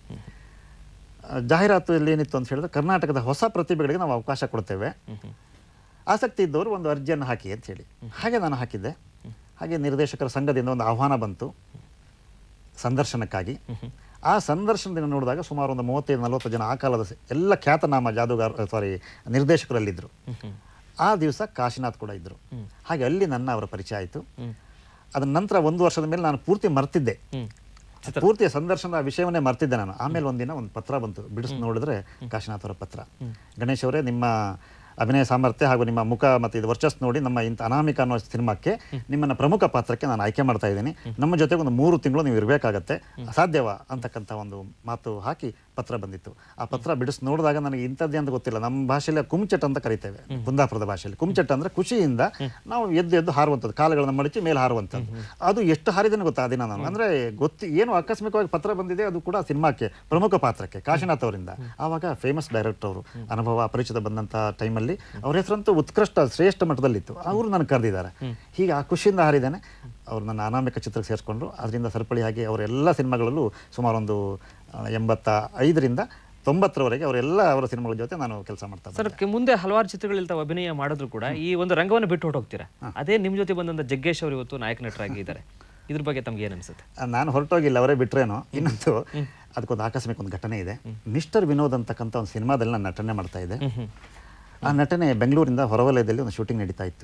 ಜಾಹೀರಾತು ಇಲ್ಲಿ ಏನಿತ್ತು ಅಂತ ಹೇಳಿದ್ರೆ, ಕರ್ನಾಟಕದ ಹೊಸ ಪ್ರತಿಭೆಗಳಿಗೆ ನಾವು ಅವಕಾಶ ಕೊಡ್ತೇವೆ, ಆಸಕ್ತಿ ಇದ್ದವರು ಒಂದು ಅರ್ಜಿಯನ್ನು ಹಾಕಿ ಅಂತ ಹೇಳಿ. ಹಾಗೆ ನಾನು ಹಾಕಿದ್ದೆ. ಹಾಗೆ ನಿರ್ದೇಶಕರ ಸಂಘದಿಂದ ಒಂದು ಆಹ್ವಾನ ಬಂತು ಸಂದರ್ಶನಕ್ಕಾಗಿ. ಆ ಸಂದರ್ಶನದಿಂದ ನೋಡಿದಾಗ ಸುಮಾರು ಒಂದು ಮೂವತ್ತೈದು ನಲವತ್ತು ಜನ ಆ ಕಾಲದ ಎಲ್ಲ ಖ್ಯಾತನಾಮ ಜಾದೂಗಾರ ಸಾರಿ ನಿರ್ದೇಶಕರಲ್ಲಿದ್ದರು. ಆ ದಿವಸ ಕಾಶಿನಾಥ್ ಕೂಡ ಇದ್ದರು. ಹಾಗೆ ಅಲ್ಲಿ ನನ್ನ ಅವರ ಪರಿಚಯ ಆಯಿತು. ಅದರ ನಂತರ ಒಂದು ವರ್ಷದ ಮೇಲೆ ನಾನು ಪೂರ್ತಿ ಮರ್ತಿದ್ದೆ. ಪೂರ್ತಿ ಸಂದರ್ಶನದ ವಿಷಯವನ್ನೇ ಮರ್ತಿದ್ದೆ ನಾನು. ಆಮೇಲೆ ಒಂದಿನ ಒಂದು ಪತ್ರ ಬಂತು, ಬಿಡಿಸಿ ನೋಡಿದ್ರೆ ಕಾಶಿನಾಥ್ ಅವರ ಪತ್ರ. ಗಣೇಶ್ ಅವರೇ, ನಿಮ್ಮ ಅಭಿನಯ ಸಾಮರ್ಥ್ಯ ಹಾಗೂ ನಿಮ್ಮ ಮುಖ ಮತ್ತು ಇದು ವರ್ಚಸ್ ನೋಡಿ ನಮ್ಮ ಇಂಥ ಅನಾಮಿಕ ಅನ್ನೋ ಸಿನಿಮಾಕ್ಕೆ ನಿಮ್ಮನ್ನು ಪ್ರಮುಖ ಪಾತ್ರಕ್ಕೆ ನಾನು ಆಯ್ಕೆ ಮಾಡ್ತಾ ಇದ್ದೀನಿ. ನಮ್ಮ ಜೊತೆಗೆ ಒಂದು ಮೂರು ತಿಂಗಳು ನೀವು ಇರಬೇಕಾಗತ್ತೆ, ಸಾಧ್ಯವಾ ಅಂತಕ್ಕಂಥ ಒಂದು ಮಾತು ಹಾಕಿ ಪತ್ರ ಬಂದಿತ್ತು. ಆ ಪತ್ರ ಬಿಡಿಸಿ ನೋಡಿದಾಗ ನನಗೆ ಇಂಥದ್ದೇ ಅಂತ ಗೊತ್ತಿಲ್ಲ. ನಮ್ಮ ಭಾಷೆಯಲ್ಲಿ ಕುಂಚಟ್ ಅಂತ ಕರಿತೇವೆ, ಕುಂದಾಪುರದ ಭಾಷೆಯಲ್ಲಿ. ಕುಂಚಟ್ ಅಂದರೆ ಖುಷಿಯಿಂದ ನಾವು ಎದ್ದು ಎದ್ದು ಹಾರುವಂಥದ್ದು, ಕಾಲುಗಳನ್ನ ಮಡಚಿ ಮೇಲೆ ಹಾರುವಂಥದ್ದು. ಅದು ಎಷ್ಟು ಹಾರಿದೇನೆ ಗೊತ್ತಾ ಆ ದಿನ ನಾನು. ಅಂದರೆ ಗೊತ್ತಿ ಏನು ಆಕಸ್ಮಿಕವಾಗಿ ಪತ್ರ ಬಂದಿದೆ, ಅದು ಕೂಡ ಸಿನಿಮಾಕ್ಕೆ ಪ್ರಮುಖ ಪಾತ್ರಕ್ಕೆ ಕಾಶಿನಾಥ್ ಅವರಿಂದ. ಆವಾಗ ಫೇಮಸ್ ಡೈರೆಕ್ಟರ್ ಅವರು, ಅನುಭವ ಅಪರಿಚಿತ ಬಂದಂಥ ಟೈಮಲ್ಲಿ ಅವ್ರ ಹೆಸರಂತೂ ಉತ್ಕೃಷ್ಟ ಶ್ರೇಷ್ಠ ಮಟ್ಟದಲ್ಲಿತ್ತು. ಅವರು ನನಗೆ ಕರೆದಿದ್ದಾರೆ. ಹೀಗೆ ಆ ಖುಷಿಯಿಂದ ಹಾರಿದ್ದೇನೆ. ಅವರು ನನ್ನ ಅನಾಮಿಕ ಚಿತ್ರಕ್ಕೆ ಸೇರಿಸ್ಕೊಂಡ್ರು. ಅದರಿಂದ ಸರಪಳಿಯಾಗಿ ಅವರೆಲ್ಲ ಸಿನಿಮಾಗಳಲ್ಲೂ ಸುಮಾರು ಒಂದು ಎಂಬತ್ತ ಐದರಿಂದ ತೊಂಬತ್ತರವರೆಗೆ ಅವರೆಲ್ಲ ಅವರ ಸಿನಿಮಾಗಳ ಜೊತೆ ನಾನು ಕೆಲಸ ಮಾಡ್ತಾ ಸರ್. ಮುಂದೆ ಹಲವಾರು ಚಿತ್ರಗಳಲ್ಲಿ ತಾವು ಅಭಿನಯ ಮಾಡಿದ್ರು ಕೂಡ ಈ ಒಂದು ರಂಗವನ್ನು ಬಿಟ್ಟು ಹೊರಟೋಗ್ತೀರಾ. ಅದೇ ನಿಮ್ಮ ಜೊತೆ ಬಂದಂಥ ಜಗ್ಗೇಶ್ ಅವರು ಇವತ್ತು ನಾಯಕ ನಟರಾಗಿದ್ದಾರೆ. ಇದ್ರ ಬಗ್ಗೆ ತಮ್ಗೆ ಏನು ಅನ್ಸುತ್ತೆ? ನಾನು ಹೊರಟೋಗಿಲ್ಲ, ಅವರೇ ಬಿಟ್ರೇನೋ. ಇನ್ನೊಂದು ಅದಕ್ಕೊಂದು ಆಕಸ್ಮಿಕ ಒಂದು ಘಟನೆ ಇದೆ. ಮಿಸ್ಟರ್ ವಿನೋದ್ ಅಂತಕ್ಕಂಥ ಒಂದು ಸಿನಿಮಾದಲ್ಲಿ ನಾನು ನಟನೆ ಮಾಡ್ತಾ ಇದ್ದೆ. ಆ ನಟನೆ ಬೆಂಗಳೂರಿಂದ ಹೊರವಲಯದಲ್ಲಿ ಒಂದು ಶೂಟಿಂಗ್ ನಡೀತಾ ಇತ್ತು.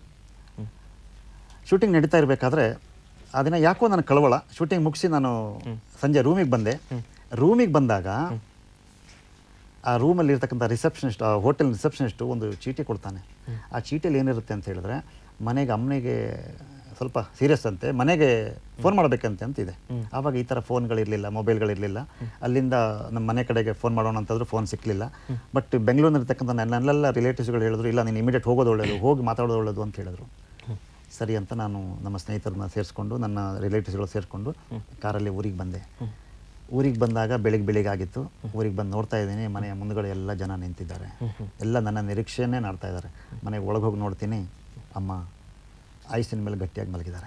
ಶೂಟಿಂಗ್ ನಡೀತಾ ಇರಬೇಕಾದ್ರೆ ಆ ದಿನ ಯಾಕೋ ನನ್ನ ಕಳವಳ. ಶೂಟಿಂಗ್ ಮುಗಿಸಿ ನಾನು ಸಂಜೆ ರೂಮಿಗೆ ಬಂದೆ. ರೂಮಿಗೆ ಬಂದಾಗ ಆ ರೂಮಲ್ಲಿ ಇರ್ತಕ್ಕಂಥ ರಿಸೆಪ್ಷನಿಸ್ಟ್, ಆ ಹೋಟೆಲ್ ರಿಸೆಪ್ಷನಿಸ್ಟು ಒಂದು ಚೀಟಿ ಕೊಡ್ತಾನೆ. ಆ ಚೀಟಿಯಲ್ಲಿ ಏನಿರುತ್ತೆ ಅಂತ ಹೇಳಿದ್ರೆ, ಮನೆಗೆ ಅಮ್ಮನಿಗೆ ಸ್ವಲ್ಪ ಸೀರಿಯಸ್ ಅಂತೆ, ಮನೆಗೆ ಫೋನ್ ಮಾಡಬೇಕಂತೆ ಅಂತ ಇದೆ. ಆವಾಗ ಈ ಥರ ಫೋನ್ಗಳಿರಲಿಲ್ಲ, ಮೊಬೈಲ್ಗಳಿರಲಿಲ್ಲ. ಅಲ್ಲಿಂದ ನಮ್ಮ ಮನೆ ಕಡೆಗೆ ಫೋನ್ ಮಾಡೋಣ ಅಂತಂದ್ರೆ ಫೋನ್ ಸಿಕ್ಕಲಿಲ್ಲ. ಬಟ್ ಬೆಂಗಳೂರಿನಲ್ಲಿರ್ತಕ್ಕಂಥ ನನ್ನೆಲ್ಲ ರಿಲೇಟಿವ್ಸ್ಗಳು ಹೇಳಿದ್ರು, ಇಲ್ಲ ನೀನು ಇಮಿಡಿಯೇಟ್ ಹೋಗೋದು ಒಳ್ಳೆಯದು, ಹೋಗಿ ಮಾತಾಡೋದು ಒಳ್ಳೆಯದು ಅಂತ ಹೇಳಿದ್ರು. ಸರಿ ಅಂತ ನಾನು ನಮ್ಮ ಸ್ನೇಹಿತರನ್ನ ಸೇರಿಸ್ಕೊಂಡು, ನನ್ನ ರಿಲೇಟಿವ್ಸ್ಗಳು ಸೇರಿಸ್ಕೊಂಡು ಕಾರಲ್ಲಿ ಊರಿಗೆ ಬಂದೆ. ಊರಿಗೆ ಬಂದಾಗ ಬೆಳಿಗ್ಗೆ ಬೆಳಿಗ್ಗೆ ಆಗಿತ್ತು. ಊರಿಗೆ ಬಂದು ನೋಡ್ತಾ ಇದ್ದೀನಿ, ಮನೆಯ ಮುಂದುಗಡೆ ಎಲ್ಲ ಜನ ನಿಂತಿದ್ದಾರೆ. ಎಲ್ಲ ನನ್ನ ನಿರೀಕ್ಷೆಯನ್ನೇ ಮಾಡ್ತಾ ಇದ್ದಾರೆ. ಮನೆಗೆ ಒಳಗೆ ಹೋಗಿ ನೋಡ್ತೀನಿ, ಅಮ್ಮ ಆಯುಸಿನ ಮೇಲೆ ಗಟ್ಟಿಯಾಗಿ ಮಲಗಿದ್ದಾರೆ.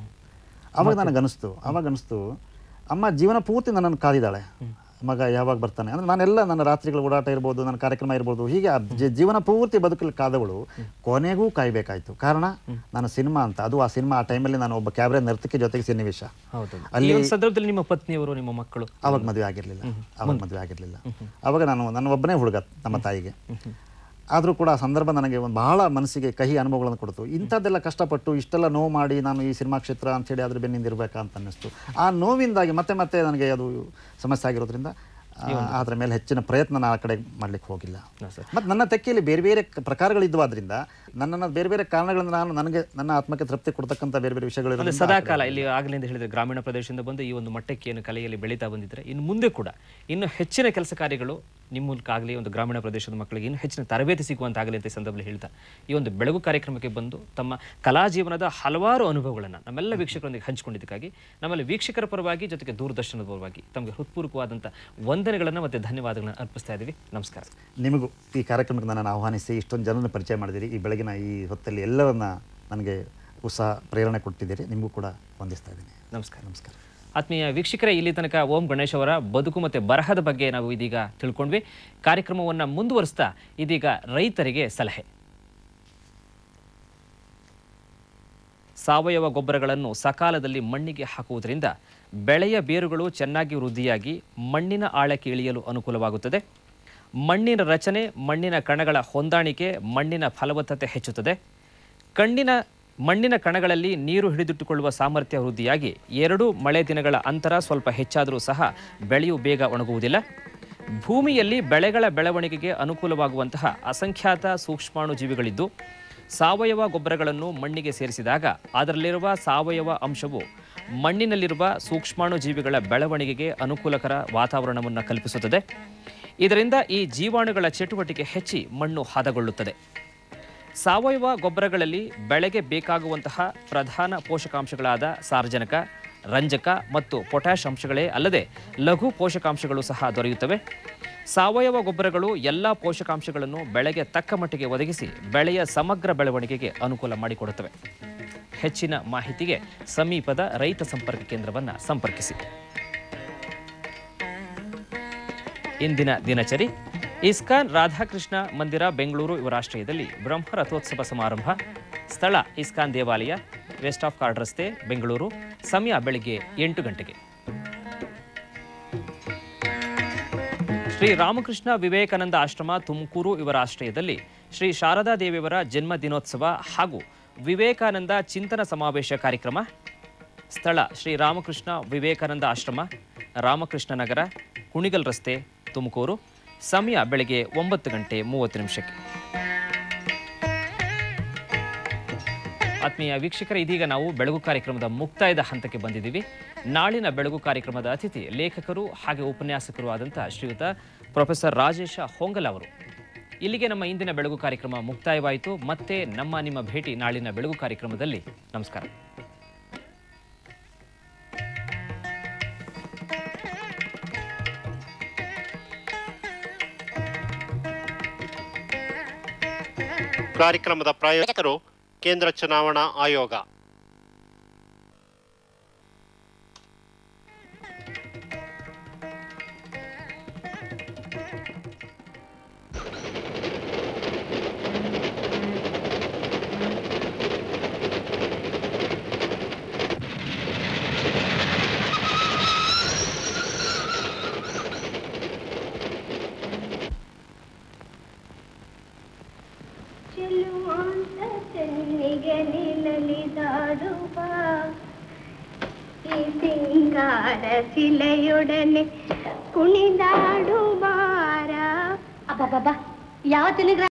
ಆವಾಗ ನನಗೆ ಅನಿಸ್ತು ಆವಾಗ ಅನಿಸ್ತು ಅಮ್ಮ ಜೀವನ ಪೂರ್ತಿ ನನ್ನನ್ನು ಕಾದಿದ್ದಾಳೆ, ಮಗ ಯಾವಾಗ ಬರ್ತಾನೆ. ಅಂದರೆ ನಾನೆಲ್ಲ ನನ್ನ ರಾತ್ರಿಗಳ ಓಡಾಟ ಇರ್ಬೋದು, ನನ್ನ ಕಾರ್ಯಕ್ರಮ ಇರ್ಬೋದು, ಹೀಗೆ ಜೀವನ ಪೂರ್ತಿ ಬದುಕಲು ಕಾದವಳು ಕೊನೆಗೂ ಕಾಯಬೇಕಾಯ್ತು. ಕಾರಣ ನಾನು ಸಿನಿಮಾ ಅಂತ. ಅದು ಆ ಸಿನಿಮಾ ಆ ಟೈಮಲ್ಲಿ ನಾನು ಒಬ್ಬ ಕ್ಯಾಬ್ರೆ ನರ್ತಕಿ ಜೊತೆಗೆ ಸನ್ನಿವೇಶ. ಅಲ್ಲಿ ಸಂದರ್ಭದಲ್ಲಿ ನಿಮ್ಮ ಪತ್ನಿಯವರು, ನಿಮ್ಮ ಮಕ್ಕಳು ಅವಾಗ ಮದುವೆ ಆಗಿರಲಿಲ್ಲ. ಅವಾಗ ಮದುವೆ ಆಗಿರಲಿಲ್ಲ. ಅವಾಗ ನಾನು ನನ್ನ ಒಬ್ಬನೇ ಹುಡುಗ ನಮ್ಮ ತಾಯಿಗೆ. ಆದರೂ ಕೂಡ ಆ ಸಂದರ್ಭ ನನಗೆ ಒಂದು ಬಹಳ ಮನಸ್ಸಿಗೆ ಕಹಿ ಅನುಭವಗಳನ್ನು ಕೊಡ್ತು. ಇಂಥದ್ದೆಲ್ಲ ಕಷ್ಟಪಟ್ಟು ಇಷ್ಟೆಲ್ಲ ನೋವು ಮಾಡಿ ನಾನು ಈ ಸಿನಿಮಾ ಕ್ಷೇತ್ರ ಅಂತೇಳಿ ಅದ್ರ ಬೆನ್ನಿಂದಿರಬೇಕಾ ಅಂತ ಅನ್ನಿಸ್ತು. ಆ ನೋವಿಂದಾಗಿ ಮತ್ತೆ ಮತ್ತೆ ನನಗೆ ಅದು ಸಮಸ್ಯೆ ಆಗಿರೋದ್ರಿಂದ ಅದರ ಮೇಲೆ ಹೆಚ್ಚಿನ ಪ್ರಯತ್ನ ನಾನು ಆ ಕಡೆ ಮಾಡ್ಲಿಕ್ಕೆ ಹೋಗಿಲ್ಲ. ಮತ್ತು ನನ್ನ ತೆಕ್ಕೆಯಲ್ಲಿ ಬೇರೆ ಬೇರೆ ಪ್ರಕಾರಗಳಿದ್ವು. ಆದ್ರಿಂದ ನನ್ನನ್ನು ಬೇರೆ ಬೇರೆ ಕಾರಣಗಳಿಂದ ನಾನು ನನಗೆ ನನ್ನ ಆತ್ಮಕ್ಕೆ ತೃಪ್ತಿ ಕೊಡ್ತಕ್ಕಂಥ ಬೇರೆ ಬೇರೆ ವಿಷಯಗಳು ಸದಾಕಾಲ ಇಲ್ಲಿ ಆಗಲಿಂದ ಹೇಳಿದರೆ ಗ್ರಾಮೀಣ ಪ್ರದೇಶದಿಂದ ಬಂದು ಈ ಒಂದು ಮಟ್ಟಕ್ಕೆ ಏನು ಕಲೆಯಲ್ಲಿ ಬೆಳೀತಾ ಬಂದಿದ್ರೆ, ಇನ್ನು ಮುಂದೆ ಕೂಡ ಇನ್ನು ಹೆಚ್ಚಿನ ಕೆಲಸ ಕಾರ್ಯಗಳು ನಿಮ್ಮ ಮೂಲಕ ಆಗಲಿ, ಒಂದು ಗ್ರಾಮೀಣ ಪ್ರದೇಶದ ಮಕ್ಕಳಿಗೆ ಇನ್ನೂ ಹೆಚ್ಚಿನ ತರಬೇತಿ ಸಿಗುವಂತಾಗಲಿ ಅಂತ ಈ ಸಂದರ್ಭದಲ್ಲಿ ಹೇಳ್ತಾ, ಈ ಒಂದು ಬೆಳಗು ಕಾರ್ಯಕ್ರಮಕ್ಕೆ ಬಂದು ತಮ್ಮ ಕಲಾ ಜೀವನದ ಹಲವಾರು ಅನುಭವಗಳನ್ನು ನಮ್ಮೆಲ್ಲ ವೀಕ್ಷಕರೊಂದಿಗೆ ಹಂಚಿಕೊಂಡಿದ್ದಕ್ಕಾಗಿ ನಮ್ಮಲ್ಲಿ ವೀಕ್ಷಕರ ಪರವಾಗಿ ಜೊತೆಗೆ ದೂರದರ್ಶನದ ಪರವಾಗಿ ತಮಗೆ ಹೃತ್ಪೂರ್ವಕವಾದಂಥ ವಂದನೆಗಳನ್ನು ಮತ್ತು ಧನ್ಯವಾದಗಳನ್ನು ಅರ್ಪಿಸ್ತಾ ಇದ್ದೀವಿ. ನಮಸ್ಕಾರ. ನಿಮಗೂ ಈ ಕಾರ್ಯಕ್ರಮಕ್ಕೆ ನನ್ನನ್ನು ಆಹ್ವಾನಿಸಿ ಇಷ್ಟೊಂದು ಜನರನ್ನು ಪರಿಚಯ ಮಾಡಿದಿರಿ. ಈ ಬೆಳಗಿನ ಈ ಹೊತ್ತಲ್ಲಿ ಎಲ್ಲವನ್ನ ನನಗೆ ಉತ್ಸಾಹ ಪ್ರೇರಣೆ ಕೊಟ್ಟಿದ್ದೀರಿ. ನಿಮಗೂ ಕೂಡ ವಂದಿಸ್ತಾ ಇದ್ದೀನಿ. ನಮಸ್ಕಾರ. ನಮಸ್ಕಾರ. ಆತ್ಮೀಯ ವೀಕ್ಷಕರೇ, ಇಲ್ಲಿ ತನಕ ಓಂ ಗಣೇಶ್ ಅವರ ಬದುಕು ಮತ್ತು ಬರಹದ ಬಗ್ಗೆ ನಾವು ಇದೀಗ ತಿಳ್ಕೊಂಡ್ವಿ. ಕಾರ್ಯಕ್ರಮವನ್ನು ಮುಂದುವರಿಸ್ತಾ ಇದೀಗ ರೈತರಿಗೆ ಸಲಹೆ. ಸಾವಯವ ಗೊಬ್ಬರಗಳನ್ನು ಸಕಾಲದಲ್ಲಿ ಮಣ್ಣಿಗೆ ಹಾಕುವುದರಿಂದ ಬೆಳೆಯ ಬೇರುಗಳು ಚೆನ್ನಾಗಿ ವೃದ್ಧಿಯಾಗಿ ಮಣ್ಣಿನ ಆಳಕ್ಕೆ ಇಳಿಯಲು ಅನುಕೂಲವಾಗುತ್ತದೆ. ಮಣ್ಣಿನ ರಚನೆ, ಮಣ್ಣಿನ ಕಣಗಳ ಹೊಂದಾಣಿಕೆ, ಮಣ್ಣಿನ ಫಲವತ್ತತೆ ಹೆಚ್ಚುತ್ತದೆ. ಕಣ್ಣಿನ ಮಣ್ಣಿನ ಕಣಗಳಲ್ಲಿ ನೀರು ಹಿಡಿದಿಟ್ಟುಕೊಳ್ಳುವ ಸಾಮರ್ಥ್ಯ ವೃದ್ಧಿಯಾಗಿ ಎರಡು ಮಳೆ ದಿನಗಳ ಅಂತರ ಸ್ವಲ್ಪ ಹೆಚ್ಚಾದರೂ ಸಹ ಬೆಳೆಯು ಬೇಗ ಒಣಗುವುದಿಲ್ಲ. ಭೂಮಿಯಲ್ಲಿ ಬೆಳೆಗಳ ಬೆಳವಣಿಗೆಗೆ ಅನುಕೂಲವಾಗುವಂತಹ ಅಸಂಖ್ಯಾತ ಸೂಕ್ಷ್ಮಾಣು ಜೀವಿಗಳಿದ್ದು, ಸಾವಯವ ಗೊಬ್ಬರಗಳನ್ನು ಮಣ್ಣಿಗೆ ಸೇರಿಸಿದಾಗ ಅದರಲ್ಲಿರುವ ಸಾವಯವ ಅಂಶವು ಮಣ್ಣಿನಲ್ಲಿರುವ ಸೂಕ್ಷ್ಮಾಣು ಜೀವಿಗಳ ಬೆಳವಣಿಗೆಗೆ ಅನುಕೂಲಕರ ವಾತಾವರಣವನ್ನು ಕಲ್ಪಿಸುತ್ತದೆ. ಇದರಿಂದ ಈ ಜೀವಾಣುಗಳ ಚಟುವಟಿಕೆ ಹೆಚ್ಚಿ ಮಣ್ಣು ಹದಗೊಳ್ಳುತ್ತದೆ. ಸಾವಯವ ಗೊಬ್ಬರಗಳಲ್ಲಿ ಬೆಳೆಗೆ ಬೇಕಾಗುವಂತಹ ಪ್ರಧಾನ ಪೋಷಕಾಂಶಗಳಾದ ಸಾರಜನಕ, ರಂಜಕ ಮತ್ತು ಪೊಟ್ಯಾಷ್ ಅಂಶಗಳೇ ಅಲ್ಲದೆ ಲಘು ಪೋಷಕಾಂಶಗಳು ಸಹ ದೊರೆಯುತ್ತವೆ. ಸಾವಯವ ಗೊಬ್ಬರಗಳು ಎಲ್ಲ ಪೋಷಕಾಂಶಗಳನ್ನು ಬೆಳೆಗೆ ತಕ್ಕ ಮಟ್ಟಿಗೆ ಒದಗಿಸಿ ಬೆಳೆಯ ಸಮಗ್ರ ಬೆಳವಣಿಗೆಗೆ ಅನುಕೂಲ ಮಾಡಿಕೊಡುತ್ತವೆ. ಹೆಚ್ಚಿನ ಮಾಹಿತಿಗೆ ಸಮೀಪದ ರೈತ ಸಂಪರ್ಕ ಕೇಂದ್ರವನ್ನು ಸಂಪರ್ಕಿಸಿ. ಇಂದಿನ ದಿನಚರಿ: ಇಸ್ಕಾನ್ ರಾಧಾಕೃಷ್ಣ ಮಂದಿರ ಬೆಂಗಳೂರು ಇವರ ಆಶ್ರಯದಲ್ಲಿ ಬ್ರಹ್ಮ ರಥೋತ್ಸವ ಸಮಾರಂಭ. ಸ್ಥಳ ಇಸ್ಕಾನ್ ದೇವಾಲಯ, ವೆಸ್ಟ್ ಆಫ್ ಕಾರ್ಡ್ ರಸ್ತೆ, ಬೆಂಗಳೂರು. ಸಮಯ ಬೆಳಿಗ್ಗೆ ಎಂಟು ಗಂಟೆಗೆ. ಶ್ರೀ ರಾಮಕೃಷ್ಣ ವಿವೇಕಾನಂದ ಆಶ್ರಮ ತುಮಕೂರು ಇವರ ಆಶ್ರಯದಲ್ಲಿ ಶ್ರೀ ಶಾರದಾ ದೇವಿಯವರ ಜನ್ಮ ದಿನೋತ್ಸವ ಹಾಗೂ ವಿವೇಕಾನಂದ ಚಿಂತನ ಸಮಾವೇಶ ಕಾರ್ಯಕ್ರಮ. ಸ್ಥಳ ಶ್ರೀ ರಾಮಕೃಷ್ಣ ವಿವೇಕಾನಂದ ಆಶ್ರಮ, ರಾಮಕೃಷ್ಣ ನಗರ, ಕುಣಿಗಲ್ ರಸ್ತೆ, ತುಮಕೂರು. ಸಮಯ ಬೆಳಗ್ಗೆ ಒಂಬತ್ತು ಗಂಟೆ ಮೂವತ್ತು ನಿಮಿಷಕ್ಕೆ. ಆತ್ಮೀಯ ವೀಕ್ಷಕರ, ಇದೀಗ ನಾವು ಬೆಳಗು ಕಾರ್ಯಕ್ರಮದ ಮುಕ್ತಾಯದ ಹಂತಕ್ಕೆ ಬಂದಿದ್ದೀವಿ. ನಾಳಿನ ಬೆಳಗು ಕಾರ್ಯಕ್ರಮದ ಅತಿಥಿ ಲೇಖಕರು ಹಾಗೆ ಉಪನ್ಯಾಸಕರು ಆದಂತಹ ಶ್ರೀಯುತ ಪ್ರೊಫೆಸರ್ ರಾಜೇಶ ಹೊಂಗಲ್ ಅವರು. ಇಲ್ಲಿಗೆ ನಮ್ಮ ಇಂದಿನ ಬೆಳಗು ಕಾರ್ಯಕ್ರಮ ಮುಕ್ತಾಯವಾಯಿತು. ಮತ್ತೆ ನಮ್ಮ ನಿಮ್ಮ ಭೇಟಿ ನಾಳಿನ ಬೆಳಗು ಕಾರ್ಯಕ್ರಮದಲ್ಲಿ. ನಮಸ್ಕಾರ. ಕಾರ್ಯಕ್ರಮದ ಪ್ರಾಯೋಜಕರು ಕೇಂದ್ರ ಚುನಾವಣಾ ಆಯೋಗ. ಶಿಲೆಯೊಡನೆ ಕುಣಿದಾಡು ಬಾರ. ಅಬ್ಬಬ್ಬ, ಯಾವ